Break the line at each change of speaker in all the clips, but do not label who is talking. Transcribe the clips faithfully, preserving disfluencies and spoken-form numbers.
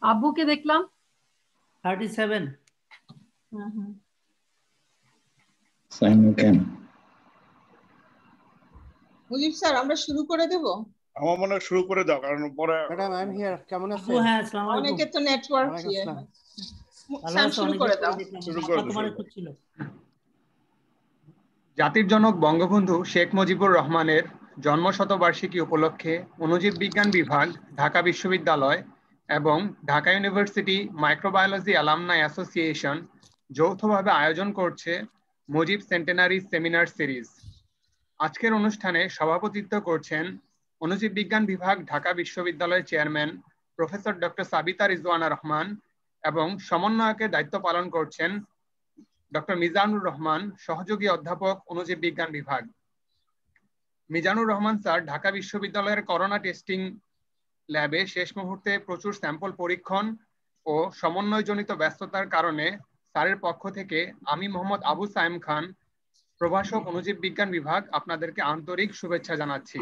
আব্বুকে দেখলাম
thirty seven.
হুম হুম
সাইমু কেন
মুজিব স্যার আমরা শুরু করে দেব?
আমার মনে হয় শুরু করে দাও, কারণ পরে
ম্যাডাম আই এম হিয়ার, কেমন
আপু
আছেন?
হ্যাঁ, আসসালামু আলাইকুম।
অনেকে তো নেটওয়ার্ক
ওয়ালাইকুম
ইয়ে
আসসালাম।
ভালো
স্যার
আছো?
শুরু
অনেক
করে
দিন
দাও।
পরে দেখলাম।
শুরু
আপা
করে দাও,
তোমার
শুরু করো।
খুঁজছিল।
জাতির জনক বঙ্গবন্ধু শেখ মুজিবুর রহমানের জন্মশতবার্ষিকী উপলক্ষে অণুজীব বিজ্ঞান বিভাগ, ঢাকা বিশ্ববিদ্যালয় এবং Dhaka university microbiology alumni association যৌথভাবে আয়োজন করছে মুজিব সেন্টেনারি সেমিনার সিরিজ। আজকের অনুষ্ঠানে সভাপতিত্ব করছেন অণুজীব বিজ্ঞান বিভাগ, ঢাকা বিশ্ববিদ্যালয়ের chairman professor doctor Sabita Rizwana Rahman এবং সমন্বয়কের দায়িত্ব পালন করছেন ডক্টর মিজানুর রহমান, সহযোগী অধ্যাপক, অণুজীব বিজ্ঞান বিভাগ। মিজানুর রহমান স্যার ঢাকা বিশ্ববিদ্যালয়ের করোনা টেস্টিং ল্যাবে শেষ মুহূর্তে প্রচুর স্যাম্পল পরীক্ষণ ও সমন্বয়জনিত ব্যস্ততার কারণে স্যারের পক্ষ থেকে আমি মোহাম্মদ আবু সায়েম খান, প্রভাষক, অণুজীব বিজ্ঞান বিভাগ, আপনাদেরকে আন্তরিক শুভেচ্ছা জানাচ্ছি।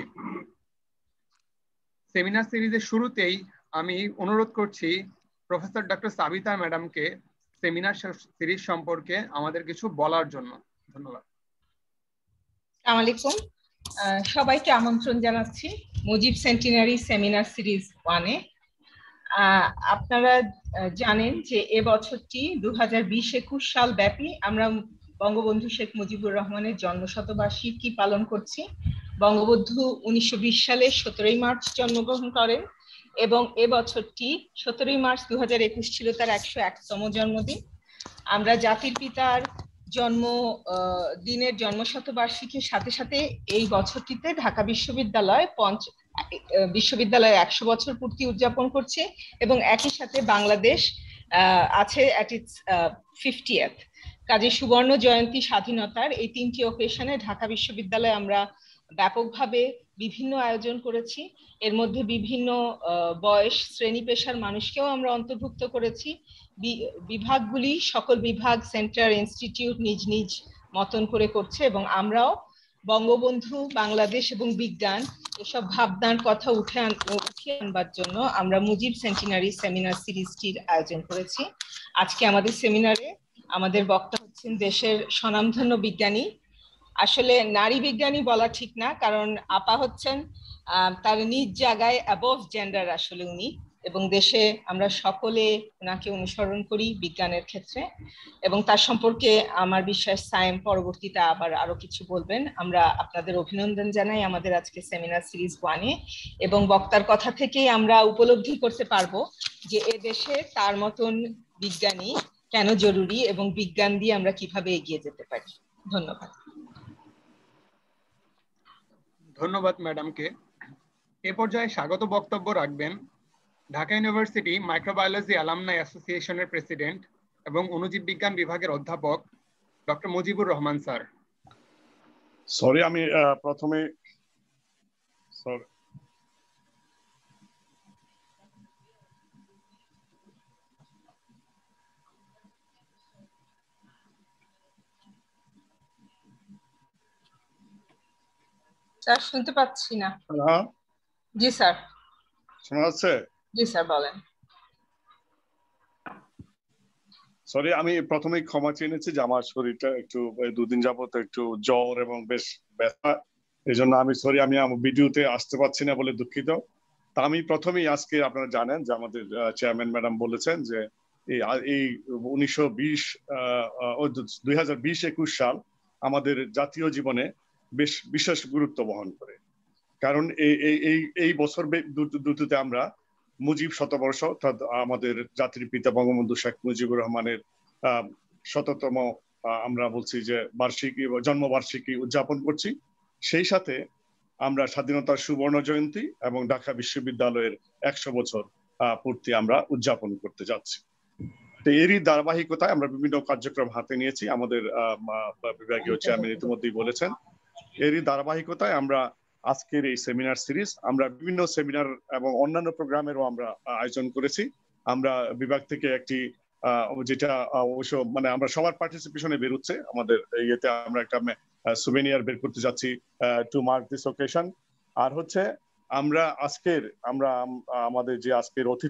সেমিনার সিরিজের শুরুতেই আমি অনুরোধ করছি প্রফেসর ডক্টর সাবিতা ম্যাডামকে সেমিনার সিরিজ সম্পর্কে আমাদের কিছু বলার জন্য। ধন্যবাদ।
আসসালামু আলাইকুম, সবাইকে আমন্ত্রণ জানাচ্ছি মুজিব সেন্টিনারি সেমিনার সিরিজ ওয়ানে। আপনারা জানেন যে এ বছরটি দু হাজার বিশ একুশ সাল ব্যাপী আমরা বঙ্গবন্ধু শেখ মুজিবুর রহমানের জন্মশতবার্ষিকী পালন করছি। বঙ্গবন্ধু উনিশশো বিশ সালে সতেরোই মার্চ জন্মগ্রহণ করেন এবং এ বছরটি সতেরোই মার্চ দু হাজার একুশ ছিল তার একশো একতম জন্মদিন। আমরা জাতির পিতার জন্ম দিনের জন্মশতবার্ষিকীর সাথে সাথে এই বছরটিতে ঢাকা বিশ্ববিদ্যালয় পঞ্চ বিশ্ববিদ্যালয়ে একশো বছর পূর্তি উদযাপন করছে এবং একই সাথে বাংলাদেশ আছে অ্যাট ইটস ফিফটিয়েথ। কাজে সুবর্ণ জয়ন্তী, স্বাধীনতার এই তিনটি অকেশনে ঢাকা বিশ্ববিদ্যালয়ে আমরা ব্যাপকভাবে বিভিন্ন আয়োজন করেছি। এর মধ্যে বিভিন্ন বয়স, শ্রেণী পেশার মানুষকেও আমরা অন্তর্ভুক্ত করেছি। বিভাগগুলি, সকল বিভাগ, সেন্টার, ইনস্টিটিউট নিজ নিজ মতন করে করছে এবং আমরাও বঙ্গবন্ধু, বাংলাদেশ এবং বিজ্ঞান এসব ভাবনার কথা উঠে উঠিয়ে আনবার জন্য আমরা মুজিব সেন্টিনারি সেমিনার সিরিজটির আয়োজন করেছি। আজকে আমাদের সেমিনারে আমাদের বক্তা হচ্ছেন দেশের স্বনামধন্য বিজ্ঞানী, আসলে নারী বিজ্ঞানী বলা ঠিক না, কারণ আপা হচ্ছেন তার নিজ জায়গায় অ্যাবভ জেন্ডার আসলে উনি, এবং দেশে আমরা সকলে ওনাকে অনুসরণ করি বিজ্ঞানের ক্ষেত্রে, এবং তার সম্পর্কে আমার বিশ্বাস সায়েম পরবর্তীতে আবার আরো কিছু বলবেন। আমরা আপনাদের অভিনন্দন জানাই আমাদের আজকে সেমিনার সিরিজ ওয়ানে, এবং বক্তার কথা থেকেই আমরা উপলব্ধি করতে পারবো যে এ দেশে তার মতন বিজ্ঞানী কেন জরুরি এবং বিজ্ঞান দিয়ে আমরা কিভাবে এগিয়ে যেতে পারি। ধন্যবাদ।
ধন্যবাদ ম্যাডামকে। এ পর্যায়ে স্বাগত বক্তব্য রাখবেন ঢাকা ইউনিভার্সিটি মাইক্রোবায়োলজি অ্যালামনাই অ্যাসোসিয়েশনের প্রেসিডেন্ট এবং অণুজীব বিজ্ঞান বিভাগের অধ্যাপক doctor Mujibur Rahman sir.
Sorry, আমি প্রথমে সরি
স্যার শুনতে পাচ্ছি না।
হ্যাঁ
জি স্যার,
শোনা যাচ্ছে?
জি স্যার বলেন।
সরি, আমি প্রথমেই ক্ষমা চেয়ে নিচ্ছি যে আমার শরীরটা একটু দুদিন যাবত একটু জ্বর এবং বেশ ব্যথা, এই জন্য আমি সরি আমি আমার ভিডিওতে আসতে পারছি না বলে দুঃখিত। তা আমি প্রথমেই আজকে আপনারা জানেন যে আমাদের চেয়ারম্যান ম্যাডাম বলেছেন যে এই উনিশশো বিশ দুই হাজার বিশ একুশ সাল আমাদের জাতীয় জীবনে বেশ বিশেষ গুরুত্ব বহন করে, কারণ এই এই এই বছর দুটোতে আমরা মুজিব শতবর্ষ অর্থাৎ আমাদের জাতির পিতা বঙ্গবন্ধু শেখ মুজিবুর রহমানের আহ শততম আমরা বলছি যে বার্ষিকী জন্মবার্ষিকী উদযাপন করছি। সেই সাথে আমরা স্বাধীনতার সুবর্ণ জয়ন্তী এবং ঢাকা বিশ্ববিদ্যালয়ের একশো বছর পূর্তি আমরা উদযাপন করতে যাচ্ছি। তো এরই ধারাবাহিকতায় আমরা বিভিন্ন কার্যক্রম হাতে নিয়েছি, আমাদের বিভাগীয় চেয়ারম্যান ইতিমধ্যেই বলেছেন। এরই ধারাবাহিকতায় আমরা আজকের এই সেমিনার সিরিজ আমরা বিভিন্ন সেমিনার এবং অন্যান্য প্রোগ্রামেরও আমরা আয়োজন করেছি। আমরা বিভাগ থেকে একটি যেটা অবশ্য মানে আমরা সবার পার্টিসিপেশনে বেরোচ্ছে, আমাদের ইয়েতে আমরা একটা সুভেনিয়ার বের করতে যাচ্ছি টু মার্ক দিস অকেশন। আর হচ্ছে আমরা আজকের আমরা আমাদের যে আজকের অতিথি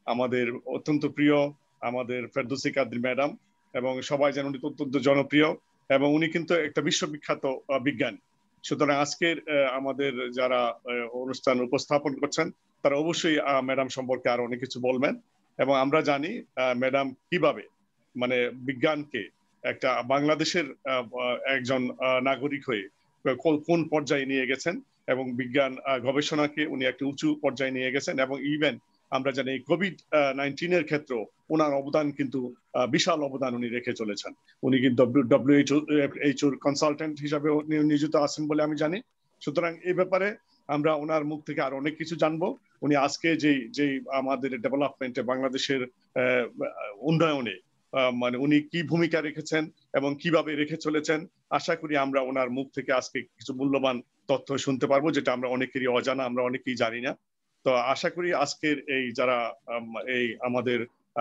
আমাদের অত্যন্ত প্রিয় আমাদের ফেরদৌসী কাদরী ম্যাডাম, এবং সবাই জানেন উনি অত্যন্ত জনপ্রিয় এবং উনি কিন্তু একটা বিশ্ববিখ্যাত বিজ্ঞানী। সুতরাং আজকের আমাদের যারা অনুষ্ঠান উপস্থাপন করছেন তারা অবশ্যই ম্যাডাম সম্পর্কে আরো অনেক কিছু বলবেন, এবং আমরা জানি ম্যাডাম কিভাবে মানে বিজ্ঞানকে একটা বাংলাদেশের একজন নাগরিক হয়ে কোন পর্যায়ে নিয়ে গেছেন, এবং বিজ্ঞান গবেষণাকে উনি একটা উঁচু পর্যায়ে নিয়ে গেছেন। এবং ইভেন আমরা জানি কোভিড নাইন্টিন এর ক্ষেত্রে ওনার অবদান কিন্তু বিশাল অবদান উনি রেখে চলেছেন। উনি কিন্তু ডব্লিউএইচও কনসালটেন্ট হিসাবে নিয়োজিত আছেন বলে আমি জানি। সুতরাং এই ব্যাপারে আমরা ওনার মুখ থেকে আরো অনেক কিছু জানবো। উনি আজকে যেই যেই আমাদের ডেভেলপমেন্টে বাংলাদেশের উন্নয়নে মানে উনি কি ভূমিকা রেখেছেন এবং কিভাবে রেখে চলেছেন, আশা করি আমরা ওনার মুখ থেকে আজকে কিছু মূল্যবান তথ্য শুনতে পারবো, যেটা আমরা অনেকেরই অজানা, আমরা অনেকেই জানি না। তো আশা করি আজকের এই যারা এই আমাদের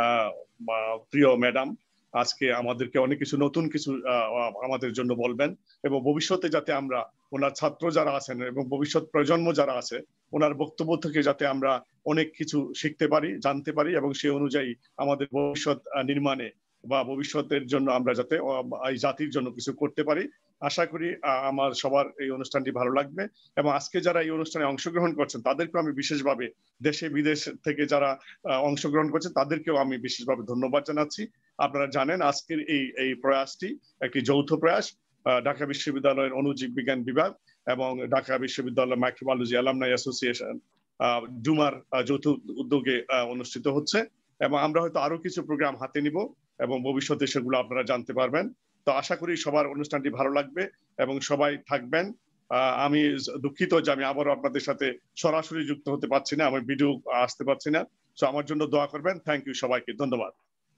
প্রিয় ম্যাডাম আজকে আমাদেরকে অনেক কিছু নতুন কিছু আমাদের জন্য বলবেন, এবং ভবিষ্যতে যাতে আমরা ওনার ছাত্র যারা আছেন এবং ভবিষ্যৎ প্রজন্ম যারা আছে ওনার বক্তব্য থেকে যাতে আমরা অনেক কিছু শিখতে পারি, জানতে পারি, এবং সেই অনুযায়ী আমাদের ভবিষ্যৎ নির্মাণে বা ভবিষ্যতের জন্য আমরা যাতে এই জাতির জন্য কিছু করতে পারি। আশা করি আমার সবার এই অনুষ্ঠানটি ভালো লাগবে, এবং আজকে যারা এই অনুষ্ঠানে অংশগ্রহণ করছেন তাদেরকেও আমি বিশেষভাবে, দেশে বিদেশ থেকে যারা অংশগ্রহণ করছেন তাদেরকেও আমি বিশেষভাবে ধন্যবাদ জানাচ্ছি। আপনারা জানেন আজকের এই এই প্রয়াসটি একটি যৌথ প্রয়াস, ঢাকা বিশ্ববিদ্যালয়ের অণুজীব বিজ্ঞান বিভাগ এবং ঢাকা বিশ্ববিদ্যালয় মাইক্রোবায়োলজি অ্যালামনাই অ্যাসোসিয়েশন ডুমার যৌথ উদ্যোগে অনুষ্ঠিত হচ্ছে, এবং আমরা হয়তো আরো কিছু প্রোগ্রাম হাতে নিব এবং ভবিষ্যতে সেগুলো আপনারা জানতে পারবেন। তো আশা করি সবার অনুষ্ঠানটি ভালো লাগবে এবং সবাই থাকবেন। আমি দুঃখিত যে আমি আবারও আপনাদের সাথে সরাসরি যুক্ত হতে পারছি না, আমি ভিডিও আসতে পারছি না। তো আমার জন্য দোয়া করবেন। থ্যাংক ইউ সবাইকে, ধন্যবাদ।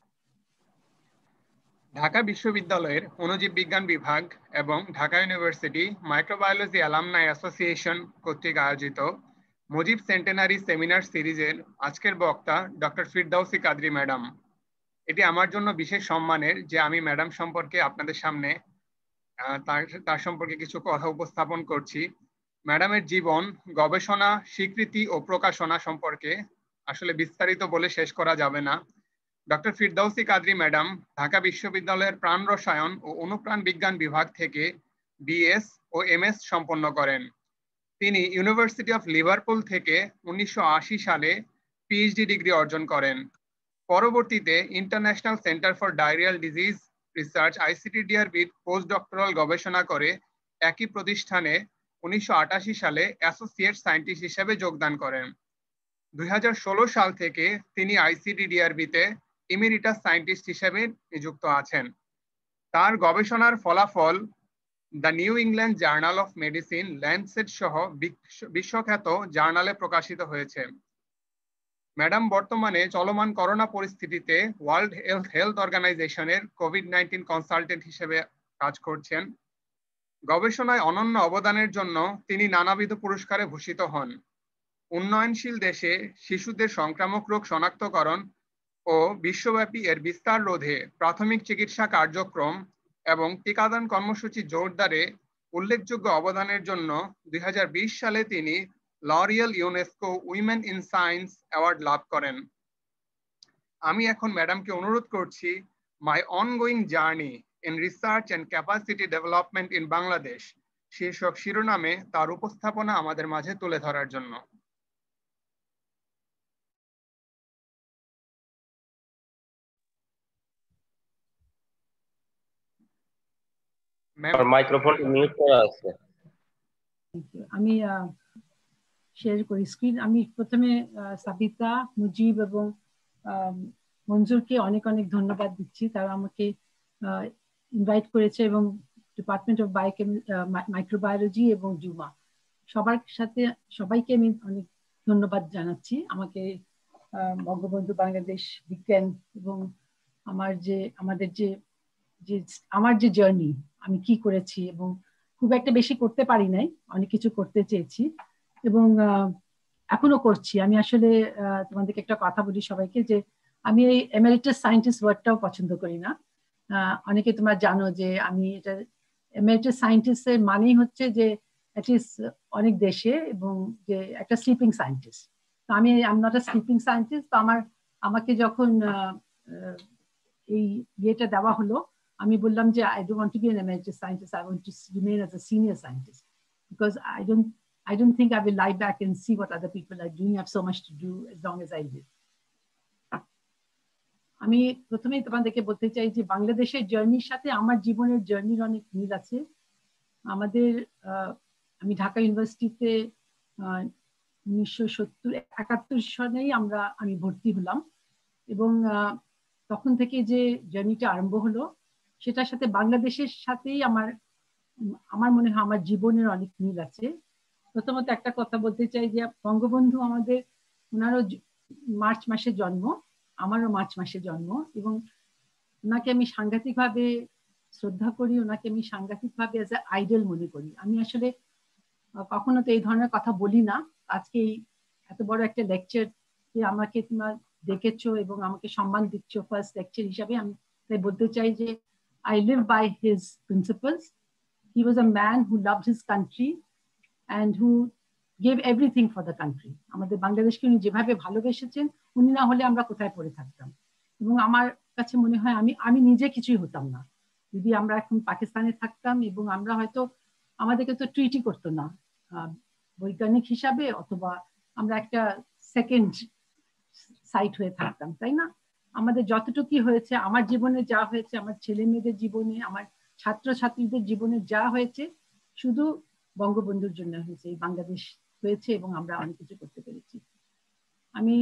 ঢাকা বিশ্ববিদ্যালয়ের অণুজীব বিজ্ঞান বিভাগ এবং Dhaka university microbiology alumni association কর্তৃক আয়োজিত মুজিব সেন্টেনারি সেমিনার সিরিজের আজকের বক্তা ডক্টর ফিরদৌসী কাদরী ম্যাডাম। এটি আমার জন্য বিশেষ সম্মানের যে আমি ম্যাডাম সম্পর্কে আপনাদের সামনে তার তার সম্পর্কে কিছু কথা উপস্থাপন করছি। ম্যাডামের জীবন, গবেষণা, স্বীকৃতি ও প্রকাশনা সম্পর্কে আসলে বিস্তারিত বলে শেষ করা যাবে না। ডক্টর ফিরদৌসী কাদরী ম্যাডাম ঢাকা বিশ্ববিদ্যালয়ের প্রাণ রসায়ন ও অনুপ্রাণ বিজ্ঞান বিভাগ থেকে বিএস ও এমএস সম্পন্ন করেন। তিনি ইউনিভার্সিটি অফ লিভারপুল থেকে উনিশশো আশি সালে পিএইচডি ডিগ্রি অর্জন করেন। পরবর্তীতে international centre for diarrhoeal disease research আইসিডিডিআরবির পোস্ট ডক্টরাল গবেষণা করে একই প্রতিষ্ঠানে উনিশশো আটাশি সালে অ্যাসোসিয়েট সায়েন্টিস্ট হিসেবে যোগদান করেন। দুই হাজার ষোলো সাল থেকে তিনি আইসিডিডিআরবিতে ইমেরিটাস সায়েন্টিস্ট হিসেবে নিযুক্ত আছেন। তার গবেষণার ফলাফল the New England Journal of Medicine, Lancet সহ বিশ্বখ্যাত জার্নালে প্রকাশিত হয়েছে। ম্যাডাম বর্তমানে চলমান করোনা পরিস্থিতিতে ওয়ার্ল্ড হেলথ হেলথ অর্গানাইজেশনের কোভিড নাইন্টিন কনসালটেন্ট হিসেবে কাজ করছেন। গবেষণায় অনন্য অবদানের জন্য তিনি নানাবিধ পুরস্কারে ভূষিত হন। উন্নয়নশীল দেশে শিশুদের সংক্রামক রোগ শনাক্তকরণ ও বিশ্বব্যাপী এর বিস্তার রোধে প্রাথমিক চিকিৎসা কার্যক্রম এবং টিকাদান কর্মসূচি জোরদারে উল্লেখযোগ্য অবদানের জন্য দুই হাজার বিশ সালে তিনি L'Oreal UNESCO women in science award লাভ করেন। আমি এখন ম্যাডামকে অনুরোধ করছি my ongoing journey in research and capacity development in Bangladesh শীর্ষক শিরোনামে তার উপস্থাপনা আমাদের মাঝে তুলে ধরার জন্য।
মাইক্রোফোন মিউট করা আছে।
আমি শেয়ার করি স্ক্রিন। আমি প্রথমে সাবিতা, মুজিব এবং মঞ্জুরকে অনেক অনেক ধন্যবাদ দিচ্ছি, তারা আমাকে ইনভাইট করেছে, এবং ডিপার্টমেন্ট অফ বায়োকেম মাইক্রোবায়োলজি এবং জুমা সবার সাথে সবাইকে আমি অনেক ধন্যবাদ জানাচ্ছি আমাকে বঙ্গবন্ধু বাংলাদেশ বিজ্ঞান এবং আমার যে আমাদের যে যে আমার যে জার্নি, আমি কি করেছি এবং খুব একটা বেশি করতে পারি নাই, অনেক কিছু করতে চেয়েছি এবং এখনো করছি। আমি আসলে তোমাদেরকে একটা কথা বলি সবাইকে, যে আমি এই এমেরিটাস সায়েন্টিস্ট ওয়ার্ডটাও পছন্দ করি না। অনেকে তোমরা জানো যে আমি এটা এমেরিটাস সায়েন্টিস্টের মানেই হচ্ছে যে অ্যাটলিস্ট অনেক দেশে এবং যে একটা স্লিপিং সায়েন্টিস্ট। তো আমি I am not a sleeping scientist. তো আমার আমাকে যখন এই ইয়েটা দেওয়া হলো আমি বললাম যে I don't want to be an emeritus scientist, I want to remain as a senior scientist because I don't I don't think I will lie back and see what other people are doing. I have so much to do as long as I live. আমি প্রথমেই তোমাদেরকে বলতে চাই যে বাংলাদেশের জার্নির সাথে আমার জীবনের জার্নির অনেক মিল আছে। আমাদের আমি ঢাকা ইউনিভার্সিটিতে উনিশশো সত্তর একাত্তর সনেই আমরা আমি ভর্তি হলাম এবং তখন থেকে যে জার্নিটা আরম্ভ হলো সেটার সাথে বাংলাদেশের সাথেই আমার আমার মনে হয় আমার জীবনের অনেক মিল আছে। প্রথমত একটা কথা বলতে চাই যে বঙ্গবন্ধু আমাদের ওনারও মার্চ মাসে জন্ম, আমারও মার্চ মাসে জন্ম এবং ওনাকে আমি সাংঘাতিকভাবে শ্রদ্ধা করি, ওনাকে আমি সাংঘাতিকভাবে এজ এ আইডল মনে করি। আমি আসলে কখনো তো এই ধরনের কথা বলি না, আজকে এত বড় একটা লেকচার যে আমাকে তোমরা দেখেছো এবং আমাকে সম্মান দিচ্ছ ফার্স্ট লেকচার হিসাবে, আমি তাই বলতে চাই যে I live by his principles. He was a man who loved his country and who gave everything for the country. আমাদের বাংলাদেশকে উনি যেভাবে ভালোবেসেছেন উনি না হলে আমরা কোথায় পড়ে থাকতাম। এবং আমার কাছে মনে হয় আমি আমি নিজে কিছুই হতাম না যদি আমরা এখন পাকিস্তানে থাকতাম এবং আমরা হয়তো আমাদেরকে তো ট্রিটই করতো না বৈজ্ঞানিক হিসাবে, অথবা আমরা একটা সেকেন্ড সাইট হয়ে থাকতাম, তাই না? আমাদের যতটুকু হয়েছে, আমার জীবনে যা হয়েছে, আমার ছেলে মেয়েদের জীবনে, আমার ছাত্রছাত্রীদের জীবনে যা হয়েছে শুধু বঙ্গবন্ধুর জন্য হয়েছে, এই বাংলাদেশ হয়েছে এবং আমরা অনেক কিছু করতে পেরেছি। আমি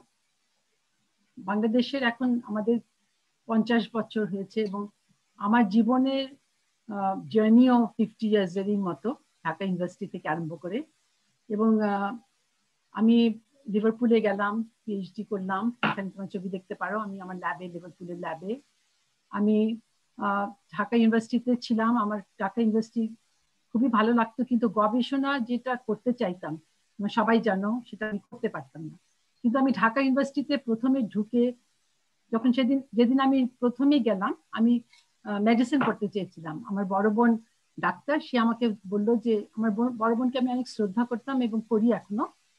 বাংলাদেশের এখন আমাদের পঞ্চাশ বছর হয়েছে এবং আমার জীবনের জার্নিও ফিফটি ইয়ার্সেরই মতো ঢাকা ইউনিভার্সিটি থেকে আরম্ভ করে। এবং আমি লিভারপুলে গেলাম, পিএইচডি করলাম, এখানে তোমার ছবি দেখতে পারো, আমি আমার ল্যাবে, লিভারপুলের ল্যাবে। আমি ঢাকা ইউনিভার্সিটিতে ছিলাম, আমার ঢাকা ইউনিভার্সিটি খুবই ভালো লাগতো, কিন্তু গবেষণা যেটা করতে চাইতাম সবাই জানো সেটা আমি করতে পারতাম না। কিন্তু আমি ঢাকা ইউনিভার্সিটিতে প্রথমে ঢুকে যখন সেদিন যেদিন আমি প্রথমেই গেলাম আমি মেডিসিন করতে চেয়েছিলাম। আমার বড় বোন ডাক্তার, সে আমাকে বললো যে, আমার বড় বোনকে আমি অনেক শ্রদ্ধা করতাম এবং করি এখনো,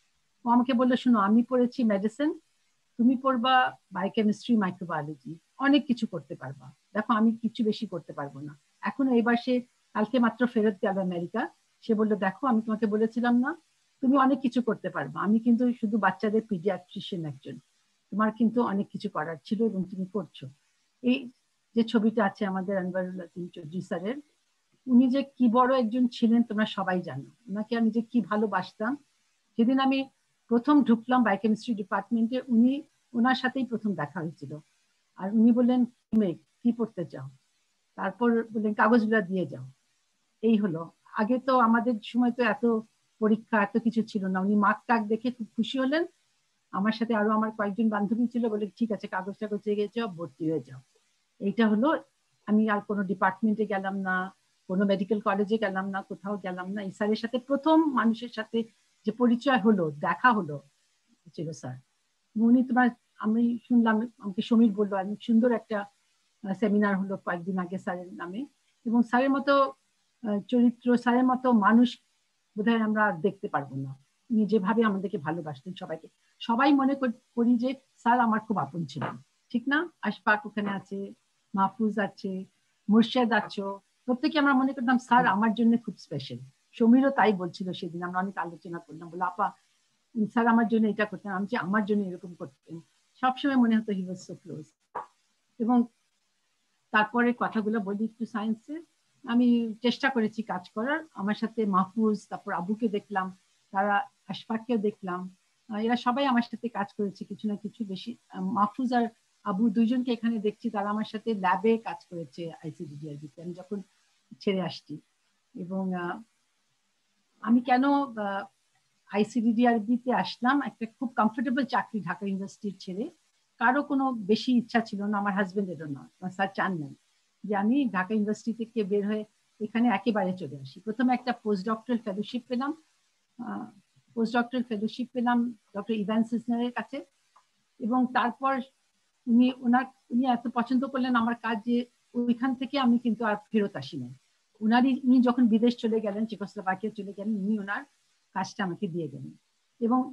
ও আমাকে বললো শোনো আমি পড়েছি মেডিসিন, তুমি পড়বা বায়োকেমিস্ট্রি, মাইক্রোবায়োলজি, অনেক কিছু করতে পারবা, দেখো আমি কিছু বেশি করতে পারবো না। এখনো এবার সে কালকে মাত্র ফেরত গেল আমেরিকা, সে বললো দেখো আমি তোমাকে বলেছিলাম না তুমি অনেক কিছু করতে পারবা, আমি কিন্তু শুধু বাচ্চাদের পিডিয়াট্রিশিয়ান একজন, তোমার কিন্তু অনেক কিছু করার ছিল এবং তুমি করছো। এই যে ছবিটা আছে আমাদের আনওয়ারুল আজিম চৌধুরী স্যারের, উনি যে কি বড় একজন ছিলেন তোমরা সবাই জানো, ওনাকে আমি যে কি ভালোবাসতাম। যেদিন আমি প্রথম ঢুকলাম বায়োকেমিস্ট্রি ডিপার্টমেন্টে উনি ওনার সাথেই প্রথম দেখা হয়েছিল, আর উনি বললেন মেয়ে কি পড়তে চাও, তারপর বললেন কাগজগুলা দিয়ে যাও। এই হলো, আগে তো আমাদের সময় তো এত পরীক্ষা এত কিছু ছিল না, উনি মার্ক টাক দেখে খুব খুশি হলেন, আমার সাথে আরো আমার কয়েকজন বান্ধবী ছিল, বলে ঠিক আছে কাগজ টাগজ দিয়ে যাও, ভর্তি হয়ে যাও। এইটা হলো, আমি আর কোনো ডিপার্টমেন্টে গেলাম না, কোনো মেডিকেল কলেজে গেলাম না, কোথাও গেলাম না, এই স্যারের সাথে প্রথম মানুষের সাথে যে পরিচয় হলো, দেখা হলো ছিল স্যার। উনি তোমার আমি শুনলাম, আমাকে সমীর বললো অনেক সুন্দর একটা সেমিনার হলো কয়েকদিন আগে স্যারের নামে, এবং স্যারের মতো চরিত্র, স্যারের মতো মানুষ বোধহয় আমরা আর দেখতে পারবো না। উনি যেভাবে আমাদেরকে ভালোবাসতেন সবাইকে, সবাই মনে করি যে স্যার আমার খুব আপন ছিলেন, ঠিক না? আশফাক ওখানে আছে, মাহফুজ আছে, মুর্শেদ আছো, প্রত্যেকে আমরা মনে করতাম স্যার আমার জন্য খুব স্পেশাল। সমীরও তাই বলছিল সেদিন, আমরা অনেক আলোচনা করলাম, বলে আপা স্যার আমার জন্য এটা করতেন, আমি যে আমার জন্য এরকম করতেন, সবসময় মনে হতো হি ওয়াজ সো ক্লোজ। এবং তারপরে কথাগুলো বলি একটু সায়েন্সে, আমি চেষ্টা করেছি কাজ করার, আমার সাথে মাহফুজ, তারপর আবুকে দেখলাম, তারা আশফাককেও দেখলাম, এরা সবাই আমার সাথে কাজ করেছে কিছু না কিছু। বেশি মাহফুজ আর আবু দুইজনকে এখানে দেখছি, তারা আমার সাথে ল্যাবে কাজ করেছে আইসিডিডিআরবিতে আমি যখন ছেড়ে আসছি। এবং আমি কেন আইসিডিডিআরবিতে আসলাম, একটা খুব কমফোর্টেবল চাকরি ঢাকা ইউনিভার্সিটির ছেড়ে, কারো কোনো বেশি ইচ্ছা ছিল না, আমার হাজবেন্ডেরও নয়, স্যার চান নাই যে আমি ঢাকা ইউনিভার্সিটি থেকে বের হয়ে এখানে একেবারে চলে আসি। প্রথমে একটা পোস্ট ডক্টরাল ফেলোশিপ পেলাম, পোস্ট ডক্টরাল ফেলোশিপ পেলাম ডক্টর ইভান সিসনারের কাছে, এবং তারপর উনি ওনার উনি এত পছন্দ করলেন আমার কাজ যে ওইখান থেকে আমি কিন্তু আর ফেরত আসি না। উনারই উনি যখন বিদেশ চলে গেলেন, চেকোস্লোভাকিয়া চলে গেলেন, উনি ওনার কাজটা আমাকে দিয়ে গেলেন। এবং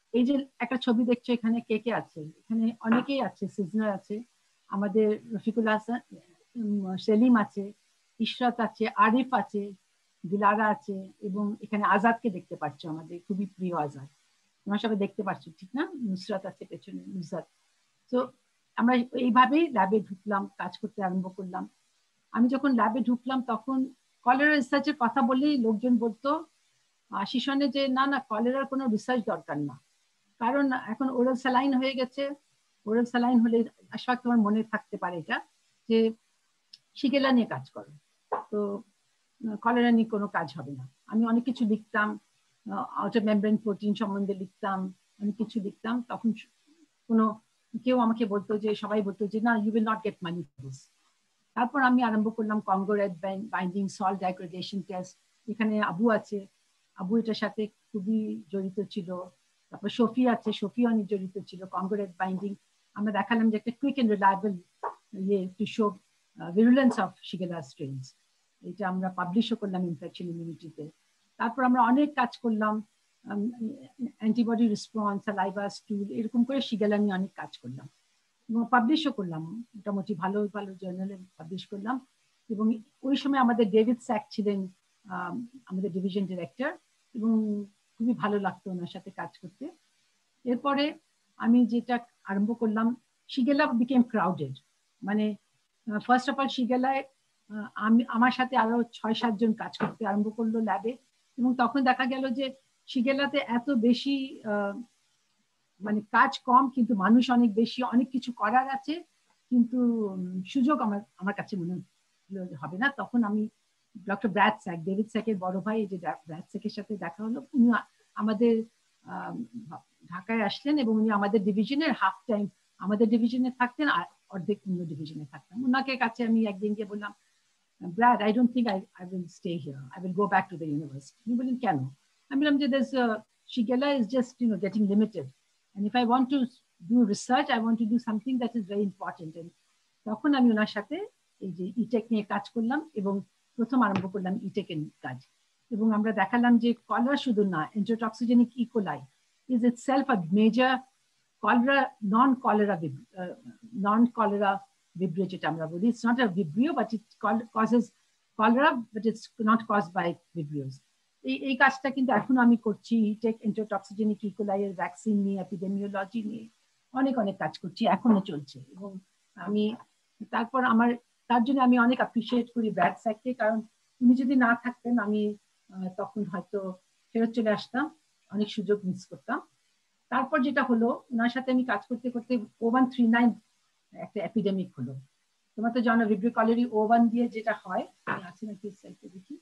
এই যে একটা ছবি দেখছো এখানে কে কে আছে, এখানে অনেকেই আছে, সিজনার আছে, আমাদের রফিকুল হাসান, সেলিম আছে, ইশরাত আছে, আরিফ আছে, দিলারা আছে, এবং এখানে আজাদকে দেখতে পাচ্ছ, আমাদের খুবই প্রিয় আজাদ, তোমরা সবাই দেখতে পাচ্ছ ঠিক না, নুসরাত আছে পেছনে, নুসরাত। তো আমরা এইভাবেই ল্যাবে ঢুকলাম, কাজ করতে আরম্ভ করলাম। আমি যখন ল্যাবে ঢুকলাম তখন কলেরা রিসার্চের কথা বললেই লোকজন বলতো শিশনে যে না না কলেরার কোনো রিসার্চ দরকার না, কারণ এখন ওরাল স্যালাইন হয়ে গেছে। ওরাল স্যালাইন হলে আশা তোমার মনে থাকতে পারে এটা, যে শিগেলা নিয়ে কাজ করো, তো কলেরা নিয়ে কোনো কাজ হবে না। আমি অনেক কিছু লিখতাম, আউটার মেমব্রেন প্রোটিন সম্বন্ধে লিখতাম, অনেক কিছু লিখতাম। তখন কোনো কেউ আমাকে বলতো যে, সবাই বলতো যে না, you will not get money for this. তারপর আমি আরম্ভ করলাম Congo red binding salt degradation test. এখানে আবু আছে, আবু এটার সাথে খুবই জড়িত ছিল। তারপর শফি আছে, শফি অনেক জড়িত ছিল কঙ্গো রেড বাইন্ডিং। আমরা দেখালাম যে একটা কুইক এন্ড রিলায়েবল ইয়ে to show virulence of Shigella strains, এটা আমরা পাবলিশও করলাম ইনফেকশন ইমিউনিটিতে। তারপর আমরা অনেক কাজ করলাম, অ্যান্টিবডি রেসপন্স, সালাইভা স্টুল, এরকম করে শিগেলা নিয়ে অনেক কাজ করলাম এবং পাবলিশও করলাম, মোটামুটি ভালো ভালো জার্নালে পাবলিশ করলাম। এবং ওই সময় আমাদের ডেভিড স্যাক ছিলেন আমাদের ডিভিশন ডিরেক্টর, এবং খুবই ভালো লাগতো ওনার সাথে কাজ করতে। এরপরে আমি যেটা আরম্ভ করলাম, শিগেলা বিকেম ক্রাউডেড, মানে ফার্স্ট অফ অল শিগেলায় আমি আমার সাথে আরো ছয় সাতজন কাজ করতে আরম্ভ করলো ল্যাবে, এবং তখন দেখা গেল যে শিগেলাতে এত বেশি মানে কাজ কম, কিন্তু মানুষ অনেক বেশি, অনেক কিছু করার আছে, কিন্তু সুযোগ আমার আমার কাছে মনে হবে না। তখন আমি ডক্টর ব্র্যাড স্যাক, ডেভিড স্যাকের বড় ভাই, যে ব্র্যাড স্যাকের সাথে দেখা হলো, উনি আমাদের ঢাকায় আসলেন এবং উনি আমাদের ডিভিশনের হাফ টাইম আমাদের ডিভিশনে থাকতেন আর অর্ধেক অন্য ডিভিশনে থাকতাম। ওনাকে কাছে আমি একদিন গিয়ে বললাম, Brad, I don't think I, I will stay here. I will go back to the university. উনি বললেন কেন? আমি বললাম যে there's uh, Shigella is just you know getting limited, and if I want to do research, I want to do something that is very important. And তখন আমি ওনার সাথে এই যে ইটেক নিয়ে কাজ করলাম এবং প্রথম আরম্ভ করলাম ইটেকের কাজ। এবং আমরা দেখালাম যে কলেরা শুধু না, enterotoxigenic E coli is itself a major cholera, non-cholera, uh, non-cholera Vibrio, যেটা আমরা বলি, it's not a Vibrio, but it causes cholera, but it's not caused by Vibrios. এই এই কাজটা কিন্তু এখন আমি করছি, টেক এন্টেরোটক্সিজেনিক ইকোলাই এর ভ্যাকসিন নিয়ে, এপিডেমিওলজি নিয়ে অনেক অনেক কাজ করছি, এখনো চলছে। এবং আমি তারপর আমার তার জন্য আমি অনেক অ্যাপ্রিসিয়েট করি ব্র্যাড স্যাককে, কারণ উনি যদি না থাকতেন আমি তখন হয়তো ফেরত চলে আসতাম, অনেক সুযোগ মিস করতাম। তারপর যেটা হলো, ওনার সাথে আমি কাজ করতে করতে ও ওয়ান থ্রি নাইন একটা এপিডেমিক হলো। তোমরা তো জানো ভিব্রিও কলেরি ও ওয়ান দিয়ে যেটা হয়, আছে নাকি সাইটে দেখি,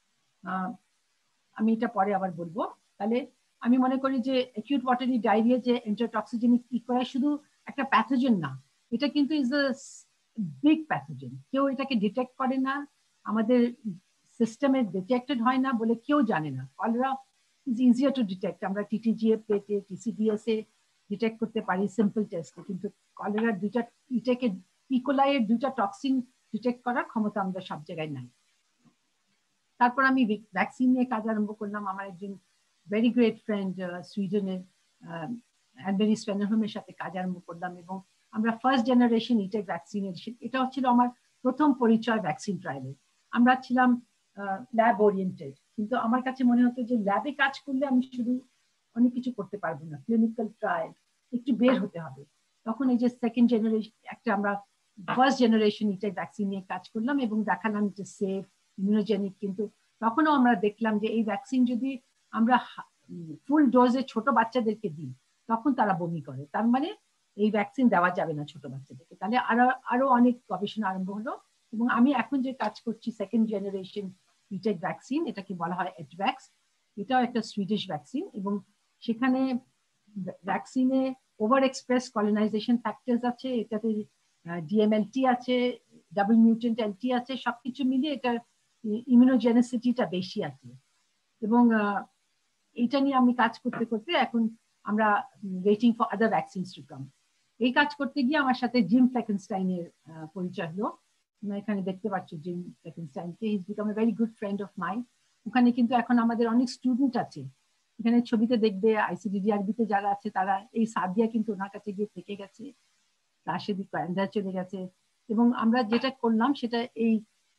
আমি এটা পরে আবার বলবো। তাহলে আমি মনে করি যে অ্যাকিউট ওয়াটারি ডায়রিয়া যে এন্টেরোটক্সিজেনিক ইকোলাই শুধু একটা প্যাথোজেন না, এটা কিন্তু ইজ আ বিগ প্যাথোজেন। কেউ এটাকে ডিটেক্ট করে না, আমাদের সিস্টেমে ডিটেক্টেড হয় না বলে কেউ জানে না। Cholera is easier to detect, আমরা টিটিজিএ পেটে টিসিডিএস এ ডিটেক্ট করতে পারি সিম্পল টেস্টে, কিন্তু কলেরার দুইটা ইটেকে ইকোলাইয়ের দুইটা টক্সিন ডিটেক্ট করার ক্ষমতা আমরা সব জায়গায় নাই। তারপর আমি ভ্যাকসিন নিয়ে কাজ আরম্ভ করলাম। আমার একজন ভেরি গ্রেট ফ্রেন্ড সুইডেনের অ্যান্ডেরি স্পেনারহোমের সাথে কাজ আরম্ভ করলাম এবং আমরা ফার্স্ট জেনারেশন ইটেক ভ্যাকসিনের, এটা হচ্ছিল আমার প্রথম পরিচয় ভ্যাকসিন ট্রায়ালের। আমরা ছিলাম ল্যাব ওরিয়েন্টেড, কিন্তু আমার কাছে মনে হতো যে ল্যাবে কাজ করলে আমি শুধু অনেক কিছু করতে পারবো না, ক্লিনিক্যাল ট্রায়াল একটু বের হতে হবে। তখন এই যে সেকেন্ড জেনারেশন একটা আমরা ফার্স্ট জেনারেশন ইটেক ভ্যাকসিন নিয়ে কাজ করলাম এবং দেখালাম যে সেফ, ইমিউনোজেনিক। কিন্তু তখনও আমরা দেখলাম যে এই ভ্যাকসিন যদি আমরা ফুল ডোজে ছোট বাচ্চাদেরকে দিই তখন তারা বমি করে, তার মানে এই ভ্যাকসিন দেওয়া যাবে না ছোট বাচ্চাদেরকে। তাহলে আরো আরো অনেক গবেষণা আরম্ভ হলো এবং আমি এখন যে কাজ করছি সেকেন্ড জেনারেশন ইটেক ভ্যাকসিন, এটাকে বলা হয় এডভ্যাক্স, এটাও একটা সুইডিশ ভ্যাকসিন এবং সেখানে ভ্যাকসিনে ওভার এক্সপ্রেস কলোনাইজেশন ফ্যাক্টরস আছে, এটাতে ডিএমএলটি আছে, ডাবল মিউটেন্ট এলটি আছে, সবকিছু মিলিয়ে এটার ইমিউনোজেনিসিটিটা বেশি আছে। এবং এইটা নিয়ে আমি কাজ করতে করতে এখন আমরা waiting for other vaccines to come. এই কাজ করতে গিয়ে আমার সাথে জিম ফ্লেকেনস্টাইনের পরিচয় হলো। তোমরা এখানে দেখতে পাচ্ছ জিম ফ্লেকেনস্টাইনকে, he is become a very good friend of mine. ওখানে কিন্তু এখন আমাদের অনেক স্টুডেন্ট আছে এখানে ছবিতে দেখবে আইসিডিডিআরবি তে যারা আছে তারা এই সাদিয়া কিন্তু ওনার কাছে গিয়ে থেকে গেছে, রাশেদি কায়ন্দা চলে গেছে। এবং আমরা যেটা করলাম সেটা এই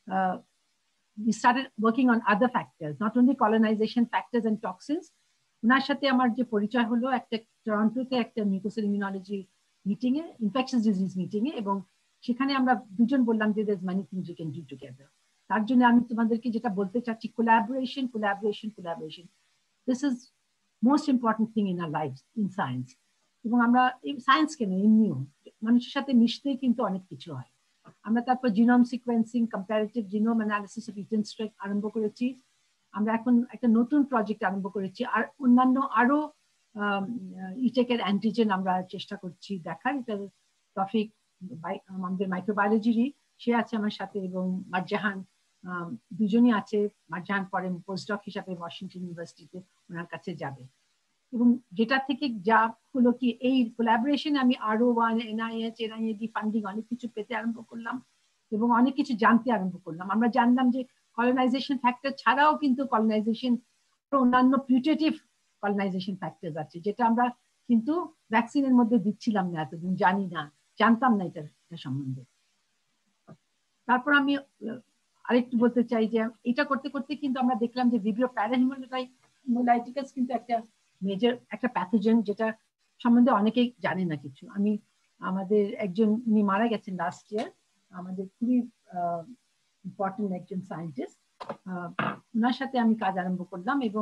we started working on other factors, not only colonization factors and toxins. ওনার সাথে আমার যে পরিচয় হলো একটা টরন্টোতে একটা মিউকোসেল ইমিউনোলজি মিটিং এ, ইনফেকশাস ডিজিজ মিটিং এ, এবং সেখানে আমরা দুজন বললাম যে there's many things we can do together. তার জন্য আমি তোমাদেরকে যেটা বলতে চাচ্ছি, collaboration, collaboration, collaboration. This is most important thing in our lives in science. এবং আমরা সায়েন্স কেন, এমনিও মানুষের সাথে মিশতেই কিন্তু অনেক কিছু হয়। আমরা তারপর genome sequencing, comparative genome analysis of ETEC strains আরম্ভ করেছি। আমরা এখন একটা নতুন প্রজেক্ট আরম্ভ করেছি, আর অন্যান্য আরো ইটেকের অ্যান্টিজেন আমরা চেষ্টা করছি দেখার। এটা টপিক আমাদের মাইক্রোবায়োলজিরই, সে আছে আমার সাথে, এবং মারজাহান দুজনই আছে। মারজাহান পরে পোস্টডক হিসাবে ওয়াশিংটন ইউনিভার্সিটিতে ওনার কাছে যাবে। এবং যেটা থেকে যা হলো কি, এই কোলাবোরেশনে আমি আরো ওয়ান, এনআইএইচ, এনআইএডি ফান্ডিং অনেক কিছু পেতে আরম্ভ করলাম এবং অনেক কিছু জানতে আরম্ভ করলাম। আমরা জানলাম যে কলোনাইজেশন ফ্যাক্টর ছাড়াও কিন্তু কলোনাইজেশন অন্যান্য পিউটেটিভ কলোনাইজেশন ফ্যাক্টর আছে, যেটা আমরা কিন্তু ভ্যাকসিনের মধ্যে দিচ্ছিলাম না, এতদিন জানি না, জানতাম না এটার সম্বন্ধে। তারপর আমি আরেকটু বলতে চাই যে এটা করতে করতে কিন্তু আমরা দেখলাম যে ভিব্রিও প্যারাহিমোলাইটিকাস কিন্তু একটা মেজর একটা প্যাথোজেন, যেটা সম্বন্ধে অনেকেই জানে না কিছু। আমি আমাদের একজন, উনি মারা গেছেন লাস্ট ইয়ার, আমাদের খুবই ইম্পর্টেন্ট একজন সায়েন্টিস্ট, ওনার সাথে আমি কাজ আরম্ভ করলাম। এবং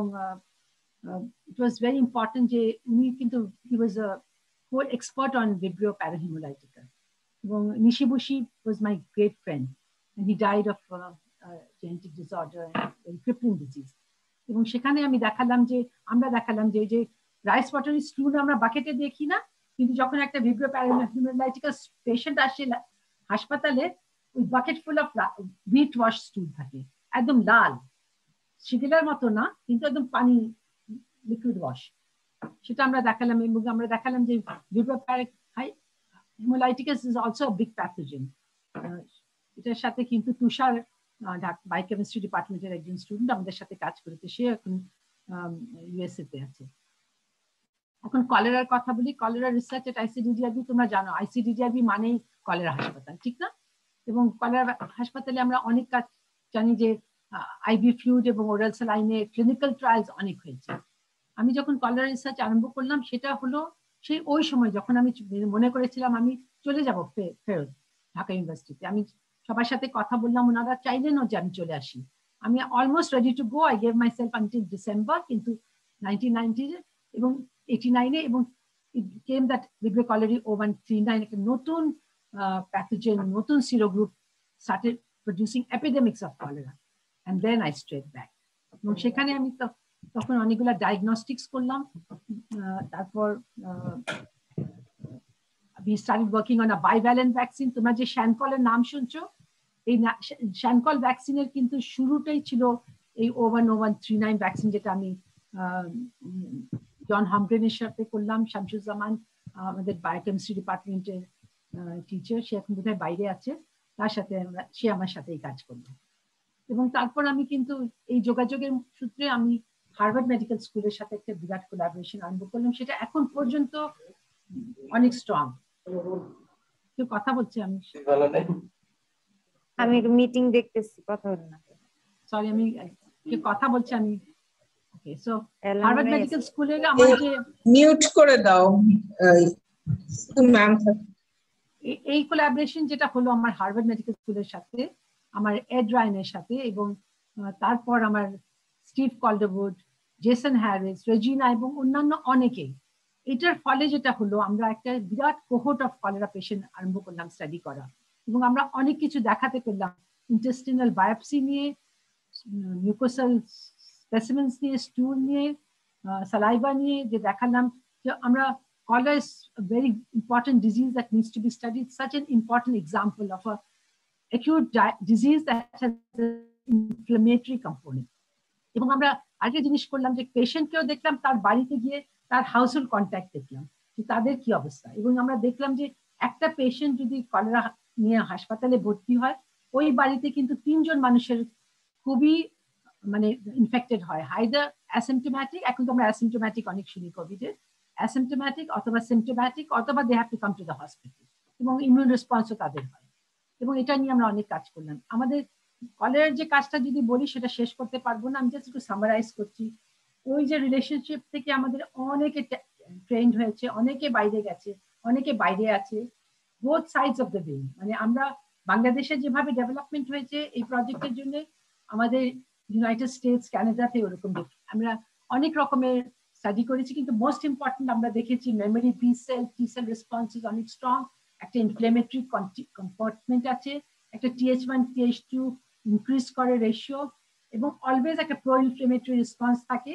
ইট ওয়াজ ভেরি ইম্পর্টেন্ট যে উনি কিন্তু he was a whole expert on Vibrio parahaemolyticus. এবং Nishibuchi was my great friend, and he died of uh, uh, genetic disorder and crippling disease. এবং সেখানে আমি দেখালাম যে আমরা দেখালাম যে যে রাইস ওয়াটারি স্টুল আমরা বাকেটে দেখি না, কিন্তু যখন একটা ভিব্রিও প্যারাহিমোলাইটিকাস পেশেন্ট আসে হাসপাতালে, ওই bucket full of wheat wash stool থাকে, একদম লাল, শিডিলার মতো না, কিন্তু একদম পানি, লিকুইড ওয়াশ। সেটা আমরা দেখালাম। এবং আমরা দেখালাম যে Vibrio parahaemolyticus is also a big pathogen. এটার সাথে কিন্তু তুষার বায়োকেমিস্ট্রি ডিপার্টমেন্টের একজন স্টুডেন্ট আমাদের সাথে কাজ করেছে, সে এখন ইউএসএ তে আছে। এখন কলেরার কথা বলি। কলেরা রিসার্চ এট আইসিডিডিআরবি, তোমরা জানো আইসিডিডিআরবি মানেই কলেরা হাসপাতাল, ঠিক না? এবং কলেরা হাসপাতালে আমরা অনেক কাজ জানি যে আইভি ফ্লুইড এবং ওরাল স্যালাইনে ক্লিনিক্যাল ট্রায়ালস অনেক হয়েছে। আমি যখন কলেরা রিসার্চ আরম্ভ করলাম, সেটা হলো সেই ওই সময় যখন আমি মনে করেছিলাম আমি চলে যাব ফেরত ঢাকা ইউনিভার্সিটিতে। আমি সবার সাথে কথা বললাম, ওনারা চাইলেনও যে আমি চলে আসি। আমি almost ready to go, I gave my self until December, কিন্তু নাইনটিন নাইনটি এবং এইটি নাইনে এবং it came that Vibrio cholerae O one three nine একটা নতুন প্যাথোজেন, নতুন sero group started producing epidemics of cholera, and then I straight back. এবং সেখানে আমি তখন অনেকগুলো ডায়াগনস্টিক্স করলাম। তারপর we started working on a bivalent vaccine. তোমরা যে শ্যানকলের নাম শুনছো, এই শ্যানকল ভ্যাকসিনের কিন্তু শুরুটাই ছিল এই O one O one three nine vaccine, যেটা আমি জন হামগ্রেনের সাথে করলাম। শামসুজ্জামান আমাদের বায়োকেমিস্ট্রি ডিপার্টমেন্টের টিচার, সে এখন বোধহয় বাইরে আছে, তার সাথে আমরা, সে আমার সাথেই কাজ করলো। এবং তারপর আমি কিন্তু এই যোগাযোগের সূত্রে আমি হার্ভার্ড মেডিকেল স্কুলের সাথে একটা বিরাট কোলাবোরেশন আরম্ভ করলাম। সেটা এখন পর্যন্ত অনেক স্ট্রং। কেউ কথা বলছে? আমি
আমি মিটিং দেখতেছি, কথা বল না।
সরি, আমি কেউ কথা বলছে, আমি ওকে। সো হার্ভার্ড মেডিকেল স্কুলের আমার যে
মিউট করে দাও ম্যাম,
এই কোলাবোরেশন যেটা হলো আমার হার্ভার্ড মেডিকেল স্কুলের সাথে, আমার এড রায়নের সাথে, এবং তারপর আমার Steve Calderwood, Jason Harris, Regina এবং অন্যান্য অনেকেই, এটার ফলে যেটা হলো আমরা একটা বিরাট কোহোর্ট অফ কলেরা পেশেন্ট আরম্ভ করলাম স্টাডি করা। এবং আমরা অনেক কিছু দেখাতে পেলাম, ইন্টেস্টিনাল বায়োপসি নিয়ে, মিউকোসাল স্পেসিমেন্স নিয়ে, স্টুল নিয়ে, সালাইভা নিয়ে, যে দেখালাম যে আমরা cholera is a very important disease that needs to be studied, such an important example of a acute disease that has an inflammatory component. এবং আমরা আরেকটা জিনিস করলাম যে পেশেন্টকেও দেখলাম, তার বাড়িতে গিয়ে তার হাউসহোল্ড কন্ট্যাক্ট দেখলাম যে তাদের কি অবস্থা। এবং আমরা দেখলাম যে একটা পেশেন্ট যদি কলেরা নিয়ে হাসপাতালে ভর্তি হয়, ওই বাড়িতে কিন্তু তিনজন মানুষের খুবই মানে ইনফেক্টেড হয়, হাইদার অ্যাসিমটোম্যাটিক, এখন তো আমরা অ্যাসিমটোম্যাটিক অনেক শুনি কোভিডের, অ্যাসিমটোম্যাটিক অথবা সিমটোম্যাটিক অথবা they have to come to the hospital, এবং ইমিউন রেসপন্সও তাদের হয়। এবং এটা নিয়ে আমরা অনেক কাজ করলাম। আমাদের কলেরার যে কাজটা যদি বলি সেটা শেষ করতে পারবো না, আমি জাস্ট একটু সামারাইজ করছি। ওই যে রিলেশনশিপ থেকে আমাদের অনেকে ট্রেন্ড হয়েছে, অনেকে বাইরে গেছে, অনেকে বাইরে আছে, both sides of the way. মানে আমরা বাংলাদেশে যেভাবে ডেভেলপমেন্ট হয়েছে এই প্রজেক্টের জন্য, আমাদের ইউনাইটেড স্টেটস কানাডাতে ওরকম আমরা অনেক রকমের স্টাডি করেছি, কিন্তু মোস্ট ইম্পর্টেন্ট আমরা দেখেছি memory, B cell, T cell responses অনেক স্ট্রং, একটা ইনফ্লেমেটরি কম্পার্টমেন্ট আছে, একটা TH one TH two increase করে রেশিও, এবং অলওয়েজ একটা প্রো ইনফ্লেমেটরি রেসপন্স থাকে,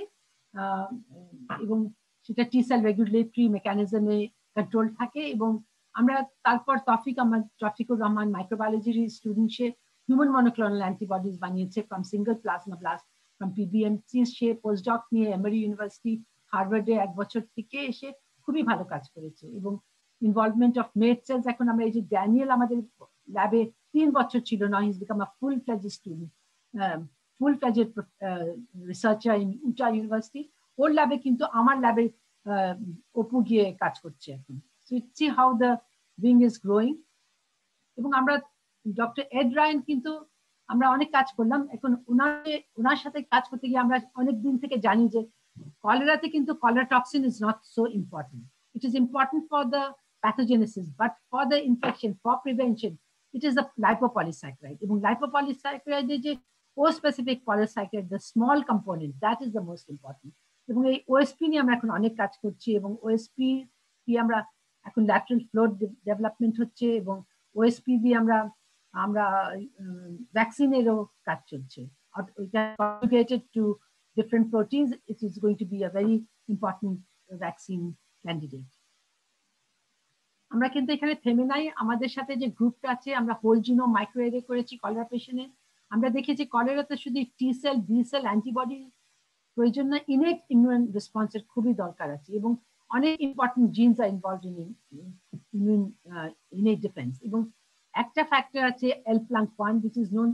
এবং সেটা টি সেল রেগুলেটরি মেকানিজমে কন্ট্রোল থাকে। এবং আমরা তারপর তফিক আমার তফিকুর রহমান মাইক্রোবায়োলজির স্টুডেন্ট, সে হিউম্যান মনোক্লোনাল অ্যান্টিবডিজ বানিয়েছে from single plasma blast from PBMC. সে পোস্টডক নিয়ে এমরি ইউনিভার্সিটি হার্ভার্ডে এক বছর থেকে এসে খুবই ভালো কাজ করেছে। এবং ইনভলভমেন্ট অফ মেড সেলস, এখন আমরা এই যে ড্যানিয়েল আমাদের ল্যাবে তিন বছর ছিল না, his became a full fledge student, full fledged researcher in Utah University. ওর ল্যাবে কিন্তু আমার ল্যাবে অপু গিয়ে কাজ করছে এখন। So it's see how the wing is growing. এবং আমরা ডক্টর এড রায়ন কিন্তু আমরা অনেক কাজ করলাম। এখন ওনাকে ওনার সাথে কাজ করতে গিয়ে আমরা অনেক দিন থেকে জানি যে কলেরাতে কিন্তু cholera toxin is not so important. It is important for the pathogenesis, but for the infection, for prevention, it is the lipopolysaccharide. এবং lipopolysaccharide যে O-specific polysaccharide, the small component, that is the most important. এবং এই OSP নিয়ে আমরা এখন অনেক কাজ করছি, এবং ওএসপি দিয়ে আমরা এখন ল্যাটারাল ফ্লো ডেভেলপমেন্ট হচ্ছে, এবং ওএসপি দিয়ে আমরা আমরা ভ্যাকসিনেরও কাজ চলছে। Conjugated to different proteins, it is going to be a very important vaccine candidate. আমরা কিন্তু এখানে থেমে নাই, আমাদের সাথে যে গ্রুপটা আছে আমরা হোল জিনোম মাইক্রোএরে করেছি কলেরা পেশেন্টে। আমরা দেখেছি কলেরাতে শুধু T cell, B cell, antibody প্রয়োজন না, ইনেট ইমিউন রেসপন্সের খুবই দরকার আছে, এবং অনেক important genes are involved in immune innate defence. এবং একটা ফ্যাক্টর আছে L PLUNC one, which is known,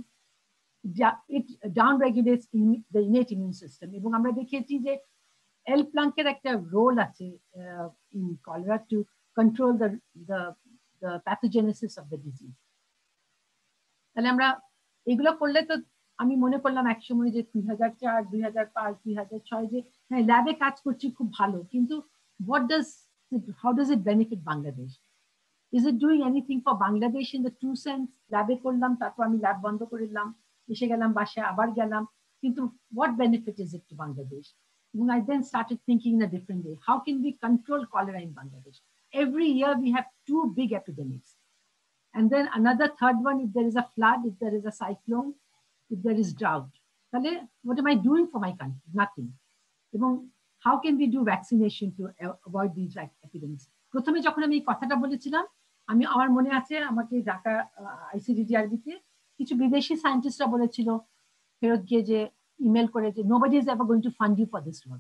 it down regulates the innate immune system. এবং আমরা দেখেছি যে এল প্লাঙ্কের একটা রোল আছে in cholera to control the, the, the pathogenesis of the disease. তাহলে আমরা এগুলো করলে তো আমি মনে করলাম একসময় যে দুই হাজার চার, দুই হাজার পাঁচ, দুই হাজার ছয় যে হ্যাঁ ল্যাবে কাজ করছি খুব ভালো, কিন্তু what does it, how does it benefit Bangladesh? Is it doing anything for Bangladesh in the true sense? ল্যাবে করলাম, তারপর আমি ল্যাব বন্ধ করে দিলাম, এসে গেলাম বাসায়, আবার গেলাম, কিন্তু what benefit is it to Bangladesh? And I then started thinking in a different way. How can we control cholera in Bangladesh? Every year we have two big epidemics. And then another third one, if there is a flood, if there is a cyclone, if there is drought. What am I doing for my country? Nothing. How can we do vaccination to avoid these epidemics? প্রথমে যখন আমি এই কথাটা বলেছিলাম, আমি আমার মনে আছে আমাকে ঢাকা আইসিডিডিআরবিতে কিছু বিদেশি সায়েন্টিস্টরা বলেছিল ফেরত গিয়ে যে ইমেল করে যে nobody is ever going to fund you for this work.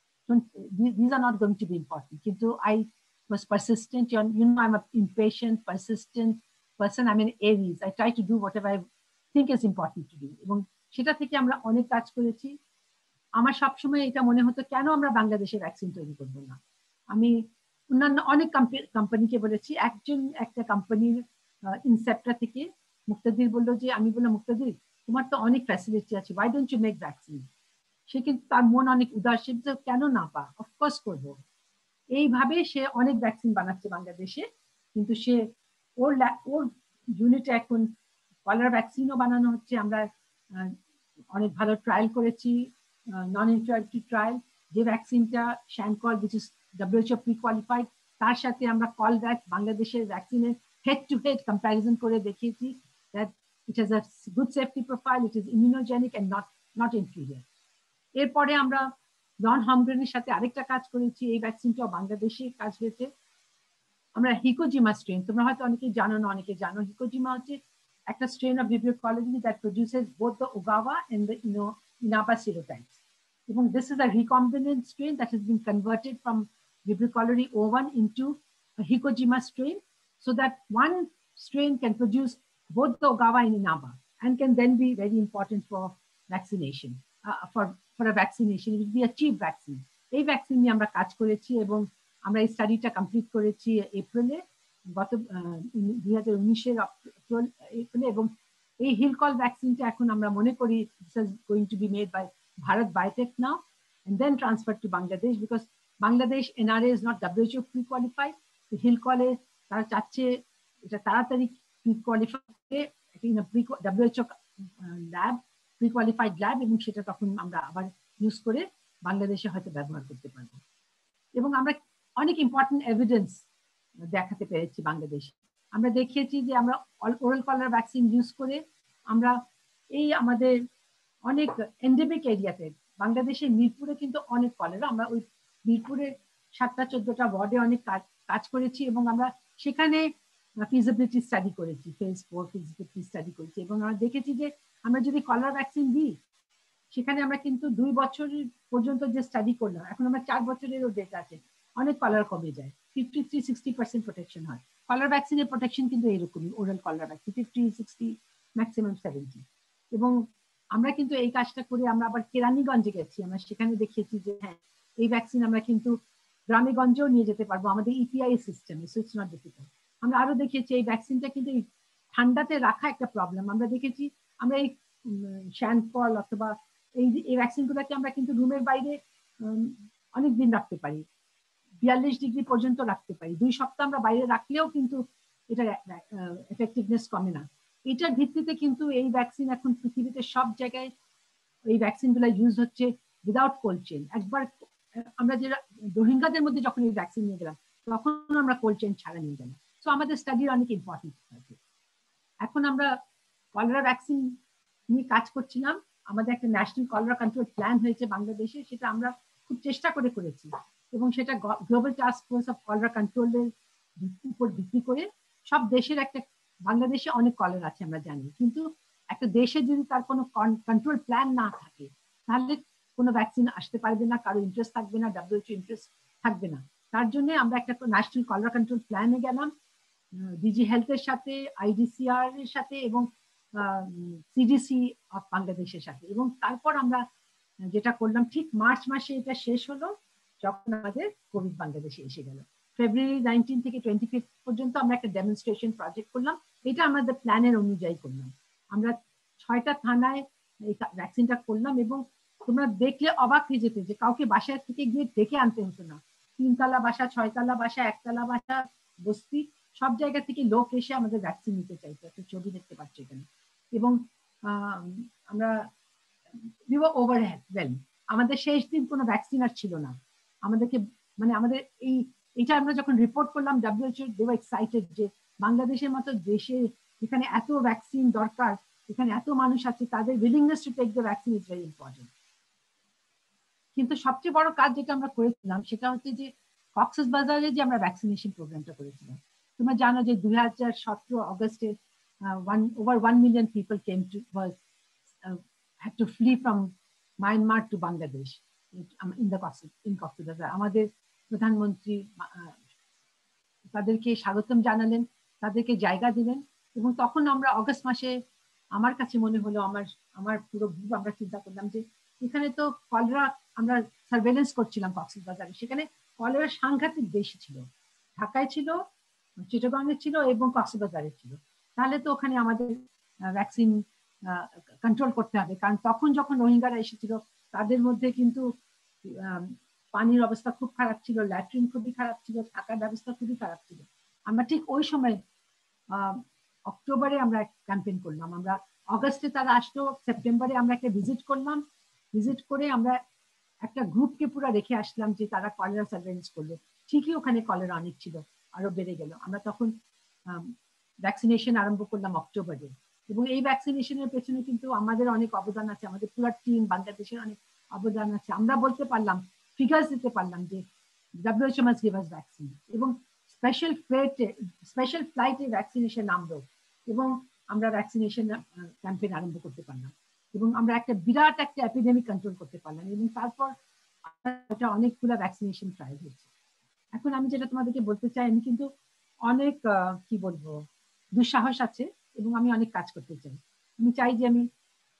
These are not going to be important. কিন্তু I was persistent. You know, I'm an impatient, persistent person. I'm an Aries. I try to do whatever I think is important to do. এবং সেটা থেকে আমরা অনেক কাজ করেছি। আমার সবসময় এটা মনে হতো কেন আমরা বাংলাদেশে ভ্যাকসিন তৈরি করবো না। আমি অন্যান্য অনেক কোম্পানিকে বলেছি, একজন একটা কোম্পানির ইনসেপ্টা থেকে মুক্তাদির বললো যে, আমি বললাম মুক্তাদির তোমার তো অনেক ফ্যাসিলিটি আছে, why don't you make vaccine? সে কিন্তু তার মন অনেক উদাসীন, কেন না পা, অফকোর্স করবো। এইভাবে সে অনেক ভ্যাকসিন বানাচ্ছে বাংলাদেশে, কিন্তু সে ওর ওর ইউনিটে এখন কলেরা ভ্যাকসিনও বানানো হচ্ছে। আমরা অনেক ভালো ট্রায়াল করেছি, নন ইনফেক্টিভ ট্রায়াল, যে ভ্যাকসিনটা Shanchol which is W H O pre qualified, তার সাথে আমরা কল ভ্যাক্স বাংলাদেশের ভ্যাকসিনের হেড টু হেড কম্প্যারিজন করে দেখিয়েছি that it has a good safety profile, it is immunogenic and not not inferior. এরপরে আমরা নন হামগ্রেনের সাথে আরেকটা কাজ করেছি, এই ভ্যাকসিনটাও বাংলাদেশে কাজ হয়েছে। আমরা হিকোজিমা স্ট্রেন, তোমরা হয়তো অনেকে জানো না, অনেকে জানো, হিকোজিমা হচ্ছে একটা স্ট্রেন অফ ভিব্রিও কলোনি that produces both the Ogawa and the ইনো ইনাবা সিরোটাইপস। এবং this is a recombinant strain that has been converted from Vibrio কলোনি O one into Hikojima strain, so that one strain can produce both the ogawa and inaba and can then be very important for vaccination. For for a vaccination, it will be a cheap vaccine. এই vaccine নিয়ে আমরা কাজ করেছি এবং আমরা এই স্টাডিটা complete করেছি এপ্রিলে, গত দুই হাজার উনিশের এপ্রিলে। এবং এই হিলকল ভ্যাকসিনটা এখন আমরা মনে করি this is going to be made by Bharat Biotech now and then transferred to Bangladesh, because Bangladesh N R A is not W H O pre-qualified. তো হিলকলে তারা চাচ্ছে এটা তাড়াতাড়ি prequalify in W H O lab, prequalified lab, এবং সেটা তখন আমরা আবার ইউজ করে বাংলাদেশে হয়তো ব্যবহার করতে পারবো। এবং আমরা অনেক ইম্পর্টেন্ট এভিডেন্স দেখাতে পেরেছি বাংলাদেশে। আমরা দেখিয়েছি যে আমরা ওরাল কলার ভ্যাকসিন ইউজ করে আমরা এই আমাদের অনেক এন্ডেমিক এরিয়াতে, বাংলাদেশের মিরপুরে কিন্তু অনেক কলেরা, আমরা ওই মিরপুরের সাতটা চোদ্দটা ওয়ার্ডে অনেক কাজ করেছি এবং আমরা সেখানে ফিজিবিলিটি স্টাডি করেছি, ফেজ ফোর ফিজিবিলিটি স্টাডি করেছি। এবং আমরা দেখেছি যে আমরা যদি কলার ভ্যাকসিন দিই সেখানে আমরা কিন্তু দুই বছর পর্যন্ত যে স্টাডি করলাম, এখন আমরা চার বছরেরও ডেটা আছে, অনেক কলার কমে যায়, fifty three sixty percent protection হয়। কলার ভ্যাকসিনের প্রোটেকশন কিন্তু এইরকমই, oral cholera vaccine fifty sixty maximum seventy. এবং আমরা কিন্তু এই কাজটা করে আমরা আবার কেরানীগঞ্জে গেছি, আমরা সেখানে দেখিয়েছি যে হ্যাঁ এই ভ্যাকসিন আমরা কিন্তু গ্রামে গঞ্জেও নিয়ে যেতে পারবো আমাদের ইপিআই সিস্টেমে, সো ইটস নট ডিফিকাল্ট। আমরা আরো দেখিয়েছি এই ভ্যাকসিনটা কিন্তু ঠান্ডাতে রাখা একটা প্রবলেম। আমরা দেখেছি আমরা এই শ্যানফল অথবা এই এই ভ্যাকসিনগুলোকে আমরা কিন্তু রুমের বাইরে অনেক দিন রাখতে পারি, বিয়াল্লিশ ডিগ্রি পর্যন্ত রাখতে পারি, দুই সপ্তাহ আমরা বাইরে রাখলেও কিন্তু এটার এফেক্টিভনেস কমে না। এটার ভিত্তিতে কিন্তু এই ভ্যাকসিন এখন পৃথিবীতে সব জায়গায় এই ভ্যাকসিনগুলো ইউজ হচ্ছে উইদাউট কোল্ড চেইন। একবার আমরা যে রোহিঙ্গাদের মধ্যে যখন এই ভ্যাকসিন নিয়ে গেলাম তখন আমরা কোল্ড চেইন ছাড়া নিয়ে গেলাম। সো আমাদের স্টাডির অনেক ইম্পর্টেন্ট আছে। এখন আমরা কলেরা ভ্যাকসিন নিয়ে কাজ করছিলাম, আমাদের একটা ন্যাশনাল কলেরা কন্ট্রোল প্ল্যান হয়েছে বাংলাদেশে, সেটা আমরা খুব চেষ্টা করে করেছি এবং সেটা global task force of cholera কন্ট্রোলের উপর ভিত্তি করে সব দেশের একটা, বাংলাদেশে অনেক কলেরা আছে আমরা জানি, কিন্তু একটা দেশে যদি তার কোনো কন্ট্রোল প্ল্যান না থাকে তাহলে কোনো ভ্যাকসিন আসতে পারবে না, কারো ইন্টারেস্ট থাকবে না, ডাব্লিউএইচও ইন্টারেস্ট থাকবে না। তার জন্য আমরা একটা ন্যাশনাল কলেরা কন্ট্রোল প্ল্যানে গেলাম ডিজি হেলথের সাথে, আইডিসিআর এর সাথে এবং সিডিসি অফ বাংলাদেশের সাথে। এবং তারপর আমরা যেটা করলাম ঠিক মার্চ মাসে এটা শেষ হলো যখন আমাদের কোভিড বাংলাদেশে এসে গেল। ফেব্রুয়ারি নাইনটিন থেকে টোয়েন্টি ফিফথ পর্যন্ত আমরা একটা ডেমনস্ট্রেশন প্রজেক্ট করলাম, এটা আমাদের প্ল্যানের অনুযায়ী করলাম। আমরা ছয়টা থানায় এই ভ্যাকসিনটা করলাম এবং তোমরা দেখলে অবাক হয়ে যেতে যে কাউকে বাসায় থেকে গিয়ে ডেকে আনতে হতো না, তিনতলা বাসা, ছয়তলা বাসা, একতলা বাসা, বস্তি, সব জায়গা থেকে লোক এসে আমাদের ভ্যাকসিন নিতে চাইতো। একটা ছবি দেখতে পাচ্ছি এখানে। এবং আমরা ওভারওয়েলম, আমাদের শেষ দিন কোনো ভ্যাকসিন আর ছিল না আমাদেরকে, মানে আমাদের এই এটা আমরা যখন রিপোর্ট করলাম ডাব্লিউএইচও দে ওয়ার এক্সাইটেড যে বাংলাদেশের মতো দেশে এখানে এত ভ্যাকসিন দরকার, এখানে এত মানুষ আছে, তাদের willingness to take the vaccine is very important. কিন্তু সবচেয়ে বড় কাজ যেটা আমরা করেছিলাম সেটা হচ্ছে যে কক্সেস বাজারে যে আমরা ভ্যাকসিনেশন প্রোগ্রামটা করেছিলাম। তোমরা জানো যে দুই হাজার সতেরো অগস্টে one over one million people came to was had to flee from Myanmar to Bangladesh in the Cox's in Cox's Bazar. আমাদের প্রধানমন্ত্রী তাদেরকে স্বাগতম জানালেন, তাদেরকে জায়গা দিলেন এবং তখন আমরা অগস্ট মাসে আমার কাছে মনে হলো, আমার আমার পুরো গ্রুপ আমরা চিন্তা করলাম যে এখানে তো কলেরা, আমরা সার্ভেলেন্স করছিলাম কক্সবাজারে, সেখানে কলেরা সাংঘাতিক বেশি ছিল, ঢাকায় ছিল, চিটাগংয়ে ছিল এবং কক্সবাজারে ছিল। তাহলে তো ওখানে আমাদের ভ্যাকসিন কন্ট্রোল করতে হবে, কারণ তখন যখন রোহিঙ্গারা এসেছিল তাদের মধ্যে কিন্তু পানির অবস্থা খুব খারাপ ছিল, ল্যাট্রিন খুবই খারাপ ছিল, থাকার ব্যবস্থা খুবই খারাপ ছিল। আমরা ঠিক ওই সময় অক্টোবরে আমরা ক্যাম্পেইন করলাম, আমরা অগস্টে তারা আসলো, সেপ্টেম্বরে আমরা একটা ভিজিট করলাম, ভিজিট করে আমরা একটা গ্রুপকে পুরো রেখে আসলাম যে তারা কলেরা সার্ভেলেন্স করলো। ঠিকই ওখানে কলেরা অনেক ছিল, আরো বেড়ে গেল। আমরা তখন ভ্যাকসিনেশন আরম্ভ করলাম অক্টোবরে এবং এই ভ্যাকসিনেশনের পেছনে কিন্তু আমাদের অনেক অবদান আছে, আমাদের পুরো টিম বাংলাদেশের অনেক অবদান আছে। আমরা বলতে পারলাম, ফিগার্স দিতে পারলাম যে WHO must give us vaccine এবং স্পেশাল ফ্লাইটে স্পেশাল ফ্লাইটে ভ্যাকসিনেশন নামলো এবং আমরা ভ্যাকসিনেশন ক্যাম্পেইন আরম্ভ করতে পারলাম এবং আমরা একটা বিরাট একটা এপিডেমিক কন্ট্রোল করতে পারলাম এবং তারপর এটা অনেকগুলো ভ্যাকসিনেশন ট্রায়াল হয়েছে। এখন আমি যেটা তোমাদেরকে বলতে চাই, আমি কিন্তু অনেক কি বলবো দুঃসাহস আছে এবং আমি অনেক কাজ করতে চাই। আমি চাই যে আমি কি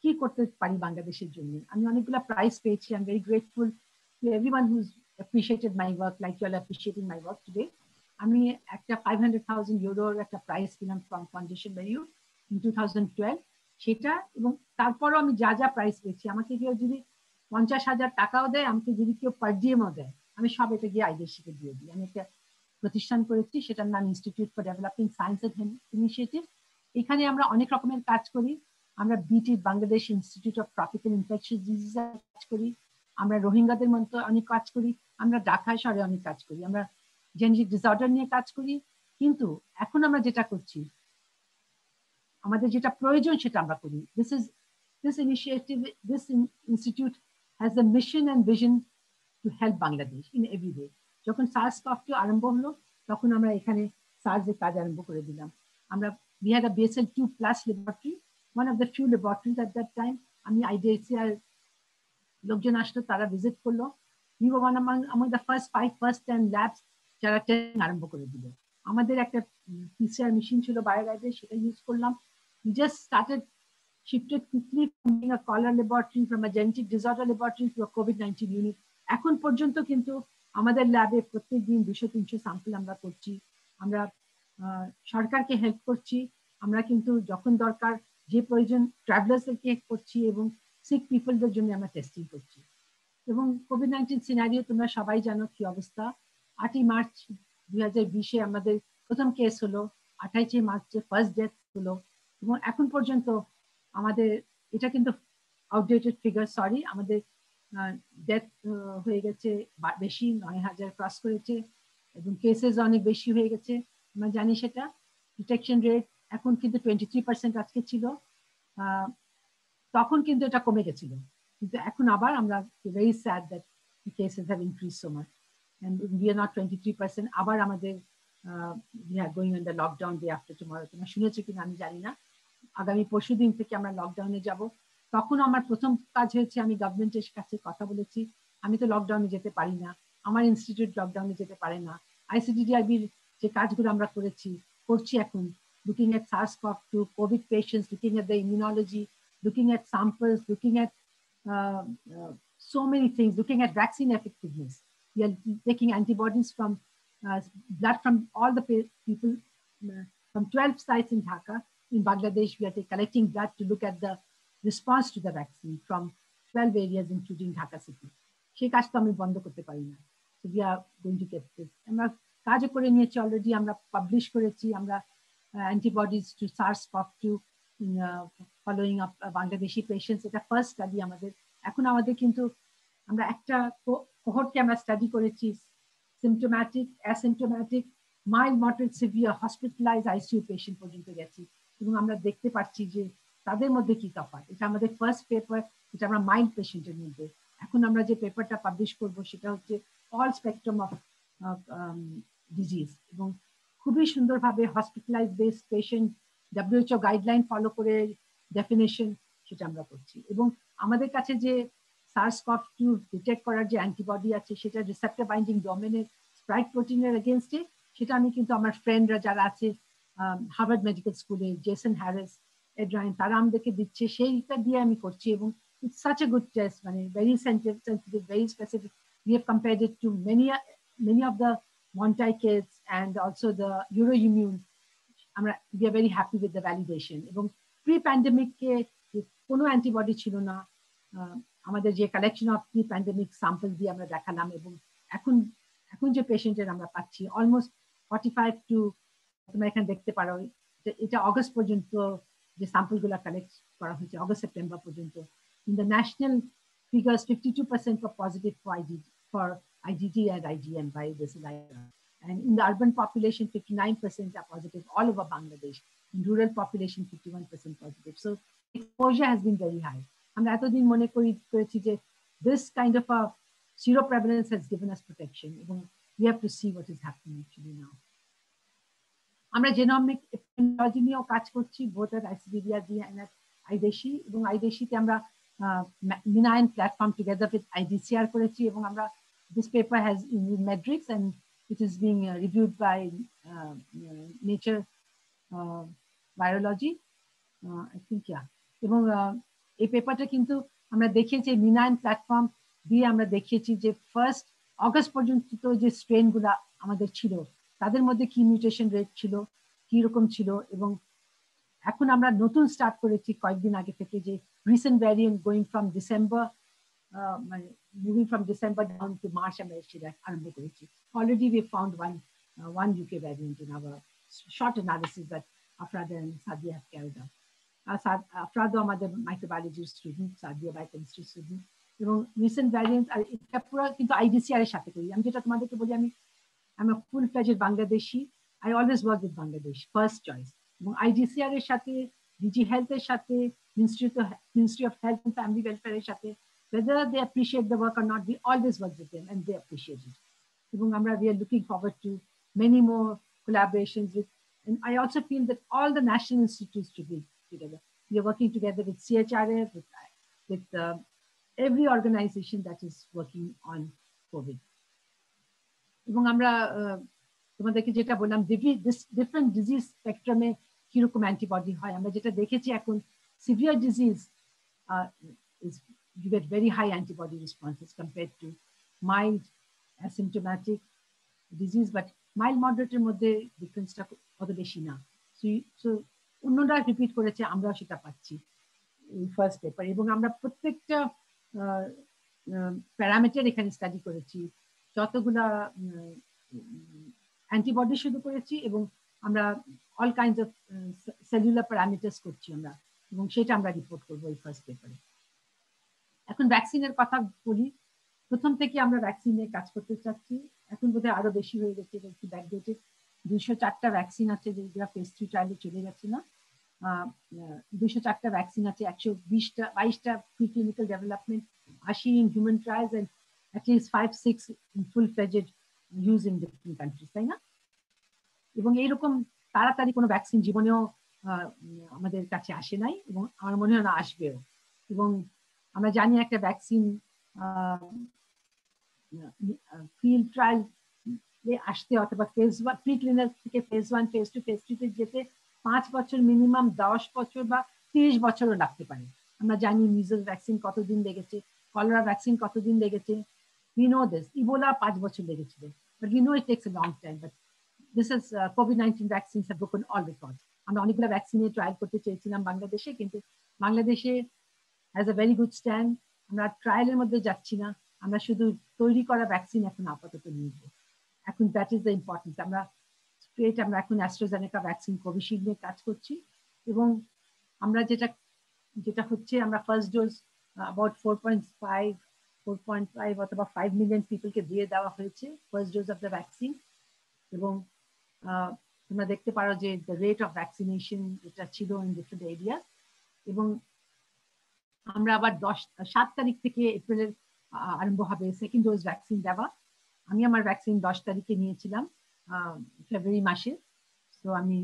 কি করতে পারি বাংলাদেশের জন্য। আমি অনেকগুলো প্রাইজ পেয়েছি। I am very grateful to everyone whose appreciated my work like you are appreciating my work today. আমি একটা ফাইভ হান্ড্রেড থাউজেন্ড ইউরোর একটা প্রাইজ পেলাম from foundation value in two thousand twelve সেটা। এবং তারপরও আমি যা যা প্রাইজ পেয়েছি, আমাকে কেউ যদি পঞ্চাশ হাজার টাকাও দেয়, আমাকে যদি কেউ পার ডিএমও দেয়, আমি সব এটা গিয়ে আইডিএসিকে দিয়ে দিই। আমি একটা প্রতিষ্ঠান করেছি, সেটার নাম institute for developing science and initiative. এখানে আমরা অনেক রকমের কাজ করি। আমরা বিটি Bangladesh institute of tropical infectious ডিজিজের কাজ করি, আমরা রোহিঙ্গাদের মতো অনেক কাজ করি, আমরা ঢাকা শহরে অনেক কাজ করি, আমরা জেনেটিক ডিসঅর্ডার নিয়ে কাজ করি। কিন্তু এখন আমরা যেটা করছি, আমাদের যেটা প্রয়োজন সেটা আমরা করি। This is this initiative, this institute has the mission and vision to help Bangladesh in every way. যখন সার্স কফ আরম্ভ হলো, তখন আমরা এখানে সার্সের কাজ আরম্ভ করে দিলাম। আমরা we had a B S L two plus laboratory, one of the few laboratories at that time. আমি আইডিএসিআর লোকজন আসলো, তারা ভিজিট করলো। We were one among among the first five first ten labs যারা টেস্টিং আরম্ভ করে দিল। আমাদের একটা পিসিআর মেশিন ছিল বায়োল্যাবে, সেটা ইউজ করলাম। We just started shifted quickly from being a collar laboratory, from a genetic disorder laboratory to a COVID nineteen unit. এখন পর্যন্ত কিন্তু আমাদের ল্যাবে প্রত্যেক দিন দুশো তিনশো স্যাম্পল আমরা করছি। আমরা সরকারকে হেল্প করছি। আমরা কিন্তু যখন দরকার যে প্রয়োজন ট্রাভেলার্সদেরকে করছি, এবং সিক পিপলদের জন্য আমরা টেস্টিং করছি। এবং কোভিড নাইন্টিন সিনারিও তোমরা সবাই জানো কি অবস্থা। আটই মার্চ দুই হাজার বিশে আমাদের প্রথম কেস হলো, আঠাইশে মার্চে ফার্স্ট ডেথ হলো। এবং এখন পর্যন্ত আমাদের এটা কিন্তু আউটডেটেড ফিগার, সরি, আমাদের ডেথ হয়ে গেছে বেশি, নয় হাজার ক্রস করেছে, এবং কেসেস অনেক বেশি হয়ে গেছে। আমরা জানি সেটা। ডিটেকশন রেট এখন কিন্তু টোয়েন্টি থ্রি পার্সেন্ট আজকে ছিল, তখন কিন্তু এটা কমে গেছিল, কিন্তু এখন আবার আমরা very sad that cases have increase so much and we are not twenty three percent. আবার আমাদের we are going on the lockdown day after tomorrow. তোমরা শুনেছো কিনা আমি জানি না, আগামী পরশু দিন থেকে আমরা লকডাউনে যাব। তখন আমার প্রথম কাজ হয়েছে, আমি গভর্নমেন্টের কাছে কথা বলেছি, আমি তো লকডাউনে যেতে পারি না, আমার ইনস্টিটিউট লকডাউনে যেতে পারে না। আইসিডিডিআরবির যে কাজগুলো আমরা করেছি করছি এখন, looking at SARS-CoV two, COVID patients, looking at the immunology, looking at samples, looking at uh, uh, so many things, looking at vaccine effectiveness. We are taking antibodies from uh, blood from all the people uh, from twelve sites in Dhaka. In Bangladesh, we are collecting blood to look at the response to the vaccine from twelve areas, including Dhaka city. সেই কাজ তো আমি বন্ধ করতে পারি না। So we are going to get this. আমরা কাজও করে নিয়েছি অলরেডি, আমরা পাবলিশ করেছি, আমরা antibodies to SARS CoV two following up Bangladeshi patients, এটা ফার্স্ট স্টাডি আমাদের। এখন আমাদের কিন্তু আমরা একটা কোহর্টকে আমরা স্টাডি করেছি, symptomatic, asymptomatic, mild, moderate, severe, hospitalize, ICU patient পর্যন্ত গেছি, এবং আমরা দেখতে পাচ্ছি যে তাদের মধ্যে কি তফাৎ। এটা আমাদের ফার্স্ট পেপার, এটা আমরা মাইল্ড পেশেন্টের মধ্যে। এখন আমরা যে পেপারটা পাবলিশ করবো সেটা হচ্ছে অল স্পেকট্রাম অফ ডিজিজ, এবং খুবই সুন্দরভাবে hospitalize based patient, WHO guideline follow করে ডেফিনেশন, সেটা আমরা করছি। এবং আমাদের কাছে যে সার্স-কভ টু ডিটেক্ট করার যে অ্যান্টিবডি আছে, সেটা রিসেপ্টর বাইন্ডিং ডোমেনের স্প্রাইক প্রোটিনের এগেনস্টে, সেটা আমি কিন্তু আমার ফ্রেন্ডরা যারা আছে হার্ভার্ড মেডিকেল স্কুলে, জেসন হ্যারিস, এড রায়ান, তারা আমাদেরকে দিচ্ছে, সেইটা দিয়ে আমি করছি। এবং it's such a good test, মানে very sensitive, very specific. We have compared it to many many of the Monti kits and also the Euroimmune. We are very happy with the validation. এবং pre pandemic কে কোনো antibody ছিল না, আমাদের যে collection of pre pandemic sample দিয়ে আমরা দেখালাম। এবং এখন এখন যে পেশেন্টের আমরা পাচ্ছি অলমোস্ট ফর্টি ফাইভ টু, তোমরা এখানে দেখতে পারো, এটা অগস্ট পর্যন্ত যে স্যাম্পলগুলো কালেক্ট করা হয়েছে, অগস্ট সেপ্টেম্বর পর্যন্ত। In the national figures, fifty two percent for positive for ID for I G T and I G M by this line. And in the urban population, fifty-nine percent are positive all over Bangladesh. In rural population, fifty-one percent positive. So exposure has been very high. আমরা এতদিন মনে করি করেছি যে this kind of a zero prevalence has given us protection. এবং we have to see what is happening actually now. আমরা genomic epidemiology নিয়েও কাজ করছি, both at I C D D R B and at আইদেশি। এবং আইদেশিতে আমরা MinION platform together with I D C R করেছি, এবং আমরা this paper has in Medrix and it is being uh, reviewed by uh, Nature uh, Virology, uh, I think, yeah. এবং এই পেপারটা কিন্তু আমরা দেখিয়েছি মিনাইন প্ল্যাটফর্ম দিয়ে আমরা দেখিয়েছি যে ফার্স্ট অগস্ট পর্যন্ত যে স্ট্রেন গুলা আমাদের ছিল তাদের মধ্যে কি মিউটেশন রেট ছিল কি রকম ছিল এবং এখন আমরা নতুন স্টার্ট করেছি কয়েকদিন আগে থেকে যে recent variant going from December মানে moving from December down to March আমরা সেটা আরম্ভ করেছি already we found one one UK variant in our short analysis that Afrad and Sadia have carried out আফরাদও আমাদের মাইক্রোবায়োলজির স্টুডেন্ট সাদিয়া বায়োকেমিস্ট্রি স্টুডেন্ট এবং রিসেন্ট ভ্যারিয়েন্ট আর এটা পুরো কিন্তু আইডিসিআর এর সাথে করি আমি যেটা তোমাদেরকে বলি আমি আমি full fledged Bangladeshi I always work with Bangladesh first choice এবং আইডিসিআর এর সাথে ডিজি হেলথ এর সাথে ministry ministry of health and family welfare এর সাথে whether they appreciate the work or not we always work with them and they appreciate it এবং আমরা we are looking forward to many more collaborations with and I also feel that all the national institutes to be together we are working together with C H R F with with uh, every organization that is working on COVID এবং আমরা তোমাদেরকে যেটা বললাম different disease স্পেকট্রামে কিরকম antibody হয় আমরা যেটা দেখেছি এখন severe disease is you get very high antibody responses compared to mild asymptomatic disease but mild moderate এর মধ্যে ডিফারেন্সটা অত বেশি না সো অন্যরা রিপিট করেছে আমরাও সেটা পাচ্ছি এই ফার্স্ট পেপার এবং আমরা প্রত্যেকটা প্যারামিটার এখানে স্টাডি করেছি যতগুলা অ্যান্টিবডি শুরু করেছি এবং আমরা all kinds of cellular parameters করছি আমরা এবং সেটা আমরা রিপোর্ট করবো এই ফার্স্ট পেপারে এখন ভ্যাকসিনের কথা বলি প্রথম থেকে আমরা ভ্যাকসিন নিয়ে কাজ করতে চাচ্ছি এখন বোধহয় আরো বেশি হয়ে গেছে একটু ব্যাকডেটেড দুইশো চারটা ভ্যাকসিন আছে যেগুলো ফেজ থ্রি ট্রায়ালে চলে যাচ্ছে না দুইশো চারটা ভ্যাকসিন আছে একশো বিশটা বাইশটা প্রিক্লিনিক্যাল ডেভেলপমেন্ট আশি in human trials and at least five six in full fledged use in different countries তাই না এবং এইরকম তাড়াতাড়ি কোনো ভ্যাকসিন জীবনেও আমাদের কাছে আসে নাই এবং আমার মনে হয় না আসবেও এবং আমরা জানি একটা ভ্যাকসিন ফিল্ড ট্রায়াল আসতে অথবা ফেজ ওয়ান প্রি ক্লিনিক্যাল থেকে phase one phase two phase three তে যেতে পাঁচ বছর মিনিমাম দশ বছর বা তিরিশ বছরও লাগতে পারে আমরা জানি মিজেলস ভ্যাকসিন কতদিন লেগেছে কলেরা ভ্যাকসিন কতদিন লেগেছে we know this ইবোলা পাঁচ বছর লেগেছিল but we know it takes a long time but this is uh, COVID nineteen vaccines have broken all records আমরা অনেকগুলো ভ্যাকসিনে ট্রায়াল করতে চেয়েছিলাম বাংলাদেশে কিন্তু বাংলাদেশে has a very good stand আমরা ট্রায়ালের মধ্যে যাচ্ছি না আমরা শুধু তৈরি করা ভ্যাকসিন এখন আপাতত নিব এখন দ্যাট ইজ দ্য ইম্পর্টেন্স আমরা স্ট্রেট আমরা এখন অ্যাস্ট্রাজেনেকা ভ্যাকসিন কোভিশিল্ড নিয়ে কাজ করছি এবং আমরা যেটা যেটা হচ্ছে আমরা first dose about four point five four point five অথবা ফাইভ মিলিয়ন পিপলকে দিয়ে দেওয়া হয়েছে first dose of the vaccine এবং তোমরা দেখতে পারো যে দ্য রেট অফ ভ্যাকসিনেশন যেটা ছিল ইন ডিফারেন্ট এরিয়া এবং আমরা আবার দশ সাত তারিখ থেকে এপ্রিলের আরম্ভ হবে সেকেন্ড ডোজ ভ্যাকসিন দেওয়া আমি আমার ভ্যাকসিন দশ তারিখে নিয়েছিলাম ফেব্রুয়ারি মাসে তো আমি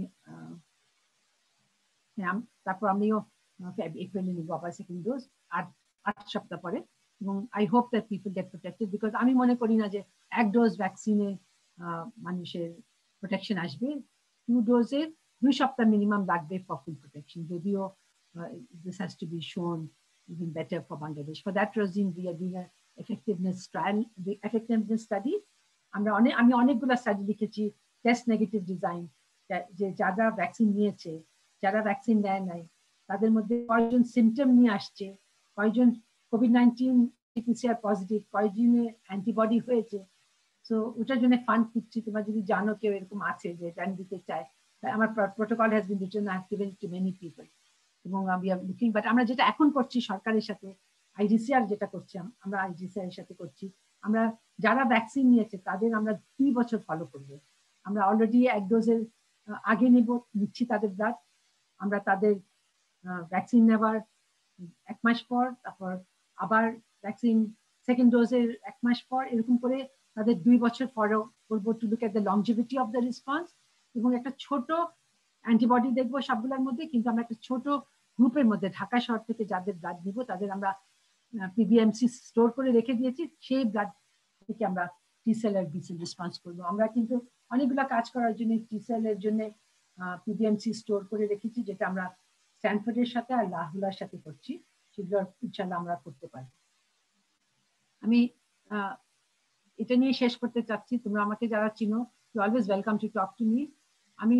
তারপর আমিও এপ্রিলে নিব আবার সেকেন্ড ডোজ আট আট সপ্তাহ পরে এবং I hope that people get protected because আমি মনে করি না যে এক ডোজ ভ্যাকসিনে মানুষের প্রোটেকশন আসবে টু ডোজের দুই সপ্তাহ মিনিমাম লাগবে ফর ফুল প্রোটেকশন যদিও this has to be shown even better for Bangladesh. For that reason, we are doing an effectiveness trial, the effectiveness study. আমরা অনেক আমি অনেকগুলো স্টাডি লিখেছি টেস্ট নেগেটিভ ডিজাইন যে যারা ভ্যাকসিন নিয়েছে যারা ভ্যাকসিন নেয় নাই তাদের মধ্যে কয়জন সিমটম নিয়ে আসছে কয়জন কোভিড নাইন্টিন পিসিআর পজিটিভ কয়জনে অ্যান্টিবডি হয়েছে সো ওটার জন্য ফান্ড দিচ্ছি তোমরা যদি জানো কেউ এরকম আছে যে জান দিতে চায় আমার protocol has been written I have given to many people এবং আমি লুকিং বাট আমরা যেটা এখন করছি সরকারের সাথে আইডিসিআর যেটা করছি আমরা আইডিসিআর এর সাথে করছি আমরা যারা ভ্যাকসিন নিয়েছে তাদের আমরা দুই বছর ফলো করবো আমরা অলরেডি এক ডোজের আগে নিব নিচ্ছি তাদের ব্লাড আমরা তাদের ভ্যাকসিন নেওয়ার এক মাস পর তারপর আবার ভ্যাকসিন সেকেন্ড ডোজের এক মাস পর এরকম করে তাদের দুই বছর ফলো করবো to look at the longevity of the response এবং একটা ছোট অ্যান্টিবডি দেখবো সবগুলোর মধ্যে কিন্তু আমরা একটা ছোট গ্রুপের মধ্যে ঢাকা শহর থেকে যাদের ব্লাড নিব তাদের আমরা পিবিএমসি স্টোর করে রেখে দিয়েছি সেই ব্লাড থেকে আমরা টি সেল আর বি সেল রেসপন্স করবো আমরা কিন্তু অনেকগুলো কাজ করার জন্য টি সেল এর জন্য পিবিএমসি স্টোর করে রেখেছি যেটা আমরা স্ট্যানফোর্ডের সাথে আর লাহুলার সাথে করছি সেগুলো ইনশাআল্লাহ আমরা করতে পারবো। আমি এটা নিয়ে শেষ করতে চাচ্ছি, তোমরা আমাকে যারা চিনো, you always welcome to talk to me. আমি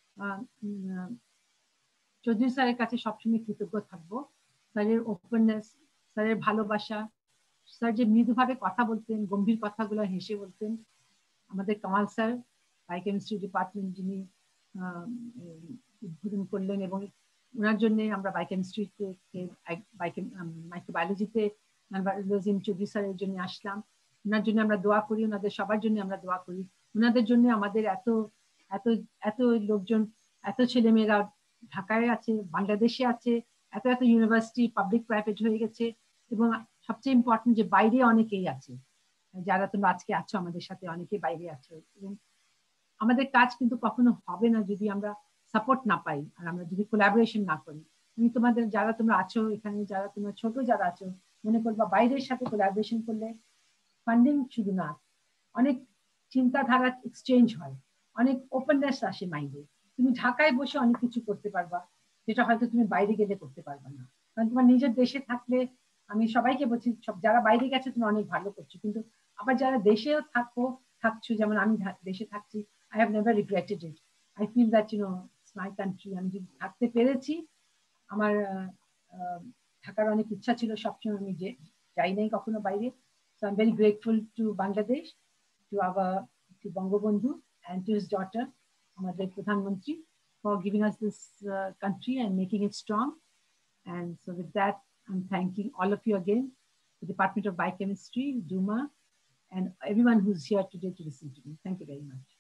চৌধুরী স্যারের কাছে সবসময় কৃতজ্ঞ থাকবো। স্যারের ওপেননেস, স্যারের ভালোবাসা, স্যার যে মৃদুভাবে কথা বলতেন, গম্ভীর কথাগুলো হেসে বলতেন। আমাদের কামাল স্যার বায়োকেমিস্ট্রি ডিপার্টমেন্ট যিনি উদ্বোধন করলেন, এবং ওনার জন্য আমরা বায়োকেমিস্ট্রিতে মাইক্রোবায়োলজিতে নজরুল চৌধুরী স্যারের জন্য আসলাম। ওনার জন্য আমরা দোয়া করি, ওনাদের সবার জন্য আমরা দোয়া করি। ওনাদের জন্য আমাদের এত এত এত লোকজন, এত ছেলেমেয়েরা ঢাকায় আছে, বাংলাদেশে আছে, এত এত ইউনিভার্সিটি পাবলিক প্রাইভেট হয়ে গেছে, এবং সবচেয়ে ইম্পর্টেন্ট যে বাইরে অনেকেই আছে, যারা তোমরা আজকে আছো আমাদের সাথে, অনেকে বাইরে আছো। এবং আমাদের কাজ কিন্তু কখনো হবে না যদি আমরা সাপোর্ট না পাই, আর আমরা যদি কোলাবোরেশন না করি। আমি তোমাদের যারা তোমরা আছো এখানে, যারা তোমরা ছোট যারা আছো, মনে করবা বাইরের সাথে কোলাবোরেশন করলে ফান্ডিং শুধু না, অনেক চিন্তাধারা এক্সচেঞ্জ হয়, অনেক ওপেননেস আসে মাইন্ডে। তুমি ঢাকায় বসে অনেক কিছু করতে পারবা যেটা হয়তো তুমি বাইরে গেলে করতে পারবা না। কারণ তোমার নিজের দেশে থাকলে, আমি সবাইকে বলছি, সব যারা বাইরে গেছে তুমি অনেক ভালো করছো, কিন্তু আবার যারা দেশেও থাকো থাকছো, যেমন আমি দেশে থাকছি, I have never regretted it. I feel that you know it's my country. আমি যদি থাকতে পেরেছি, আমার থাকার অনেক ইচ্ছা ছিল সবসময়, আমি যে যাই নাই কখনো বাইরে। So I'm very grateful to Bangladesh, to our to Bangabandhu and to his daughter, আমাদের প্রধানমন্ত্রী, for giving us this uh, country and making it strong. And so with that, I'm thanking all of you again, the Department of Biochemistry, Duma, and everyone who's here today to listen to me. Thank you very much.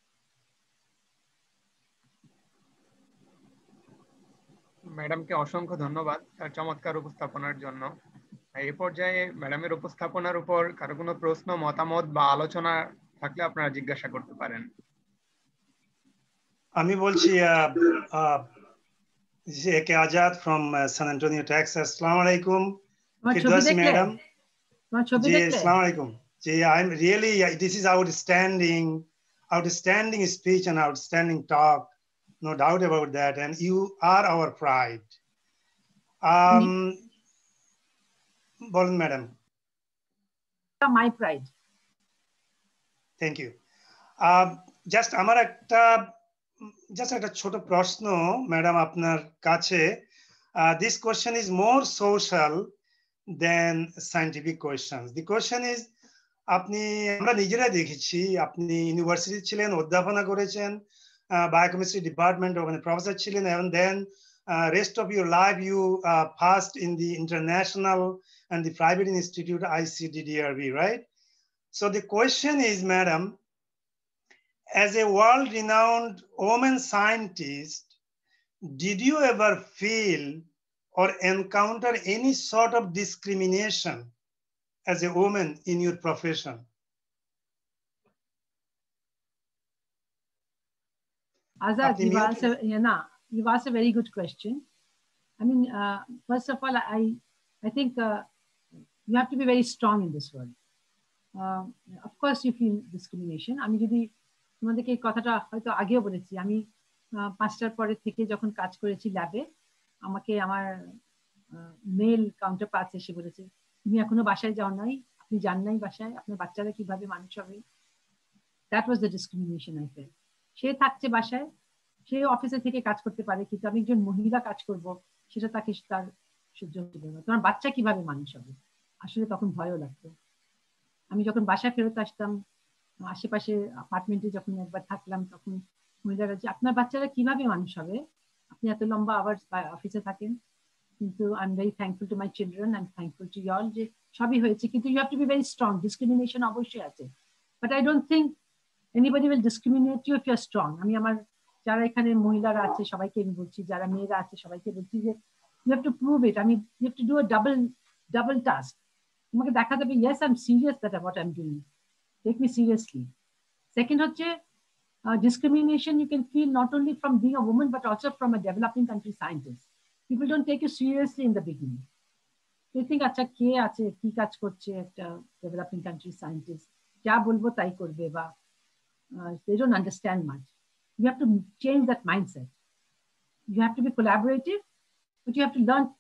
ম্যাডামকে অসংখ্য ধন্যবাদ তার চমৎকার উপস্থাপনার জন্য। এই পর্যায়ে ম্যাডামের উপস্থাপনার উপর কারো কোনো প্রশ্ন, মতামত বা আলোচনা থাকলে আপনারা জিজ্ঞাসা করতে পারেন।
আমি বলছি A K Azad from San Antonio, Texas. আসসালামু আলাইকুম ফিরদৌসী ম্যাডাম। জি আসসালামু আলাইকুম। জি, I am really, this is outstanding outstanding speech and outstanding talk, no doubt about that, and you are our pride. um বলুন madam.
My pride.
Thank you. Just আমার একটা just একটা ছোট প্রশ্ন ম্যাডাম আপনার কাছে। This question is more social than scientific question. The question is, আপনি আমরা নিজেরা দেখেছি আপনি ইউনিভার্সিটি ছিলেন, অধ্যাপনা করেছেন, বায়োকেমিস্ট্রি ডিপার্টমেন্ট ওখানে প্রফেসর ছিলেন, এবং দেন rest of your life you uh, passed in the international and the private institute I C D D R B, right? So the question is, madam, as a world-renowned woman scientist, did you ever feel or encounter any sort of discrimination as a woman in your profession?
Azad, you've asked, a, yeah, nah, you've asked a very good question. I mean, uh, first of all, I, I think uh, you have to be very strong in this world. Uh, of course, you feel discrimination. আমি যদি তোমাদেরকে এই কথাটা হয়তো আগেও বলেছি, আমি পাঁচটার পরে থেকে যখন কাজ করেছি ল্যাবে, আমাকে আমার মেল কাউন্টার পার্টস এসে বলেছে, তুমি এখনো বাসায় যাও নাই, আপনি যান নাই বাসায়, আপনার বাচ্চারা কিভাবে মানুষ হবে। That was the discrimination I felt. সে থাকছে বাসায়, সে অফিসে থেকে কাজ করতে পারে, কিন্তু আমি একজন মহিলা কাজ করব সেটা তাকে তার সহ্য হতে না। তোমার বাচ্চা কিভাবে মানুষ হবে, আসলে তখন ভয়ও লাগতো। আমি যখন বাসায় ফেরত আসতাম, আশেপাশে অ্যাপার্টমেন্টে যখন একবার থাকলাম, তখন মহিলারা যে আপনার বাচ্চারা কিভাবে মানুষ হবে, আপনি এত লম্বা আবার অফিসে থাকেন। কিন্তু I am very thankful to my children, I am thankful to you all, যে সবই হয়েছে, কিন্তু you have to be very strong. Discrimination অবশ্যই আছে, but I don't think anybody will discriminate you if you are strong. আমি আমার যারা এখানে মহিলারা আছে সবাইকে আমি বলছি, যারা মেয়েরা আছে সবাইকে বলছি যে you have to prove it. আমি you have to do a double double task. তোমাকে দেখা যাবে yes I am serious that what I am doing, take me seriously. Second হচ্ছে discrimination you can feel not only from being a woman but also from a developing country scientist. People don't take you seriously in the beginning. They think acha ke ache ki kaj korche ekta developing country scientist, ja bolbo tai korbe, ba they don't understand much. You have to change that mindset. You have to be collaborative, but you have to learn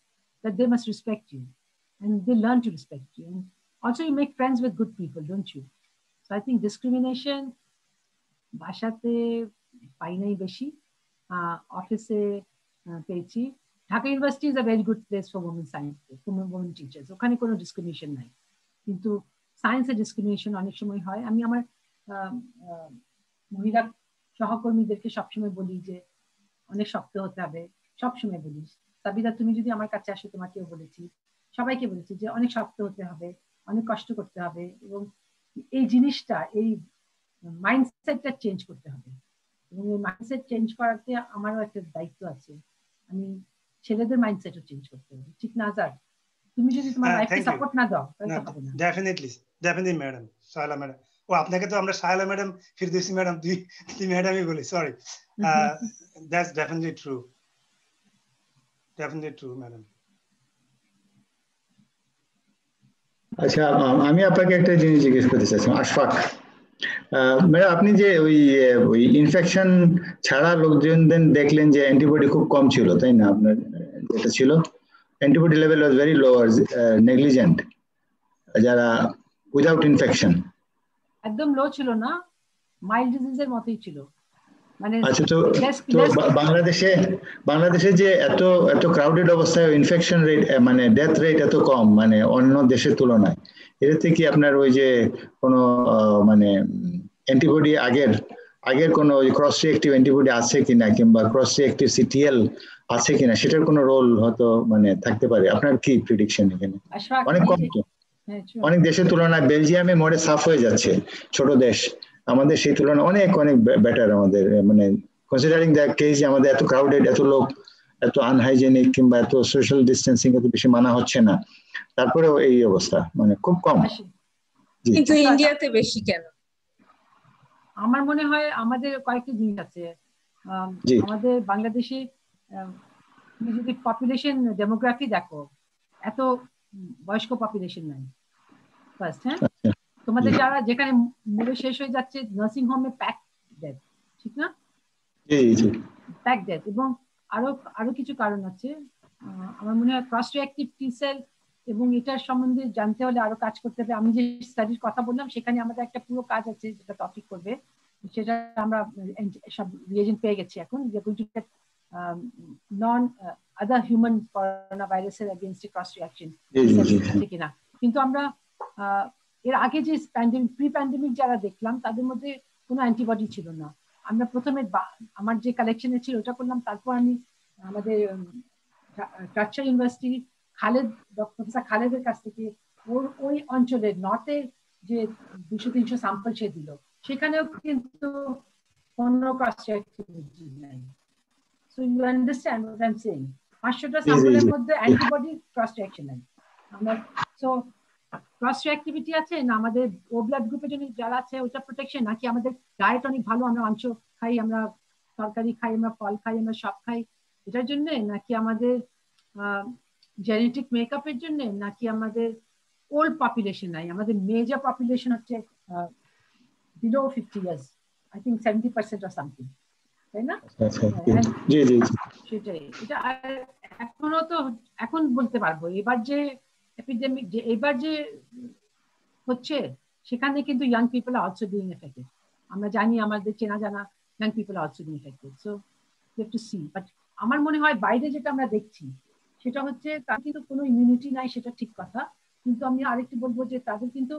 that they must respect you, and they learn to respect you. And also you make friends with good people, don't you? So I think discrimination, বাসাতে পাই নাই বেশি, অফিসে পেয়েছি। Dhaka university is a very good place for women science, women teachers, ওখানে কোনো discrimination নাই। কিন্তু সায়েন্সে ডিসক্রিমিনেশন অনেক সময় হয়। আমি আমার মহিলা সহকর্মীদেরকে সবসময় বলি যে অনেক শক্ত হতে হবে, সবসময় বলি। সাবিদা, তুমি যদি আমার কাছে আসো, তোমাকেও বলেছি, সবাইকে বলেছি যে অনেক শক্ত হতে হবে, অনেক কষ্ট করতে হবে, এবং এই জিনিসটা, এই মাইন্ডসেটটা চেঞ্জ করতে হবে। এবং এই মাইন্ডসেট চেঞ্জ করাতে আমারও একটা দায়িত্ব আছে। আমি ছেলেদের মাইন্ডসেটও চেঞ্জ করতে হবে, ঠিক না আজাদ? তুমি যদি তোমার লাইফে সাপোর্ট না দাও তাহলে হবে না।
Definitely definitely madam, Saila madam. ও আপনাকে তো আমরা সায়লা ম্যাডাম, ফিরদৌসী ম্যাডাম, দুই দুই ম্যাডামই বলি, sorry. That's definitely true, definitely true madam.
আচ্ছা, আমি আপনাকে একটা জিনিস জিজ্ঞেস করতে চাচ্ছিলাম, আশফাক ম্যাডাম, আপনি যে ওই ওই ইনফেকশন ছাড়া লোকজনদের দেখলেন যে অ্যান্টিবডি খুব কম ছিল, তাই না? আপনার যেটা ছিল antibody level was very low আর নেগলিজেন্ট, যারা উইদাউট ইনফেকশন।
একদম লো ছিল না, মাইল্ড ডিজিজের মতোই ছিল। মানে
আচ্ছা, তো বাংলাদেশে বাংলাদেশে যে এত এত ক্রাউডেড অবস্থায় ইনফেকশন রেট, মানে ডেথ রেট এত কম, মানে অন্য দেশের তুলনায়, এটাতে কি আপনার ওই যে কোনো মানে অ্যান্টিবডি আগের আগের কোনো ক্রস রিঅ্যাক্টিভ অ্যান্টিবডি আছে কিনা, কিংবা ক্রস রিঅ্যাক্টিভ সিটিএল আছে কিনা, সেটার কোনো রোল হয়তো মানে থাকতে পারে? আপনার কি প্রেডিকশন এখানে? অনেক কম তো, অনেক দেশের তুলনায় বেলজিয়ামে মরে সাফ হয়ে যাচ্ছে, ছোট দেশ। আমাদের সেই তুলনায় অনেক অনেক বেটার আমাদের, মানে কনসিডারিং দ্য কেস, আমাদের এত ক্রাউডেড, এত লোক, এত আনহাইজেনিক, কিংবা এত সোশ্যাল ডিস্টেন্সিং এত বেশি মানা হচ্ছে না, তারপরেও এই অবস্থা, মানে খুব কম।
কিন্তু ইন্ডিয়াতে বেশি কেন?
আমার মনে হয় আমাদের কয়েকটা জিনিস আছে। আমাদের বাংলাদেশে যদি পপুলেশন ডেমোগ্রাফি দেখো, এত বয়স্ক পপুলেশন নাই ফার্স্ট। হ্যাঁ, তোমাদের যারা যেখানে মরে শেষ হয়ে যাচ্ছে, নার্সিং হোমে প্যাক ডেথ, ঠিক না? প্যাক ডেথ। এবং আরো আরো কিছু কারণ আছে। আমার মনে হয় ক্রস রিঅ্যাক্টিভ টি সেল, এবং এটার সম্বন্ধে জানতে হলে আরো কাজ করতে হবে। আমি যে স্টাডির কথা বললাম, সেখানে আমাদের একটা পুরো কাজ আছে যেটা টপিক করবে, সেটা আমরা সব রিয়েজেন্ট পেয়ে গেছি এখন, যে নন আদার হিউম্যান করোনা ভাইরাসের এগেইনস্ট ক্রস রিঅ্যাকশন আছে কিনা। কিন্তু আমরা এর আগে যে প্যান্ডেমিক, প্রি প্যান্ডেমিক যারা দেখলাম, তাদের মধ্যে কোনো অ্যান্টিবডি ছিল না। আমরা প্রথমে আমার যে কালেকশনে ছিল ওটা করলাম, তারপর আমি আমাদের টাকচার ইউনিভার্সিটি খালেদ, প্রফেসর খালেদের কাছ থেকে ওর ওই অঞ্চলের নর্থের যে দুশো তিনশো স্যাম্পল সে দিল, সেখানেও কিন্তু কোনো ক্রস রিঅ্যাক্টিভিটি নাই। So you understand what I am saying? পাঁচশোটা স্যাম্পলের মধ্যে অ্যান্টিবডি ক্রস রিঅ্যাকশন নাই। আমরা সো ক্রস রিঅ্যাক্টিভিটি আছে না আমাদের ও ব্লাড গ্রুপের জন্য যারা আছে ওটা প্রোটেকশন, নাকি আমাদের ডায়েট অনেক ভালো, আমরা মাংস খাই, আমরা তরকারি খাই, আমরা ফল খাই, আমরা সব খাই, এটার জন্য, নাকি আমাদের জেনেটিক মেকআপের জন্য, নাকি আমাদের ওল্ড পপুলেশন নাই? আমাদের মেজর পপুলেশন হচ্ছে below fifty years, I think seventy percent or something, তাই না? সেটাই। এটা এখনো তো এখন বলতে পারবো, এবার যে এপিডেমিক, যে এবার যে হচ্ছে, সেখানে কিন্তু young people are also being affected. আমরা জানি আমাদের চেনা জানা young people are also being affected. So you have to see. But আমার মনে হয় বাইরে যেটা আমরা দেখছি, সেটা হচ্ছে তার কিন্তু কোনো ইমিউনিটি নাই, সেটা ঠিক কথা। কিন্তু আমি আরেকটু বলবো যে তাদের কিন্তু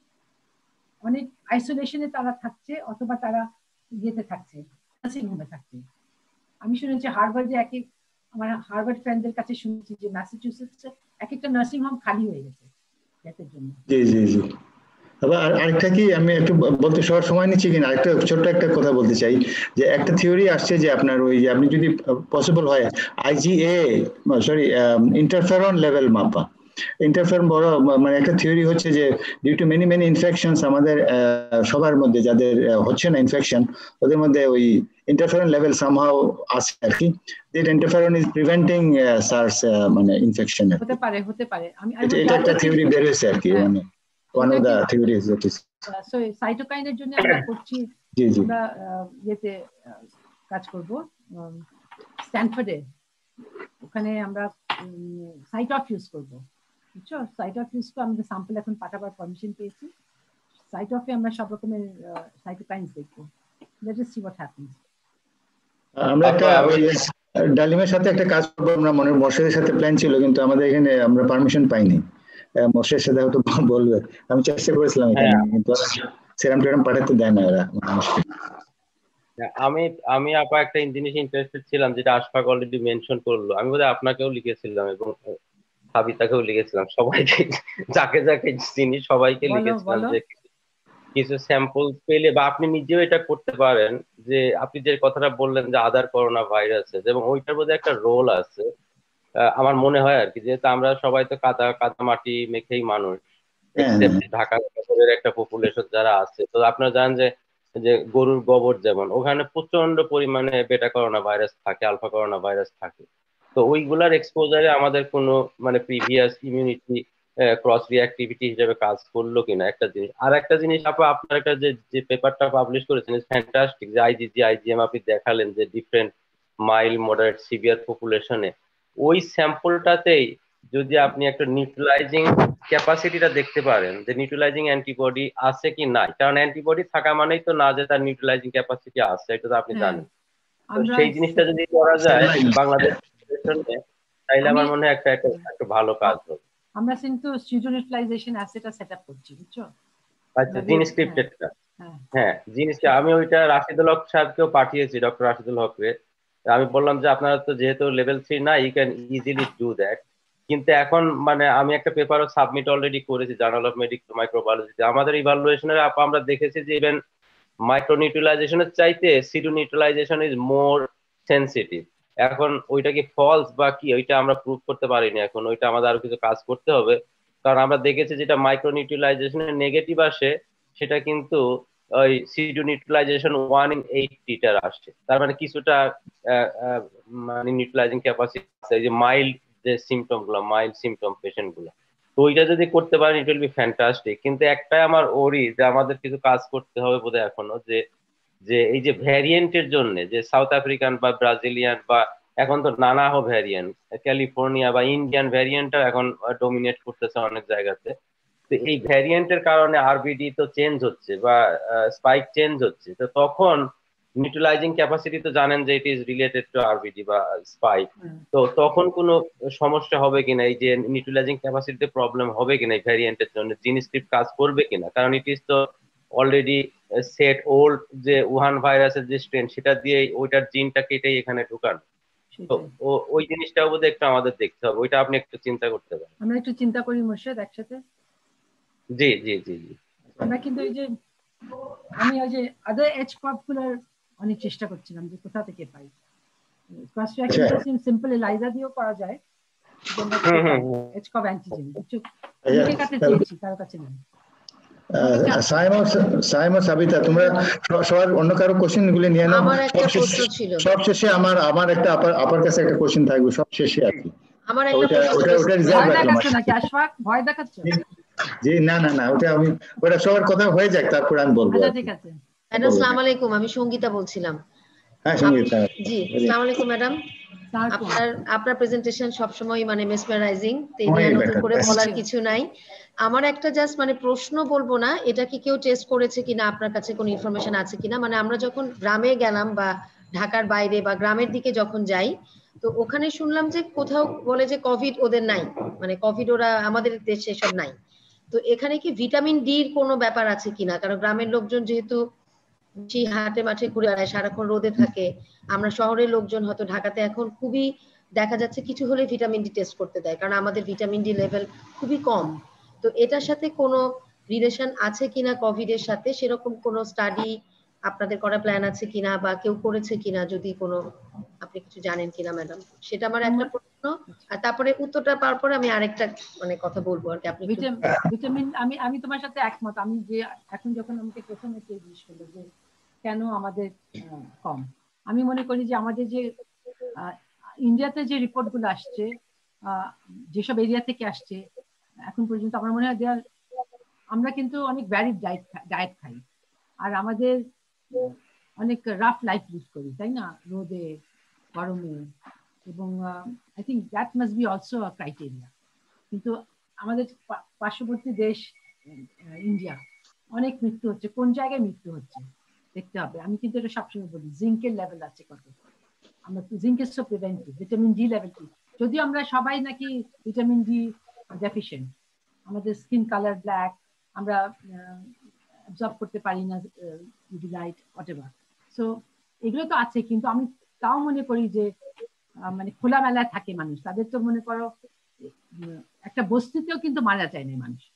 অনেক আইসোলেশনে তারা থাকছে, অথবা তারা ইয়েতে থাকছে, নার্সিং হোমে থাকছে। আমি শুনেছি হার্ভার্ডে, এক এক আমার হার্ভার্ড ফ্রেন্ডদের কাছে শুনেছি যে ম্যাসাচুসেটসে এক একটা নার্সিং হোম খালি হয়ে গেছে ডেথের জন্য।
জি জি জি। আবার আরেকটা কি, আমি একটু বলতে সবার সময় নিচ্ছি কিনা, আরেকটা ছোট্ট একটা কথা বলতে চাই, যে একটা থিওরি আসছে যে আপনার ওই যে আপনি যদি পসিবল হয় আইজিএ, সরি ইন্টারফেরন লেভেল মাপা। ইন্টারফেরন বড় মানে একটা থিওরি হচ্ছে যে due to many many infections, আমাদের সবার মধ্যে যাদের হচ্ছে না ইনফেকশন, ওদের মধ্যে ওই ইন্টারফেরন লেভেল সামহাউ আছে আর কি, that interferon is preventing SARS মানে ইনফেকশন।
হতে পারে, হতে পারে। আমি
এটা একটা থিওরি বের হয়েছে আর কি, মানে one of the theories that is
so সাইটোকাইনের জন্য আমরা করছি,
জি জি,
আমরা ইয়েতে কাজ করব স্ট্যানফোর্ডে, ওখানে আমরা সাইট অফ ইউজ করবো, বুঝছো? সাইট অফ ইউজ করে আমাদের স্যাম্পল এখন পাঠাবার পারমিশন পেয়েছি। সাইট অফে আমরা সব রকমের সাইটোকাইনস দেখবো। Let us see what happens.
আমরা একটা ডালিমের সাথে একটা কাজ করবো, আমরা মনে মোর্শেদের সাথে প্ল্যান ছিল, কিন্তু আমাদের এখানে আমরা পারমিশন পাইনি। মোর্শেদের সাথে হয়তো বলবে, আমি চেষ্টা করেছিলাম এখানে, কিন্তু সেরাম টেরাম পাঠাতে দেয় না এরা।
আমি আমি আপা একটা জিনিস ইন্টারেস্টেড ছিলাম, যেটা আশফাক অলরেডি মেনশন করলো। আমি বোধহয় আপনাকেও লিখেছিলাম এবং সাবিতাকেও লিখেছিলাম, সবাইকে যাকে যাকে চিনি সবাইকে লিখেছিলাম যে কিছু স্যাম্পল পেলে, বা আপনি নিজেও এটা করতে পারেন, যে আপনি যে কথাটা বললেন যে আদার করোনা ভাইরাসেস, এবং ওইটার মধ্যে একটা রোল আছে আমার মনে হয় আর কি, যেহেতু আমরা সবাই তো কাদা কাদা মাটি মেখেই মানুষ, এক্সেপ্ট ঢাকা শহরের একটা পপুলেশন যারা আছে। তো আপনারা জানেন যে যে গরুর গোবর যেমন, ওখানে প্রচন্ড পরিমাণে বেটা করোনা ভাইরাস থাকে, আলফা করোনা ভাইরাস থাকে। তো ওইগুলার এক্সপোজারে আমাদের কোনো মানে প্রিভিয়াস ইমিউনিটি ক্রস রিঅ্যাক্টিভিটি হিসেবে কাজ করলো কিনা একটা জিনিস। আর একটা জিনিস আপা, আপনার একটা যে যে পেপারটা পাবলিশ করেছেন ফ্যান্টাস্টিক, যে আইজিজি আইজিএম আপনি দেখালেন যে ডিফারেন্ট মাইল্ড মডারেট সিভিয়ার পপুলেশনে, ওই স্যাম্পলটাতেই যদি আপনি একটা নিউট্রালাইজিং ক্যাপাসিটিটা দেখতে পারেন, যে নিউট্রালাইজিং অ্যান্টিবডি আছে কি নাই, কারণ অ্যান্টিবডি থাকা মানেই তো না যে তার নিউট্রালাইজিং ক্যাপাসিটি আছে, এটা তো আপনি জানেন। তো সেই জিনিসটা যদি করা যায় বাংলাদেশ তাইলে আমার মনে হয় একটা একটা ভালো কাজ হবে।
আমরা কিন্তু স্টিরিও নিউট্রালাইজেশন অ্যাসেটা সেটআপ করছি, বুঝছো?
আচ্ছা, জিন স্ক্রিপ্টেডটা, হ্যাঁ জিনিসটা আমি ওইটা রাশিদুল হক সাহেবকেও পাঠিয়েছি, ডক্টর রাশিদুল হককে। আমি বললাম যে আপনারা তো যেহেতু লেভেল থ্রি না, you can easily do that. কিন্তু এখন মানে আমি একটা পেপারও সাবমিট অলরেডি করেছি জার্নাল অফ মেডিকেল মাইক্রোবায়োলজিতে। আমাদের ইভালুয়েশনের আমরা দেখেছি যে ইভেন মাইক্রোনিউট্রালাইজেশনের চাইতে সিটোনিউট্রালাইজেশন ইজ মোর সেনসিটিভ। এখন ওইটা কি ফলস বা কি, ওইটা আমরা প্রুভ করতে পারিনি এখন, ওইটা আমাদের আরো কিছু কাজ করতে হবে। কারণ আমরা দেখেছি যেটা মাইক্রোনিউট্রালাইজেশনের নেগেটিভ আসে, সেটা কিন্তু ওই cytoneutralization one in eight titre আসছে। তার মানে কিছুটা মানে নিউট্রালাইজিং ক্যাপাসিটি আছে, যে মাইল্ড যে সিমটম গুলো, মাইল্ড সিমটম পেশেন্ট গুলো। তো ওইটা যদি করতে পারেন ইট উইল বি ফ্যান্টাস্টিক। কিন্তু একটাই আমার ওরি, যে আমাদের কিছু কাজ করতে হবে বোধহয় এখনো, যে যে এই যে ভ্যারিয়েন্টের জন্য, যে সাউথ আফ্রিকান বা ব্রাজিলিয়ান বা এখন তো নানা ভ্যারিয়েন্ট, ক্যালিফোর্নিয়া বা ইন্ডিয়ান ভ্যারিয়েন্টটা এখন ডোমিনেট করতেছে অনেক জায়গাতে। তো এই ভ্যারিয়েন্টের কারণে আরবিডি তো চেঞ্জ হচ্ছে বা স্পাইক চেঞ্জ হচ্ছে। তো তখন নিউট্রালাইজিং ক্যাপাসিটি তো জানেন যে it is related to RBD বা স্পাইক। তো তখন কোনো সমস্যা হবে কিনা, এই যে নিউট্রালাইজিং ক্যাপাসিটিতে প্রবলেম হবে কিনা এই ভ্যারিয়েন্টের জন্য, জিন স্ক্রিপ্ট কাজ করবে কিনা, কারণ ইট ইজ তো অলরেডি সেট ওল্ড যে উহান ভাইরাসের যে স্ট্রেন, সেটা দিয়ে ওইটার জিনটা কেটেই এখানে ঢুকানো। তো ওই জিনিসটাও বোধহয় একটু আমাদের দেখতে হবে, ওইটা আপনি একটু চিন্তা করতে পারেন।
আমরা একটু চিন্তা করি মোর্শেদ একসাথে।
জি জি জি জি
আমরা কিন্তু ওই যে আমি ওই যে আদার এজ ক্রপ গুলোর অনেক চেষ্টা করছিলাম যে কোথা থেকে পাই। ক্রস রিঅ্যাকশন সিম্পল এলাইজা দিয়েও করা যায়, এজ ক্রপ অ্যান্টিজেন কিছু অনেকের কাছে চেয়েছি, কারো কাছে নেই।
সাইমা সাবিতা, তোমরা সবার অন্য কারো কোশ্চেন গুলো নিয়ে নাও।
আমার একটা প্রশ্ন ছিল,
সব শেষে আমার আমার একটা আপার আপার কাছে একটা কোশ্চেন থাকবে সব শেষে আর কি।
আমার একটা প্রশ্ন
ওটা ওটা রিজার্ভ রাখলাম
নাকি আশফাক, ভয় দেখাচ্ছ?
জি না না না, ওটা আমি ওটা সবার কথা হয়ে যাক, তারপর আমি বলবো।
আচ্ছা ঠিক আছে।
আসসালামু আলাইকুম, আমি সঙ্গীতা বলছিলাম।
হ্যাঁ সঙ্গীতা
জি, আসসালামু আলাইকুম ম্যাডাম। আপনার আপনার প্রেজেন্টেশন সবসময় মানে মেসমেরাইজিং, তো এই নিয়ে নতুন করে বলার কিছু নাই। আমার একটা জাস্ট মানে প্রশ্ন বলবো না, এটা কি কেউ টেস্ট করেছে কিনা, আপনার কাছে কোনো ইনফরমেশন আছে কিনা? মানে আমরা যখন গ্রামে গেলাম বা ঢাকার বাইরে বা গ্রামের দিকে যখন যাই, তো ওখানে শুনলাম যে কোথাও বলে যে কোভিড ওদের নাই, মানে কোভিড ওরা আমাদের দেশে সব নাই। তো এখানে কি ভিটামিন ডির কোনো ব্যাপার আছে কিনা? কারণ গ্রামের লোকজন যেহেতু সেই হাটে মাঠে ঘুরে বেড়ায়, সারাক্ষণ রোদে থাকে। আমরা শহরের লোকজন হয়তো ঢাকাতে এখন খুবই দেখা যাচ্ছে কিছু হলে ভিটামিন ডি টেস্ট করতে দেয়, কারণ আমাদের ভিটামিন ডি লেভেল খুবই কম। তো এটার সাথে কোনো রিলেশন আছে কিনা কোভিড এর সাথে, সেরকম কোনো স্টাডি আপনাদের করা প্ল্যান আছে কিনা বা কেউ করেছে কিনা, যদি কোনো আপনি কিছু জানেন কিনা ম্যাডাম, সেটা আমার একটা প্রশ্ন। আর তারপরে উত্তরটা পাওয়ার পরে আমি আরেকটা মানে কথা বলবো আর কি। আপনি
ভিটামিন, আমি আমি তোমার সাথে একমত। আমি যে এখন যখন আমাকে প্রথমে কেউ জিজ্ঞেস করলো যে কেন আমাদের কম, আমি মনে করি যে আমাদের যে ইন্ডিয়াতে যে রিপোর্ট গুলো আসছে, যেসব এরিয়া থেকে আসছে এখন পর্যন্ত, আমার মনে হয় দেয়ার আমরা কিন্তু অনেক ভ্যারিড ডায়েট ডায়েট খাই, আর আমাদের অনেক রাফ লাইফ লিড করি, তাই না? রোদে গরমে, এবং I think that must be also a criteria. কিন্তু আমাদের পার্শ্ববর্তী দেশ ইন্ডিয়া অনেক মৃত্যু হচ্ছে, কোন জায়গায় মৃত্যু হচ্ছে দেখতে হবে। আমি কিন্তু এটা সবসময় বলি জিঙ্কের লেভেল আছে কত, আমরা zinc is so preventive, vitamin D level কি, যদিও আমরা সবাই নাকি ভিটামিন ডি ডেফিশিয়েন্ট, আমাদের স্কিন কালার ব্ল্যাক, আমরা অ্যাবজর্ব করতে পারি না ইউভি লাইট হোয়াটএভার, সো এগুলো তো আছে। কিন্তু আমি তাও মনে করি যে মানে খোলামেলায় থাকে মানুষ, তাদের তো মনে করো একটা বস্তিতেও কিন্তু মারা যায় না মানুষ,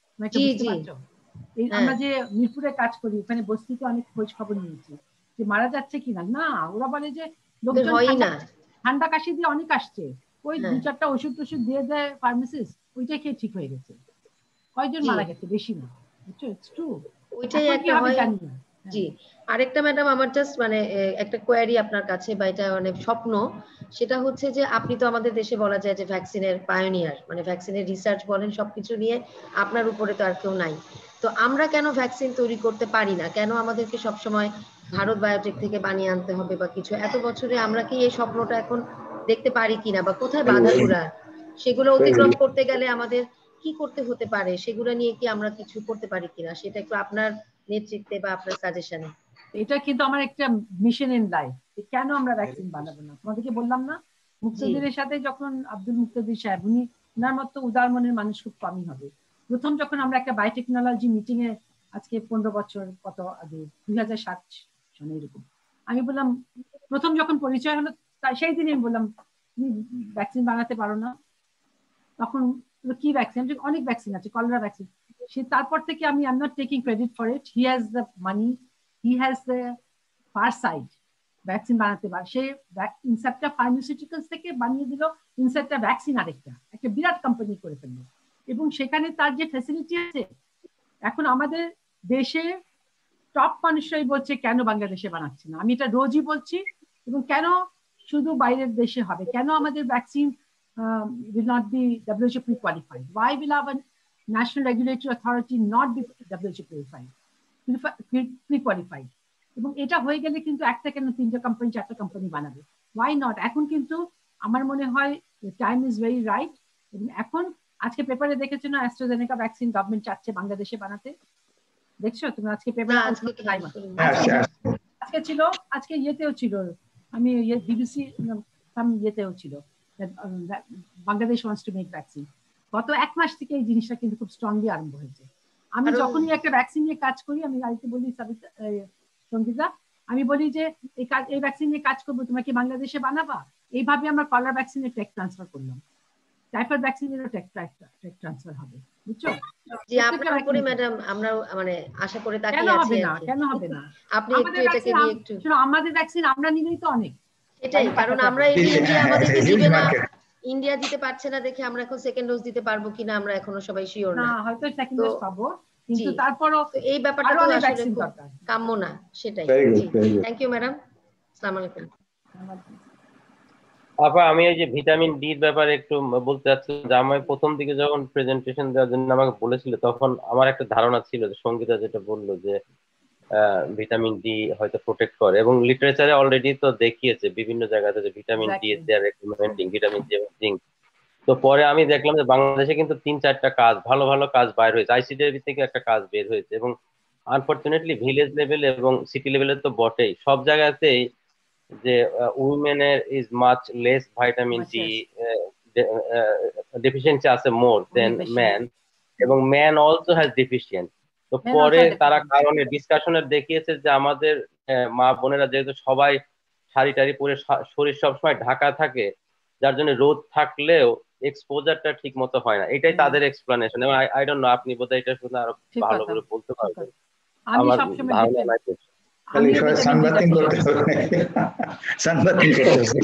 আমরা যে মিরপুরে কাজ করি ওখানে বস্তিতে অনেক খোঁজ খবর নিয়েছি যে মারা যাচ্ছে কিনা, না ওরা বলে যে লোকজন ঠান্ডা কাশি দিয়ে অনেক আসছে, ওই দু চারটা ওষুধ টষুধ দিয়ে দেয় ফার্মাসিস্ট, ওইটাই খেয়ে ঠিক হয়ে গেছে, কয়জন মারা গেছে, বেশি না, বুঝছো? ইটস ট্রু,
ওইটাই একটা হয়। জি, আরেকটা ম্যাডাম আমার জাস্ট মানে একটা কোয়ারি আপনার কাছে, বা এটা মানে স্বপ্ন, সেটা হচ্ছে যে আপনি তো আমাদের দেশে বলা যায় যে ভ্যাকসিনের পায়োনিয়ার, মানে ভ্যাকসিনের রিসার্চ বলেন সবকিছু নিয়ে আপনার উপরে তো আর কেউ নাই, তো আমরা কেন ভ্যাকসিন তৈরি করতে পারি না? কেন আমাদেরকে সবসময় ভারত বায়োটেক থেকে বানিয়ে আনতে হবে বা কিছু? এত বছরে আমরা কি এই স্বপ্নটা এখন দেখতে পারি কিনা, বা কোথায় বাধাগুলা, সেগুলো অতিক্রম করতে গেলে আমাদের কি করতে হতে পারে, সেগুলো নিয়ে কি আমরা কিছু করতে পারি কিনা, সেটা একটু আপনার নেতৃত্বে বা আপনার সাজেশনে।
এটা কিন্তু আমার একটা মিশন ইন লাইফ, কেন আমরা ভ্যাকসিন বানাবো না। তোমাদেরকে বললাম না, মুক্তাদিরের সাথে যখন আব্দুল মুক্তাদির সাহেব, উনি ওনার মতো উদার মনের মানুষ খুব কমই হবে। প্রথম যখন আমরা একটা বায়োটেকনোলজি মিটিং এ আজকে পনেরো বছর কত আগে, দুই হাজার সাত সনে এরকম, আমি বললাম, প্রথম যখন পরিচয় হলো সেই দিনই আমি বললাম তুমি ভ্যাকসিন বানাতে পারো না? তখন কি ভ্যাকসিন? অনেক ভ্যাকসিন আছে, কলেরা ভ্যাকসিন। সে তারপর থেকে আমি I am not taking credit for it, he has the money, he has the far side, vaccine বানাতে পারে। সে ইনসেপ্টা ফার্মাসিউটিক্যালস থেকে বানিয়ে দিল ইনসেপ্টা ভ্যাকসিন, আরেকটা একটা বিরাট কোম্পানি করে ফেললো, এবং সেখানে তার যে ফ্যাসিলিটি আছে, এখন আমাদের দেশে টপ মানুষরাই বলছে কেন বাংলাদেশে বানাচ্ছে না। আমি এটা রোজই বলছি, এবং কেন শুধু বাইরের দেশে হবে, কেন আমাদের vaccine will not be W H O pre-qualified? Why will our national regulatory authority not be W H O pre-qualified? pre-qualified? এবং এটা হয়ে গেলে কিন্তু একটা কেন তিনটা কোম্পানি চারটা কোম্পানি বানাবে, why not? এখন কিন্তু আমার মনে হয় টাইম ইজ ভেরি রাইট। এবং এখন আজকে পেপারে দেখেছো না, অ্যাস্ট্রাজেনেকা ভ্যাকসিন গভর্নমেন্ট চাচ্ছে বাংলাদেশে বানাতে, দেখছো তুমি আজকে পেপারে? আজকে ছিল, আজকে ইয়েতেও ছিল, আমি বিবিসি ইয়েতেও ছিল, Bangladesh wants to make vaccine. গত এক মাস থেকে এই জিনিসটা কিন্তু খুব স্ট্রংলি আরম্ভ হয়েছে। আমি যখনই একটা ভ্যাকসিন নিয়ে কাজ করি, আমি আরেকটু বলি সঙ্গীতা, আমি বলি যে এই এই ভ্যাকসিন নিয়ে কাজ করবো, তোমরা কি বাংলাদেশে বানাবা? এইভাবে আমরা কলার ভ্যাকসিনের টেক ট্রান্সফার করলাম, টাইফয়েড ভ্যাকসিনেরও টেক টেক ট্রান্সফার হবে, বুঝছো?
জি, আপনার উপরে ম্যাডাম আমরা মানে আশা করে তাকিয়ে আছি।
কেন হবে না, কেন হবে না?
আপনি একটু এটাকে নিয়ে একটু,
শুনো, আমাদের ভ্যাকসিন আমরা নিলেই তো অনেক,
এটাই কারণ আমরা এই ইন্ডিয়া আমাদেরকে দিবে না, ইন্ডিয়া দিতে পারছে না দেখে আমরা এখন সেকেন্ড ডোজ দিতে পারবো কিনা আমরা এখনো সবাই শিওর না।
না, হয়তো সেকেন্ড ডোজ পাবো, কিন্তু তারপরও
এই ব্যাপারটা তো আসলে কাম্য না, সেটাই। থ্যাংক ইউ ম্যাডাম, আসসালামু আলাইকুম।
আপা, আমি এই যে ভিটামিন ডি এর ব্যাপারে একটু বলতে চাচ্ছি যে আমি প্রথম দিকে যখন প্রেজেন্টেশন দেওয়ার জন্য আমাকে বলেছিল, তখন আমার একটা ধারণা ছিল যে সঙ্গীতা যেটা বললো যে ভিটামিন ডি হয়তো প্রোটেক্ট করে, এবং লিটারেচারে অলরেডি তো দেখিয়েছে বিভিন্ন জায়গাতে যে vitamin D they are recommending vitamin D এবং জিঙ্ক। তো পরে আমি দেখলাম যে বাংলাদেশে কিন্তু তিন চারটা কাজ, ভালো ভালো কাজ বাইর হয়েছে, আইসিডিআরবি থেকে একটা কাজ বের হয়েছে, এবং আনফরচুনেটলি ভিলেজ লেভেলে এবং সিটি লেভেলে তো বটেই, সব জায়গাতেই যে উইমেনের is much less vitamin D deficiency আছে মোর দেন ম্যান, এবং ম্যান অলসো হ্যাজ ডেফিসিয়েন্ট। তো পরে তারা কারণে ডিসকাশনে দেখিয়েছে যে আমাদের মা বোনেরা যেহেতু সবাই শাড়ি টাড়ি পরে শরীর সবসময় ঢাকা থাকে, যার জন্য রোদ থাকলেও এক্সপোজারটা ঠিক মতো হয় না, এটাই তাদের এক্সপ্লানেশন। এবং আই ডোন্ট নো, আপনি বোধহয় এটা শুনে আরো ভালো করে বলতে পারবেন। আমার ধারণা নাই
সানবাথিং করতে হবে, সানবাথিং করতে হবে।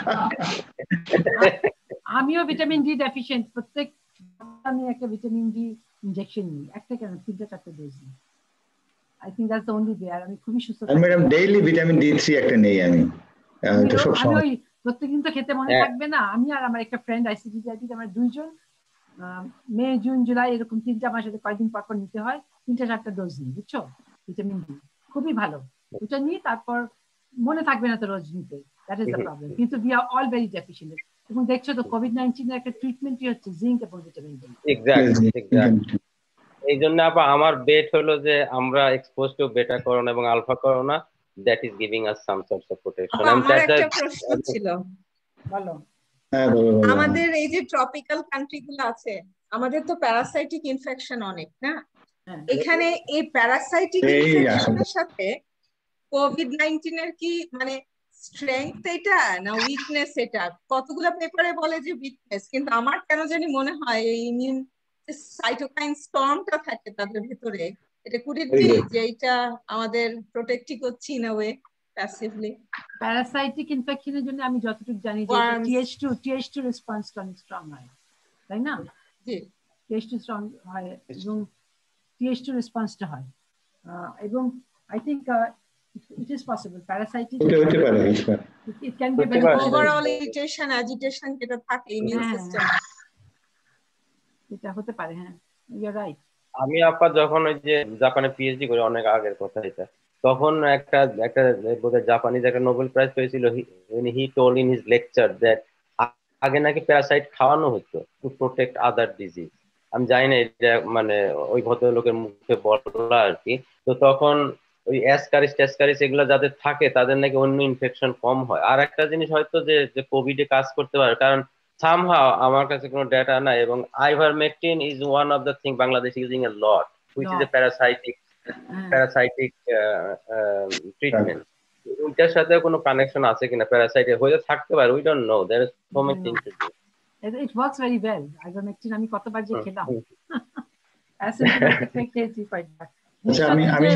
আমিও ভিটামিন ডি ডেফিশিয়েন্ট, প্রত্যেক আমি একটা ভিটামিন ডি ইনজেকশন নিই, একটা কেন তিনটা চারটা ডোজ নিই। I think that's the only way. আর আমি খুবই সুস্থ থাকি।
Madam daily vitamin D three একটা নেই আমি, এটা সব সময়।
আমি প্রত্যেকদিন তো খেতে মনে থাকবে না। আমি আর আমার একটা ফ্রেন্ড আইসিডিআইটি, আমরা দুইজন মে জুন জুলাই এরকম তিনটা মাসে কয়েকদিন পর পর নিতে হয়, তিনটা চারটা ডোজ নিই, বুঝছো? ভিটামিন ডি খুবই ভালো, ওটা নিই, তারপর মনে থাকবে না তো রোজ নিতে, দ্যাট ইজ দ্য প্রবলেম। কিন্তু we are all very deficient. এবং দেখছো তো কোভিড নাইনটিন এর একটা ট্রিটমেন্টই হচ্ছে জিঙ্ক এবং ভিটামিন ডি।
এক্স্যাক্টলি এক্স্যাক্টলি এই জন্য আপা আমার বেট হলো যে আমরা এক্সপোজ টু বেটা করোনা এবং alpha corona, that is giving us some sorts of protection.
আমার একটা প্রশ্ন ছিল,
বলো।
আমাদের এই যে ট্রপিক্যাল কান্ট্রি গুলো আছে, আমাদের তো প্যারাসাইটিক ইনফেকশন অনেক না, এখানে এই প্যারাসাইটিক ইনফেকশনের সাথে কোভিড নাইনটিন এর কি মানে স্ট্রেংথ এটা না উইকনেস? এটা কতগুলো পেপারে বলে যে উইকনেস, কিন্তু আমার কেন জানি মনে হয় এই ইমিউন সাইটোকাইন স্টর্মটা থাকে তাদের ভিতরে, এটা কুড ইট বি যে এটা আমাদের প্রোটেক্টই করছে in a way passively?
Parasitic ইনফেকশনের জন্য আমি যতটুকু জানি যে T H two T H two রেসপন্সটা অনেক স্ট্রং হয়, তাই না?
জি,
টি এইচ টু স্ট্রং হয় এবং টি এইচ টু রেসপন্সটা হয় এবং I think it is possible parasitic it can be
overall irritation agitation যেটা থাকে ইমিউন সিস্টেম,
এটা হতে পারে। হ্যাঁ, ইউ আর রাইট।
আমি আপা যখন ওই যে জাপানে পিএইচডি করি, অনেক আগের কথা এটা, তখন একটা একটা বোধহয় জাপানিজ একটা নোবেল প্রাইজ পেয়েছিল, he told in his lecture that আগে নাকি প্যারাসাইট খাওয়ানো হতো টু প্রোটেক্ট আদার ডিজিজ। আমি জানি না এটা মানে ওই ভদ্রলোকের মুখে বলা আর কি। তো তখন ওই অ্যাসকারিস ট্যাসকারিস এগুলো যাদের থাকে তাদের নাকি অন্য ইনফেকশন কম হয়। আর একটা জিনিস হয়তো যে যে কোভিডে কাজ করতে পারে, কারণ somehow আমার কাছে কোনো ডেটা নাই, এবং ivermectin is one of the thing Bangladesh is using a lot, which is a parasitic parasitic uh, uh, treatment. ওইটার সাথে কোনো কানেকশন আছে কিনা প্যারাসাইটে হয়ে থাকতে পারে, we don't know, there is so many things to do.
It works very well. ivermectin আমি কতবার যে খেলাম, asymptomatic effect is quite bad.
আচ্ছা আমি আমি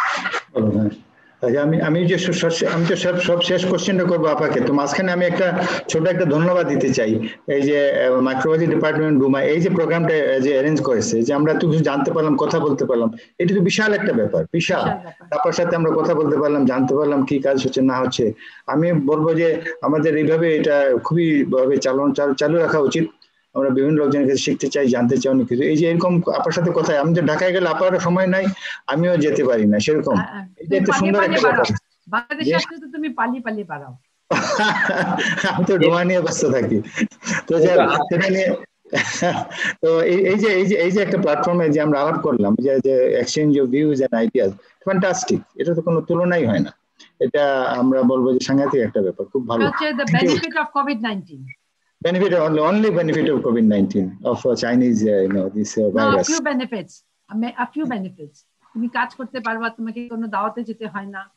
আমি আমি যে আমি তো সব সব শেষ কোশ্চেনটা করবো আপাকে, তো মাঝখানে আমি একটা ছোট একটা ধন্যবাদ দিতে চাই এই যে মাইক্রোবায়োলজি ডিপার্টমেন্ট ডুমা এই যে প্রোগ্রামটা যে অ্যারেঞ্জ করেছে, যে আমরা তো কিছু জানতে পারলাম, কথা বলতে পারলাম, এটা তো বিশাল একটা ব্যাপার, বিশাল। তারপর সাথে আমরা কথা বলতে পারলাম, জানতে পারলাম কি কাজ হচ্ছে না হচ্ছে। আমি বলবো যে আমাদের এইভাবে এটা খুবই ভাবে চালন চালু রাখা উচিত। আমরা বিভিন্ন লোকজনের কাছে শিখতে চাই, জানতে চাই অনেক কিছু। এই যে এরকম আপার সাথে কথা, আমি তো ঢাকায় গেলে আপার সময় নাই, আমিও যেতে পারি না সেরকম। এটা তো সুন্দর একটা ব্যাপার।
বাংলাদেশে আসলে তো তুমি পালিয়ে পালিয়ে বাড়াও।
আমি তো ডোমা নিয়ে ব্যস্ত থাকি। তো সেটা নিয়ে তো এই যে এই যে এই যে একটা প্ল্যাটফর্মে যে আমরা আলাপ করলাম, যে যে exchange of views and ideas, fantastic. এটা তো কোনো তুলনাই হয় না। এটা আমরা বলবো যে সাংঘাতিক একটা ব্যাপার, খুব ভালো।
The benefit of COVID nineteen,
benefit only only benefit of COVID nineteen of uh, Chinese uh, you know this uh, virus.
No, a few benefits, a few benefits. তুমি কাজ করতে পারবা, তোমাকে কোনো দাওয়াতে যেতে হয় না।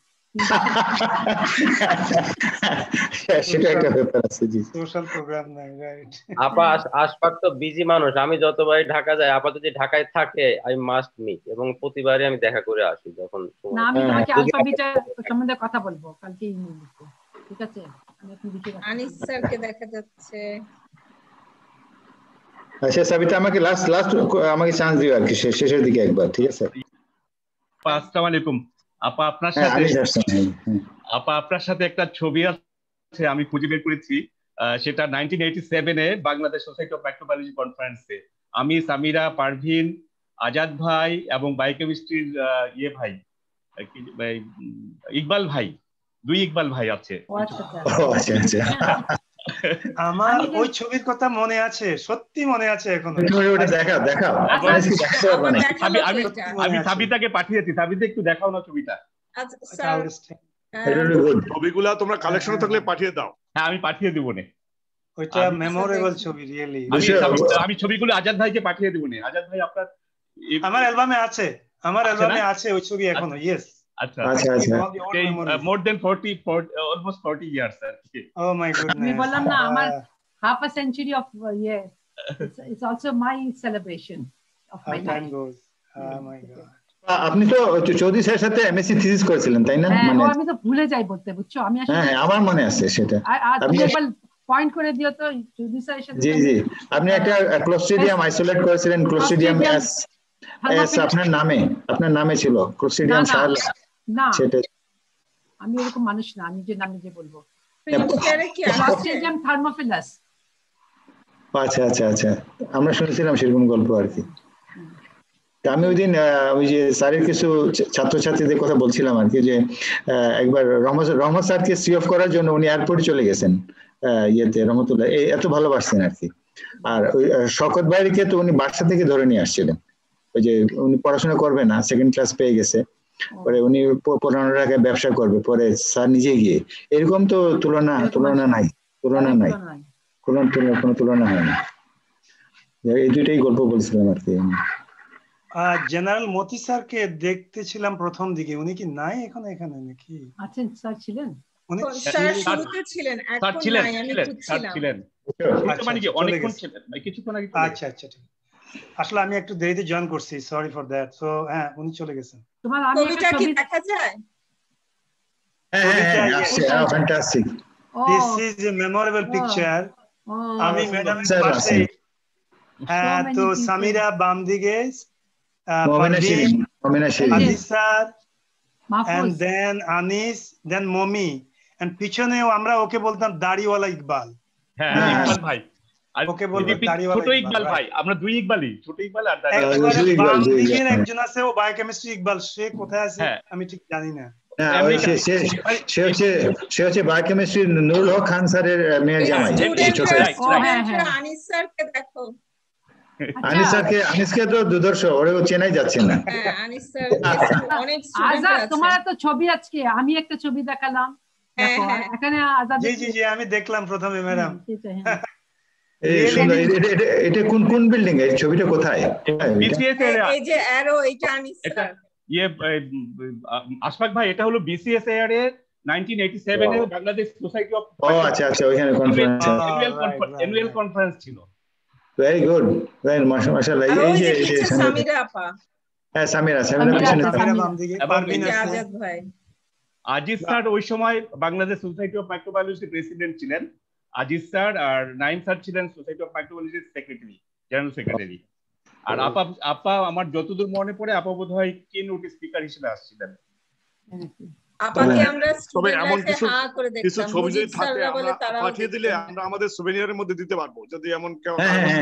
সেটা একটা ব্যাপার আছে, জি।
সোশ্যাল প্রোগ্রাম নাই, রাইট।
আপা আশপাশ তো বিজি মানুষ, আমি যতবারই ঢাকা যাই, আপা যদি ঢাকায় থাকে আই মাস্ট মিট, এবং প্রতিবারই আমি দেখা করে আসি যখন।
না, আমি তোমাকে আলফা বিটা সম্বন্ধে কথা বলবো কালকে ইমেইলে, ঠিক আছে?
আনিস স্যারকে দেখা যাচ্ছে।
আচ্ছা সাবিতা, আমাকে লাস্ট লাস্ট আমাকে চান্স দিও আর কি শেষের দিকে একবার, ঠিক আছে?
আসসালামু আলাইকুম আপা, আপনার সাথে আপা আপনার সাথে একটা ছবি আছে, আমি খুঁজে বের করেছি। সেটা নাইনটিন এইটি সেভেন এ বাংলাদেশ সোসাইটি অফ মাইক্রোবায়োলজি কনফারেন্সে আমি, সামিরা, পারভিন, আজাদ ভাই এবং বায়োকেমিস্ট্রির ইয়ে ভাই ইকবাল ভাই, দুই ইকবাল ভাই আছে।
আমার ওই ছবির কথা মনে আছে, সত্যি মনে আছে এখন।
আমি সাবিতাকে পাঠিয়েছি, সাবিতা একটু দেখাও না ছবিটা।
ছবিগুলা তোমরা কালেকশনে থাকলে পাঠিয়ে দাও।
হ্যাঁ, আমি পাঠিয়ে দেবো না,
ওইটা মেমোরেবল ছবি রিয়েলি।
আমি ছবিগুলো আজাদ ভাইকে পাঠিয়ে দেবো না। আজাদ ভাই আপনার
আমার অ্যালবামে আছে, আমার অ্যালবামে আছে ওই ছবি এখনো। ইয়েস।
আচ্ছা আচ্ছা আচ্ছা more then forty almost forty years sir.
Oh my goodness,
আমি বললাম না আমার হাফ আ সেঞ্চুরি অফ ইয়ে, it's also my celebration of my time goes.
Oh my god.
আপনি তো চৌধুরী স্যারের সাথে এমএসসি থিসিস করেছিলেন, তাই না?
মানে আমি তো ভুলে যাই বলতে, বুঝছো? আমি আসলে
হ্যাঁ আমার মনে আছে সেটা।
আপনি একবার পয়েন্ট করে দিও তো চৌধুরী স্যারের সাথে।
জি জি, আপনি একটা ক্লোস্ট্রিডিয়াম আইসোলেট করেছিলেন, ক্লোস্ট্রিডিয়াম এস এস আপনার নামে, আপনার নামে ছিল ক্লোস্ট্রিডিয়াম শার্লা।
না, আমি এরকম মানুষ না, আমি যে নাম নিজে বলবো। Clostridium thermophilus.
আচ্ছা আচ্ছা আচ্ছা, আমরা শুনেছিলাম সেরকম গল্প আর কি। আমি ওই দিন ওই যে স্যারের কিছু ছাত্রছাত্রীদের কথা বলছিলাম আর কি, যে একবার রহমত রহমত স্যারকে সি অফ করার জন্য উনি এয়ারপোর্টে চলে গেছেন, ইয়েতে রহমতুল্লাহ এত ভালোবাসতেন আর কি। আর ওই শওকত ভাইকে তো উনি বাসা থেকে ধরে নিয়ে আসছিলেন, ওই যে উনি পড়াশোনা করবে না, সেকেন্ড ক্লাস পেয়ে গেছে, পরে উনি পনেরো টাকায় ব্যবসা করবে, পরে স্যার নিজে গিয়ে, এরকম তো তুলনা তুলনা নাই, তুলনা নাই, কোনো কোনো তুলনা হয় না। এই দুইটাই গল্প বলছিলাম আর কি।
জেনারেল মতি স্যারকে দেখতেছিলাম প্রথম দিকে, উনি কি নাই এখন এখানে নাকি?
আছেন স্যার, ছিলেন
উনি
স্যার শুরুতে ছিলেন, এখন নাই, আমি খুঁজছিলাম।
মানে কি অনেকক্ষণ ছিলেন, কিছুক্ষণ আগে।
আচ্ছা আচ্ছা ঠিক। আসলে আমি একটু দেরিতে জয়েন করছি, সরি ফর দ্যাট। সো হ্যাঁ উনি চলে গেছেন।
তোমার আমি একটা
ছবিটা কি
ছবি
দেখা যায়?
হ্যাঁ হ্যাঁ হ্যাঁ, fantastic.
This is a memorable picture. আমি ম্যাডাম পাশে, হ্যাঁ তো সামিরা বাম দিকে, Parveen, Adis sir, and then Anis, then Momi, and পিছনেও আমরা ওকে বলতাম দাড়িওয়ালা ইকবাল।
হ্যাঁ ইকবাল ভাই, ওকে বলবো দাড়িওয়ালা ছোট ইকবাল ভাই, আমরা দুই ইকবালই, ছোট ইকবাল আর দাড়িওয়ালা ইকবাল। বাম দিকের একজন আছে, ও বায়োকেমিস্ট্রি ইকবাল, সে কোথায় আছে আমি ঠিক জানি না।
সে হচ্ছে সে হচ্ছে বায়োকেমিস্ট্রি নুরুল হক খান স্যারের মেয়ের জামাই।
আনিস স্যারকে দেখো,
আনিস স্যারকে, আনিসকে তো দুর্দর্শ, ওরে চেনাই যাচ্ছে না।
হ্যাঁ আনিস স্যার অনেক
আজাদ, তোমার তো ছবি আজকে আমি একটা ছবি দেখালাম, দেখো এখানে আজাদ।
জি জি জি আমি দেখলাম প্রথমে ম্যাডাম।
এই সুন্দর, এটা কোন কোন বিল্ডিং এর ছবিটা, কোথায়?
এই যে অ্যারো, এটা আনিস স্যার।
ইয়ে আশফাক ভাই, এটা হলো বিসিএস এর নাইনটিন এইটি সেভেন এর বাংলাদেশ সোসাইটি অফ,
ও আচ্ছা আচ্ছা, ওখানে কনফারেন্স,
অ্যানুয়াল কনফারেন্স ছিল।
ভেরি গুড, ভেরি মাশাআল্লাহ। এই যে
সামিরা আপা,
হ্যাঁ সামিরা, সামিরা পিছনে,
পারভিন আজাদ
ভাই।
আজিজ স্যার ওই সময় বাংলাদেশ সোসাইটি অফ মাইক্রোবায়োলজির প্রেসিডেন্ট ছিলেন, আজিজ স্যার, আর নাইম স্যার ছিলেন সোসাইটি অফ মাইক্রোবায়োলজির সেক্রেটারি, জেনারেল সেক্রেটারি। আর আপা আপা আমার যতদূর মনে পড়ে আপা বোধহয় কি নোটিস স্পিকার হিসেবে আসছিলেন।
আপাকে আমরা
তবে এমন কিছু
হ্যাঁ করে দেখতাম,
কিছু ছবি যদি থাকে আমরা পাঠিয়ে দিলে আমরা আমাদের সুভেনিয়ারের মধ্যে দিতে পারবো, যদি এমন কেউ।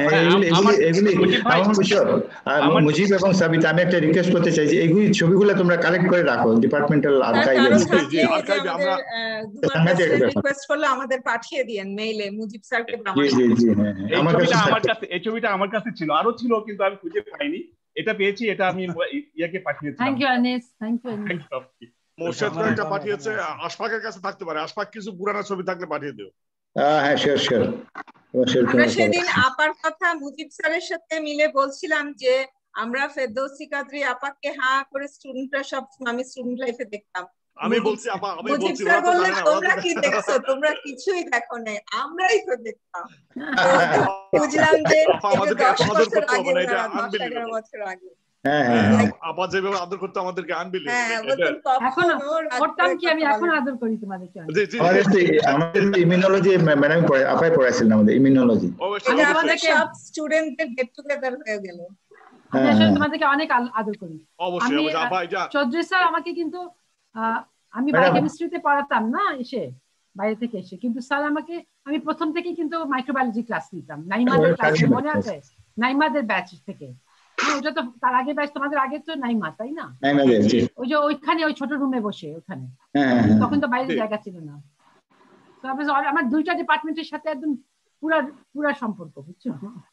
মুজিব এবং সাবিতা, আমি একটা রিকোয়েস্ট করতে চাই যে এইগুলি ছবিগুলো তোমরা কালেক্ট করে রাখো ডিপার্টমেন্টাল আর্কাইভে।
আমরা রিকোয়েস্ট করলে আমাদের পাঠিয়ে দিয়েন মেইলে মুজিব স্যারকে।
জি জি জি হ্যাঁ, আমার কাছে আমার কাছে এই ছবিটা আমার কাছে ছিল, আরো ছিল কিন্তু আমি খুঁজে পাইনি, এটা পেয়েছি, এটা আমি ইয়াকে পাঠিয়েছি।
Thank you Anis, thank you Anis.
Morshed ভাই একটা পাঠিয়েছে, আশফাকের কাছে থাকতে পারে, আশফাক কিছু পুরানো ছবি থাকলে পাঠিয়ে দিও।
হ্যাঁ শিওর শিওর।
আমরা সেদিন আপার কথা মুজিব স্যারের সাথে মিলে বলছিলাম যে আমরা ফেরদৌসী কাদরী আপাকে হ্যাঁ করে স্টুডেন্টরা সব আমি স্টুডেন্ট লাইফে দেখতাম।
আমি বলছি আপা, আমি বলছি
মুজিব স্যার বললেন তোমরা কি দেখছো, তোমরা কিছুই দেখো না, আমরাই তো দেখতাম। বুঝলাম যে দশ বছর আগে, দশ এগারো বছর আগে।
আপা যেভাবে আদর করতে আমাদেরকে আনবিলিভ।
এখন করতাম কি, আমি এখন আদর করি তোমাদেরকে।
আমাদের ইমিউনোলজি ম্যাডাম পড়ায়, আপাই পড়াইছিলেন আমাদের ইমিউনোলজি।
আমাদের সব স্টুডেন্টদের গেট টুগেদার হয়ে গেল।
আমি আসলে তোমাদেরকে অনেক আদর করি।
অবশ্যই অবশ্যই আপা। এটা
চৌধুরী স্যার আমাকে কিন্তু, আমি বায়োকেমিস্ট্রিতে পড়াতাম না এসে, বাইরে থেকে এসে, কিন্তু স্যার আমাকে, আমি প্রথম থেকে কিন্তু মাইক্রোবায়োলজি ক্লাস নিতাম, নাইমাদের ক্লাসে, মনে আছে নাইমাদের ব্যাচ থেকে। ওটা তো তার আগে ব্যাচ, তোমাদের আগে তো নাইমা, তাই না? ওই যে ওইখানে ওই ছোট রুমে বসে ওখানে, তখন তো বাইরে জায়গা ছিল না। আমার দুইটা ডিপার্টমেন্টের সাথে একদম পুরা পুরা সম্পর্ক, বুঝছো?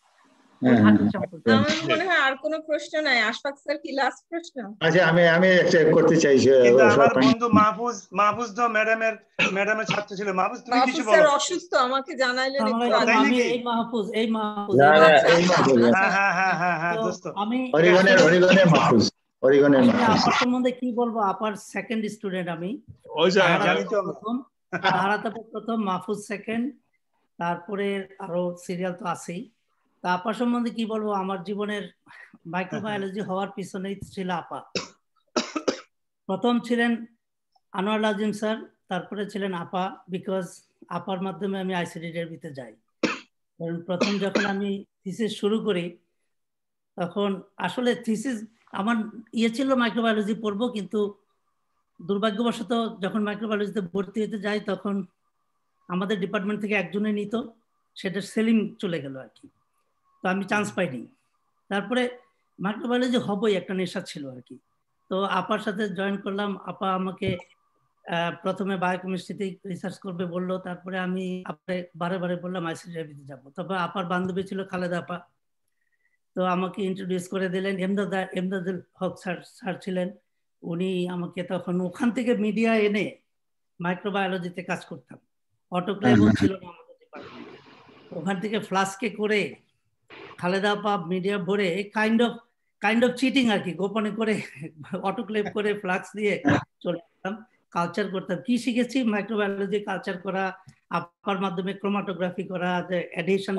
আমার মনে হয় আর কোনো প্রশ্ন নাই। আশফাক স্যার কি লাস্ট প্রশ্ন?
আচ্ছা আমি আমি একটা করতে চাই।
আমার বন্ধু মাহফুজ, মাহফুজ তো ম্যাডামের ম্যাডামের ছাত্র ছিল। মাহফুজ তুমি কিছু বলো।
স্যার অসুস্থ, আমাকে জানাইলেন একটু আগে।
আমি এই মাহফুজ, এই মাহফুজ,
হ্যাঁ হ্যাঁ হ্যাঁ হ্যাঁ হ্যাঁ দোস্ত,
আমি
অরিগনের অরিগনের মাহফুজ, অরিগনের মাহফুজ।
আপার সম্বন্ধে কি বলবো, আপার সেকেন্ড স্টুডেন্ট আমি।
ওই যে
জানি তো
প্রথম তাহারাতে প্রথম, মাহফুজ সেকেন্ড, তারপরে আরো সিরিয়াল তো আছেই। তা আপা সম্বন্ধে কি বলবো, আমার জীবনের মাইক্রোবায়োলজি হওয়ার পিছনেই ছিল আপা। প্রথম ছিলেন আনোয়ার আজিম স্যার, তারপরে ছিলেন আপা, বিকজ আপার মাধ্যমে আমি আইসিডি ডেরবিতে যাই। কারণ প্রথম যখন আমি থিসিস শুরু করি, তখন আসলে থিসিস আমার ইয়ে ছিল মাইক্রোবায়োলজি পড়বো, কিন্তু দুর্ভাগ্যবশত যখন মাইক্রোবায়োলজিতে ভর্তি হতে যাই, তখন আমাদের ডিপার্টমেন্ট থেকে একজনে নিত, সেটা সেলিং চলে গেল আর কি। তো আমি চান্স পাইনি। তারপরে মাইক্রোবায়োলজি হবই একটা নেশা ছিল আর কি। তো আপার সাথে জয়েন করলাম। আপা আমাকে প্রথমে বায়োকেমিস্ট্রিতে রিসার্চ করবে বললো, তারপরে আমি আপনি বারে বারে বললাম আইসিডিআরবিতে যাবো। তবে আপার বান্ধবী ছিল খালেদা আপা, তো আমাকে ইন্ট্রোডিউস করে দিলেন। এমদাদ এমদাদুল হক স্যার স্যার ছিলেন, উনি আমাকে তখন ওখান থেকে মিডিয়া এনে মাইক্রোবায়োলজিতে কাজ করতাম। অটোক্লেভও ছিল না আমাদের ডিপার্টমেন্টে, ওখান থেকে ফ্লাস্কে করে খালেদা আপা মিডিয়া ভরে kind of kind of cheating আর কি, গোপনে করে অটোক্লেভ করে ফ্লাক্স দিয়ে চলে যেতাম, কালচার করতাম। কি শিখেছি? মাইক্রোবায়োলজি কালচার করা, আপার মাধ্যমে ক্রোমাটোগ্রাফি করা, addition.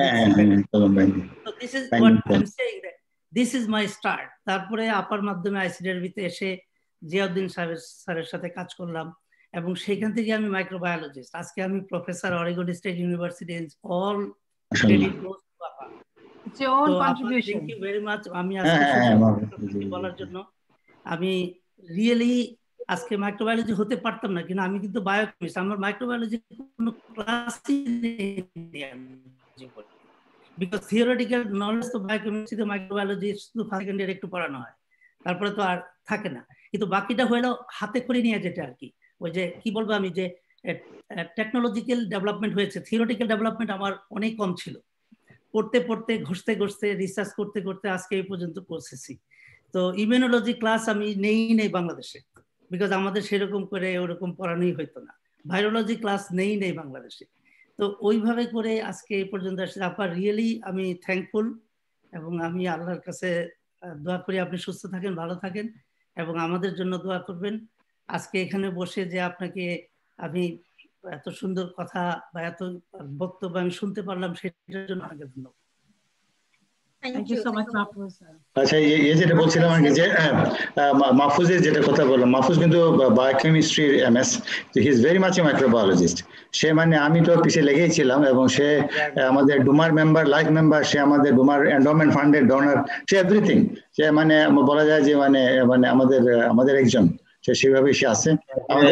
So this is what I'm saying, that this is my start. তারপরে আপার মাধ্যমে আইসিডিআরবিতে এসে জিয়াউদ্দিন সাহেবের স্যারের সাথে কাজ করলাম এবং সেখান থেকে আমি মাইক্রোবায়োলজিস্ট। আজকে আমি professor Oregon State University. All credit goes to আপা।
It's your own contribution.
Thank you very much. আমি আজকে বলার জন্য আমি রিয়েলি আজকে মাইক্রোবায়োলজি হতে পারতাম না, কিন্তু আমি কিন্তু বায়োকেমিস্ট। আমার মাইক্রোবায়োলজি কোনো ক্লাসই নেই, বিকজ থিওরিটিক্যাল নলেজ তো বায়োকেমিস্ট্রিতে মাইক্রোবায়োলজি শুধু সেকেন্ড ইয়ার একটু পড়ানো হয়, তারপরে তো আর থাকে না। কিন্তু বাকিটা হলো হাতে করে নিয়ে যেটা আর কি, ওই যে কি বলবো আমি, যে টেকনোলজিক্যাল ডেভেলপমেন্ট হয়েছে, থিওরিটিক্যাল ডেভেলপমেন্ট আমার অনেক কম ছিল। পড়তে পড়তে ঘষতে ঘষতে রিসার্চ করতে করতে আজকে এই পর্যন্ত পৌঁছেছি। তো ইমিউনোলজি ক্লাস আমি নেই নেই বাংলাদেশে, বিকজ আমাদের সেরকম করে ওরকম পড়ানোই হইতো না। ভাইরোলজি ক্লাস নেই নেই বাংলাদেশে। তো ওইভাবে করে আজকে এই পর্যন্ত আসছে। আপনার রিয়েলি আমি থ্যাঙ্কফুল এবং আমি আল্লাহর কাছে দোয়া করি আপনি সুস্থ থাকেন, ভালো থাকেন এবং আমাদের জন্য দোয়া করবেন। আজকে এখানে বসে যে আপনাকে আমি এত সুন্দর কথা বা এত বক্তব্য আমি শুনতে পারলাম, সেটার জন্য আপনাকে ধন্যবাদ।
Thank you so much, Mahfouz.
আচ্ছা, এই যেটা বলছিলাম আর কি, যে মাহফুজের যেটা কথা বললাম, মাহফুজ কিন্তু বায়োকেমিস্ট্রির MS, he is very much a microbiologist. সে মানে আমি তো পিছিয়ে লেগেই ছিলাম এবং সে আমাদের ডুমার মেম্বার, লাইফ মেম্বার, সে আমাদের ডুমার এন্ডোমেন্ট ফান্ডের ডোনার, সে এভরিথিং। সে মানে বলা যায় যে মানে মানে আমাদের আমাদের একজন, সে সেভাবেই সে আছে। আমাদের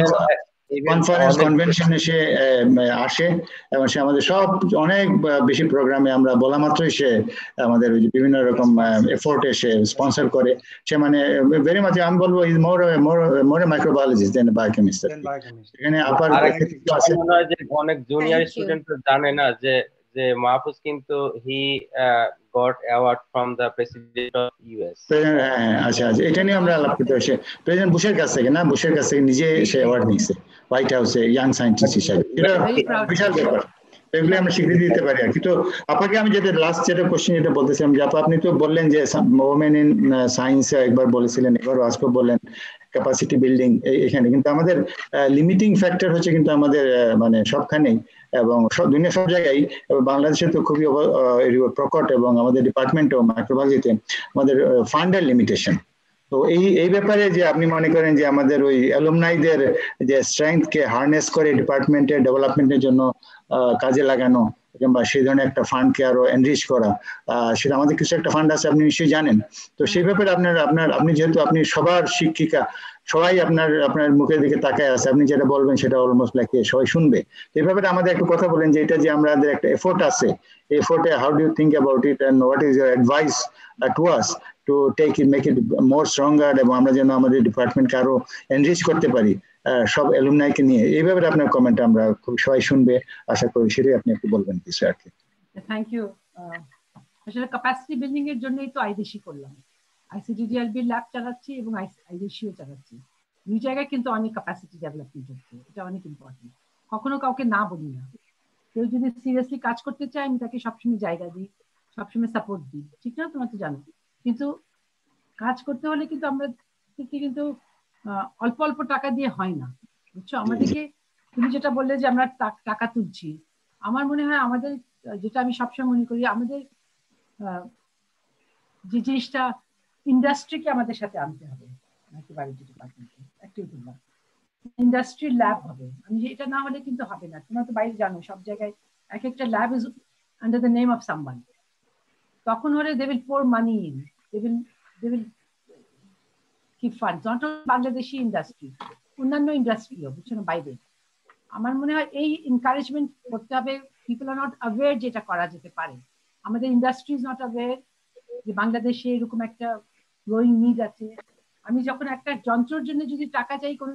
কনফারেন্স কনভেনশনে সে আসে এবং সে আমাদের সব অনেক বেশি প্রোগ্রামে আমরা বলা মাত্রই সে আমাদের বিভিন্ন রকম এফোর্টে সে স্পন্সর করে। সে মানে ভেরি মাচ, আমি বলবো is more more more microbiologist then biochemist. এখানে আপার
আছে অনেক জুনিয়র স্টুডেন্ট জানে না যে যে মাহফুজ কিন্তু he got award from the president of US.
আচ্ছা আচ্ছা, এটা নিয়ে আমরা আলাপ করতে হচ্ছে প্রেসিডেন্ট বুশের কাছ থেকে, না বুশের কাছ থেকে নিজে সে অ্যাওয়ার্ড নিয়েছে হোয়াইট হাউসে ইয়াং সায়েন্টিস্ট হিসাবে। এটা বিশাল ব্যাপার, এগুলি আমরা স্বীকৃতি দিতে পারি আর কি। তো আপনাকে আমি যেটা লাস্ট যেটা কোশ্চেন যেটা বলতেছিলাম, যে আপনি তো বললেন যে ওমেন ইন সায়েন্স একবার বলেছিলেন, এবারও আজকে বললেন ক্যাপাসিটি বিল্ডিং এখানে, কিন্তু আমাদের লিমিটিং ফ্যাক্টর হচ্ছে কিন্তু আমাদের মানে সবখানেই এবং সব দুনিয়া সব জায়গায়, বাংলাদেশে তো খুবই প্রকট এবং আমাদের ডিপার্টমেন্টও মাইক্রোবায়োলজিতে আমাদের ফান্ডের লিমিটেশন। তো এই এই ব্যাপারে যে আপনি মনে করেন যে আমাদের ওই অ্যালুমনাইদের যে স্ট্রেংথকে হারনেস করে ডিপার্টমেন্টের ডেভেলপমেন্টের জন্য কাজে লাগানো কিংবা সেই ধরনের একটা ফান্ডকে আরো এনরিচ করা, সেটা আমাদের কিছু একটা ফান্ড আছে আপনি নিশ্চয়ই জানেন। তো সেই ব্যাপারে আপনার আপনার আপনি যেহেতু আপনি সবার শিক্ষিকা, সবাই আপনার আপনার মুখের দিকে তাকায় আছে, আপনি যেটা বলবেন সেটা অলমোস্ট লাইক সবাই শুনবে। এই ব্যাপারে আমাদের একটু কথা বলেন যে এটা যে আমাদের একটা এফোর্ট আছে, এফোর্টে how do you think about it and what is your advice to us to take it, make it more stronger, এবং আমরা যেন আমাদের ডিপার্টমেন্টকে আরো এনরিচ করতে পারি সব অ্যালুমনাইকে নিয়ে। এই ব্যাপারে আপনার কমেন্ট আমরা খুব সবাই শুনবে আশা করি, সেটাই আপনি একটু বলবেন কিছু আর কি।
Thank you. আসলে ক্যাপাসিটি বিল্ডিং এর জন্যই তো আইডিসি করলাম, আইসিডিডিআরবি ল্যাব চালাচ্ছি এবং আইডিসিও চালাচ্ছি। দুই জায়গায় কিন্তু অনেক ক্যাপাসিটি ডেভেলপমেন্ট হচ্ছে, এটা অনেক ইম্পর্টেন্ট। কখনো কাউকে না বলি না, কেউ যদি সিরিয়াসলি কাজ করতে চায় আমি তাকে সবসময় জায়গা দিই, সবসময় সাপোর্ট দিই, ঠিক না? তোমার তো জানো। কিন্তু কাজ করতে হলে কিন্তু আমরা কিন্তু অল্প অল্প টাকা দিয়ে হয় না, বুঝছো? আমাদেরকে তুমি যেটা বললে যে আমরা টাকা তুলছি, আমার মনে হয় আমাদের যেটা আমি সবসময় মনে করি, আমাদের যে জিনিসটা ইন্ডাস্ট্রিকে আমাদের সাথে আনতে হবে। ইন্ডাস্ট্রি ল্যাব হবে, আমি এটা না হলে কিন্তু হবে না। তোমরা তো বাইরে জানো সব জায়গায় এক একটা lab is under the name of someone. তখন হলে they will pour money in, they will they will keep funds, not only Bangladeshi industry, অন্যান্য ইন্ডাস্ট্রিও, বুঝছো না, বাইরে। আমার মনে হয় এই এনকারেজমেন্ট করতে হবে। পিপল আর নট অ্যাওয়্যার যেটা করা যেতে পারে, আমাদের ইন্ডাস্ট্রি ইজ নট অ্যাওয়্যার যে বাংলাদেশে এরকম একটা গ্রোয়িং নিড আছে। আমি যখন একটা যন্ত্রের জন্য যদি টাকা চাই কোনো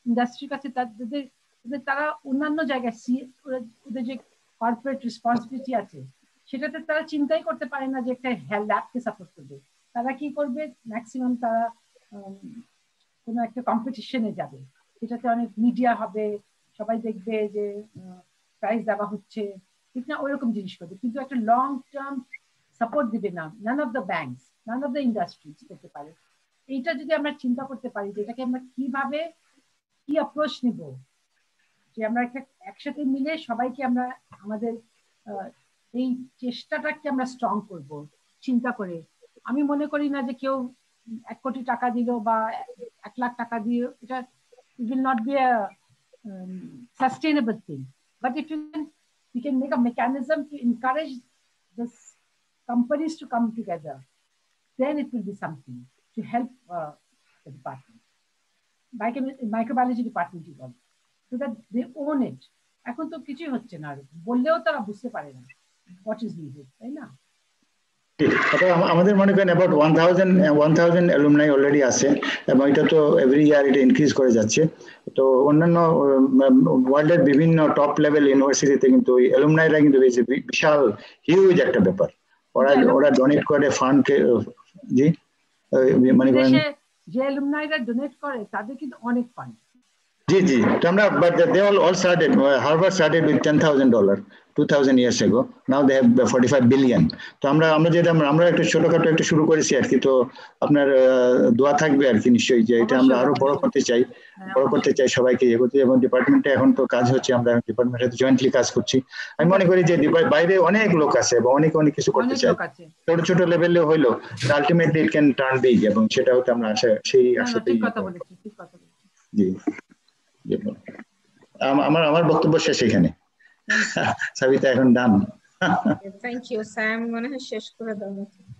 ইন্ডাস্ট্রির কাছে তাদের তারা অন্যান্য জায়গায় ওদের যে কর্পোরেট রেসপন্সিবিলিটি আছে সেটাতে তারা চিন্তাই করতে পারে না যে একটা ল্যাবকে সাপোর্ট করবে। তারা কি করবে, ম্যাক্সিমাম তারা কোনো একটা কম্পিটিশনে যাবে, যেটাতে অনেক মিডিয়া হবে, সবাই দেখবে যে প্রাইজ দেওয়া হচ্ছে, ঠিক না, ওইরকম জিনিস করবে, কিন্তু একটা লং টার্ম সাপোর্ট দিবে না। None of the banks, none of the industries করতে পারে। এইটা যদি আমরা চিন্তা করতে পারি যে এটাকে আমরা কিভাবে কি অ্যাপ্রোচ নিব, যে আমরা একটা একসাথে মিলে সবাইকে আমরা আমাদের এই চেষ্টাটাকে আমরা স্ট্রং করব চিন্তা করে। আমি মনে করি না যে কেউ এক কোটি টাকা দিল বা এক লাখ টাকা দিয়ে এটা it will not be a um, sustainable thing, but if you can we can make a mechanism to encourage this companies to come together, then it will be something to help uh, the department, microbiology department, so that they own it. এখন তো কিছুই হচ্ছে না, বললেও তারা বুঝতে পারে না what is needed, তাই না?
আমাদের মনে করেন about one thousand one thousand alumni already আছে এবং এটা তো এভরি ইয়ার এটা ইনক্রিজ করে যাচ্ছে। তো অন্যান্য ওয়ার্ল্ডের বিভিন্ন টপ লেভেল ইউনিভার্সিটিতে কিন্তু ওই অ্যালুমনাইরা কিন্তু বিশাল হিউজ একটা ব্যাপার। ওরা ওরা ডোনেট করে ফান্ড, জি মানে
যে অ্যালুমনাইরা ডোনেট করে তাদের কিন্তু অনেক ফান্ড।
জি জি তো আমরা but they all all started, Harvard started with ten thousand dollar two thousand years ago. Now they have forty-five billion. তো আমরা আমরা যেটা আমরা একটা ছোটখাটো একটা শুরু করেছি আর কি। তো আপনার দোয়া থাকবে আর কি নিশ্চয়ই যে এটা আমরা আরো বড় করতে চাই, বড় করতে চাই সবাইকে ইয়ে করতে। এবং ডিপার্টমেন্টে এখন তো কাজ হচ্ছে, আমরা ডিপার্টমেন্টের সাথে জয়েন্টলি কাজ করছি। আমি মনে করি যে বাইরে অনেক লোক আছে এবং অনেক অনেক কিছু করতে চাই, ছোট ছোট লেভেলে হইলো ultimately it can turn big, এবং সেটা হতে আমরা আশা সেই আশাতেই। জি আমার আমার বক্তব্য শেষ এখানে। সাবিতা এখন ডান।
থ্যাংক ইউ স্যাম, মনে হয় শেষ করে দাও।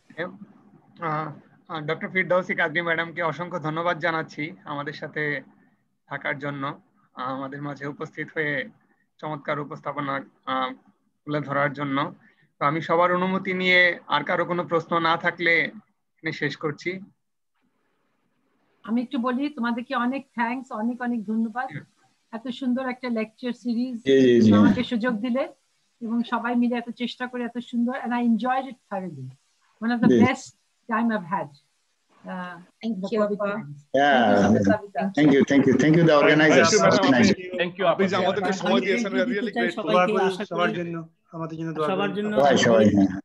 ডক্টর ফিরদৌসী কাদরী ম্যাডামকে অসংখ্য ধন্যবাদ জানাচ্ছি আমাদের সাথে থাকার জন্য, আমাদের মাঝে উপস্থিত হয়ে চমৎকার উপস্থাপনা তুলে ধরার জন্য। তো আমি সবার অনুমতি নিয়ে আর কারো কোনো প্রশ্ন না থাকলে এখানে শেষ করছি।
আমি একটু বলি, তোমাদেরকে অনেক থ্যাঙ্কস, অনেক অনেক ধন্যবাদ এত সুন্দর একটা লেকচার সিরিজ আমাকে সুযোগ দিলে, এবং সবাই মিলে এত চেষ্টা করে এত সুন্দর, and I enjoyed it thoroughly. One of the yes. best time I've had. Uh,
thank you.
Yeah. Thank you, thank you, thank you the organizers.
Thank you. Please আমাদেরকে সময় দিয়েছেন, we are really grateful.
সবার জন্য আমাদের জন্য দোয়া করুন।
সবার জন্য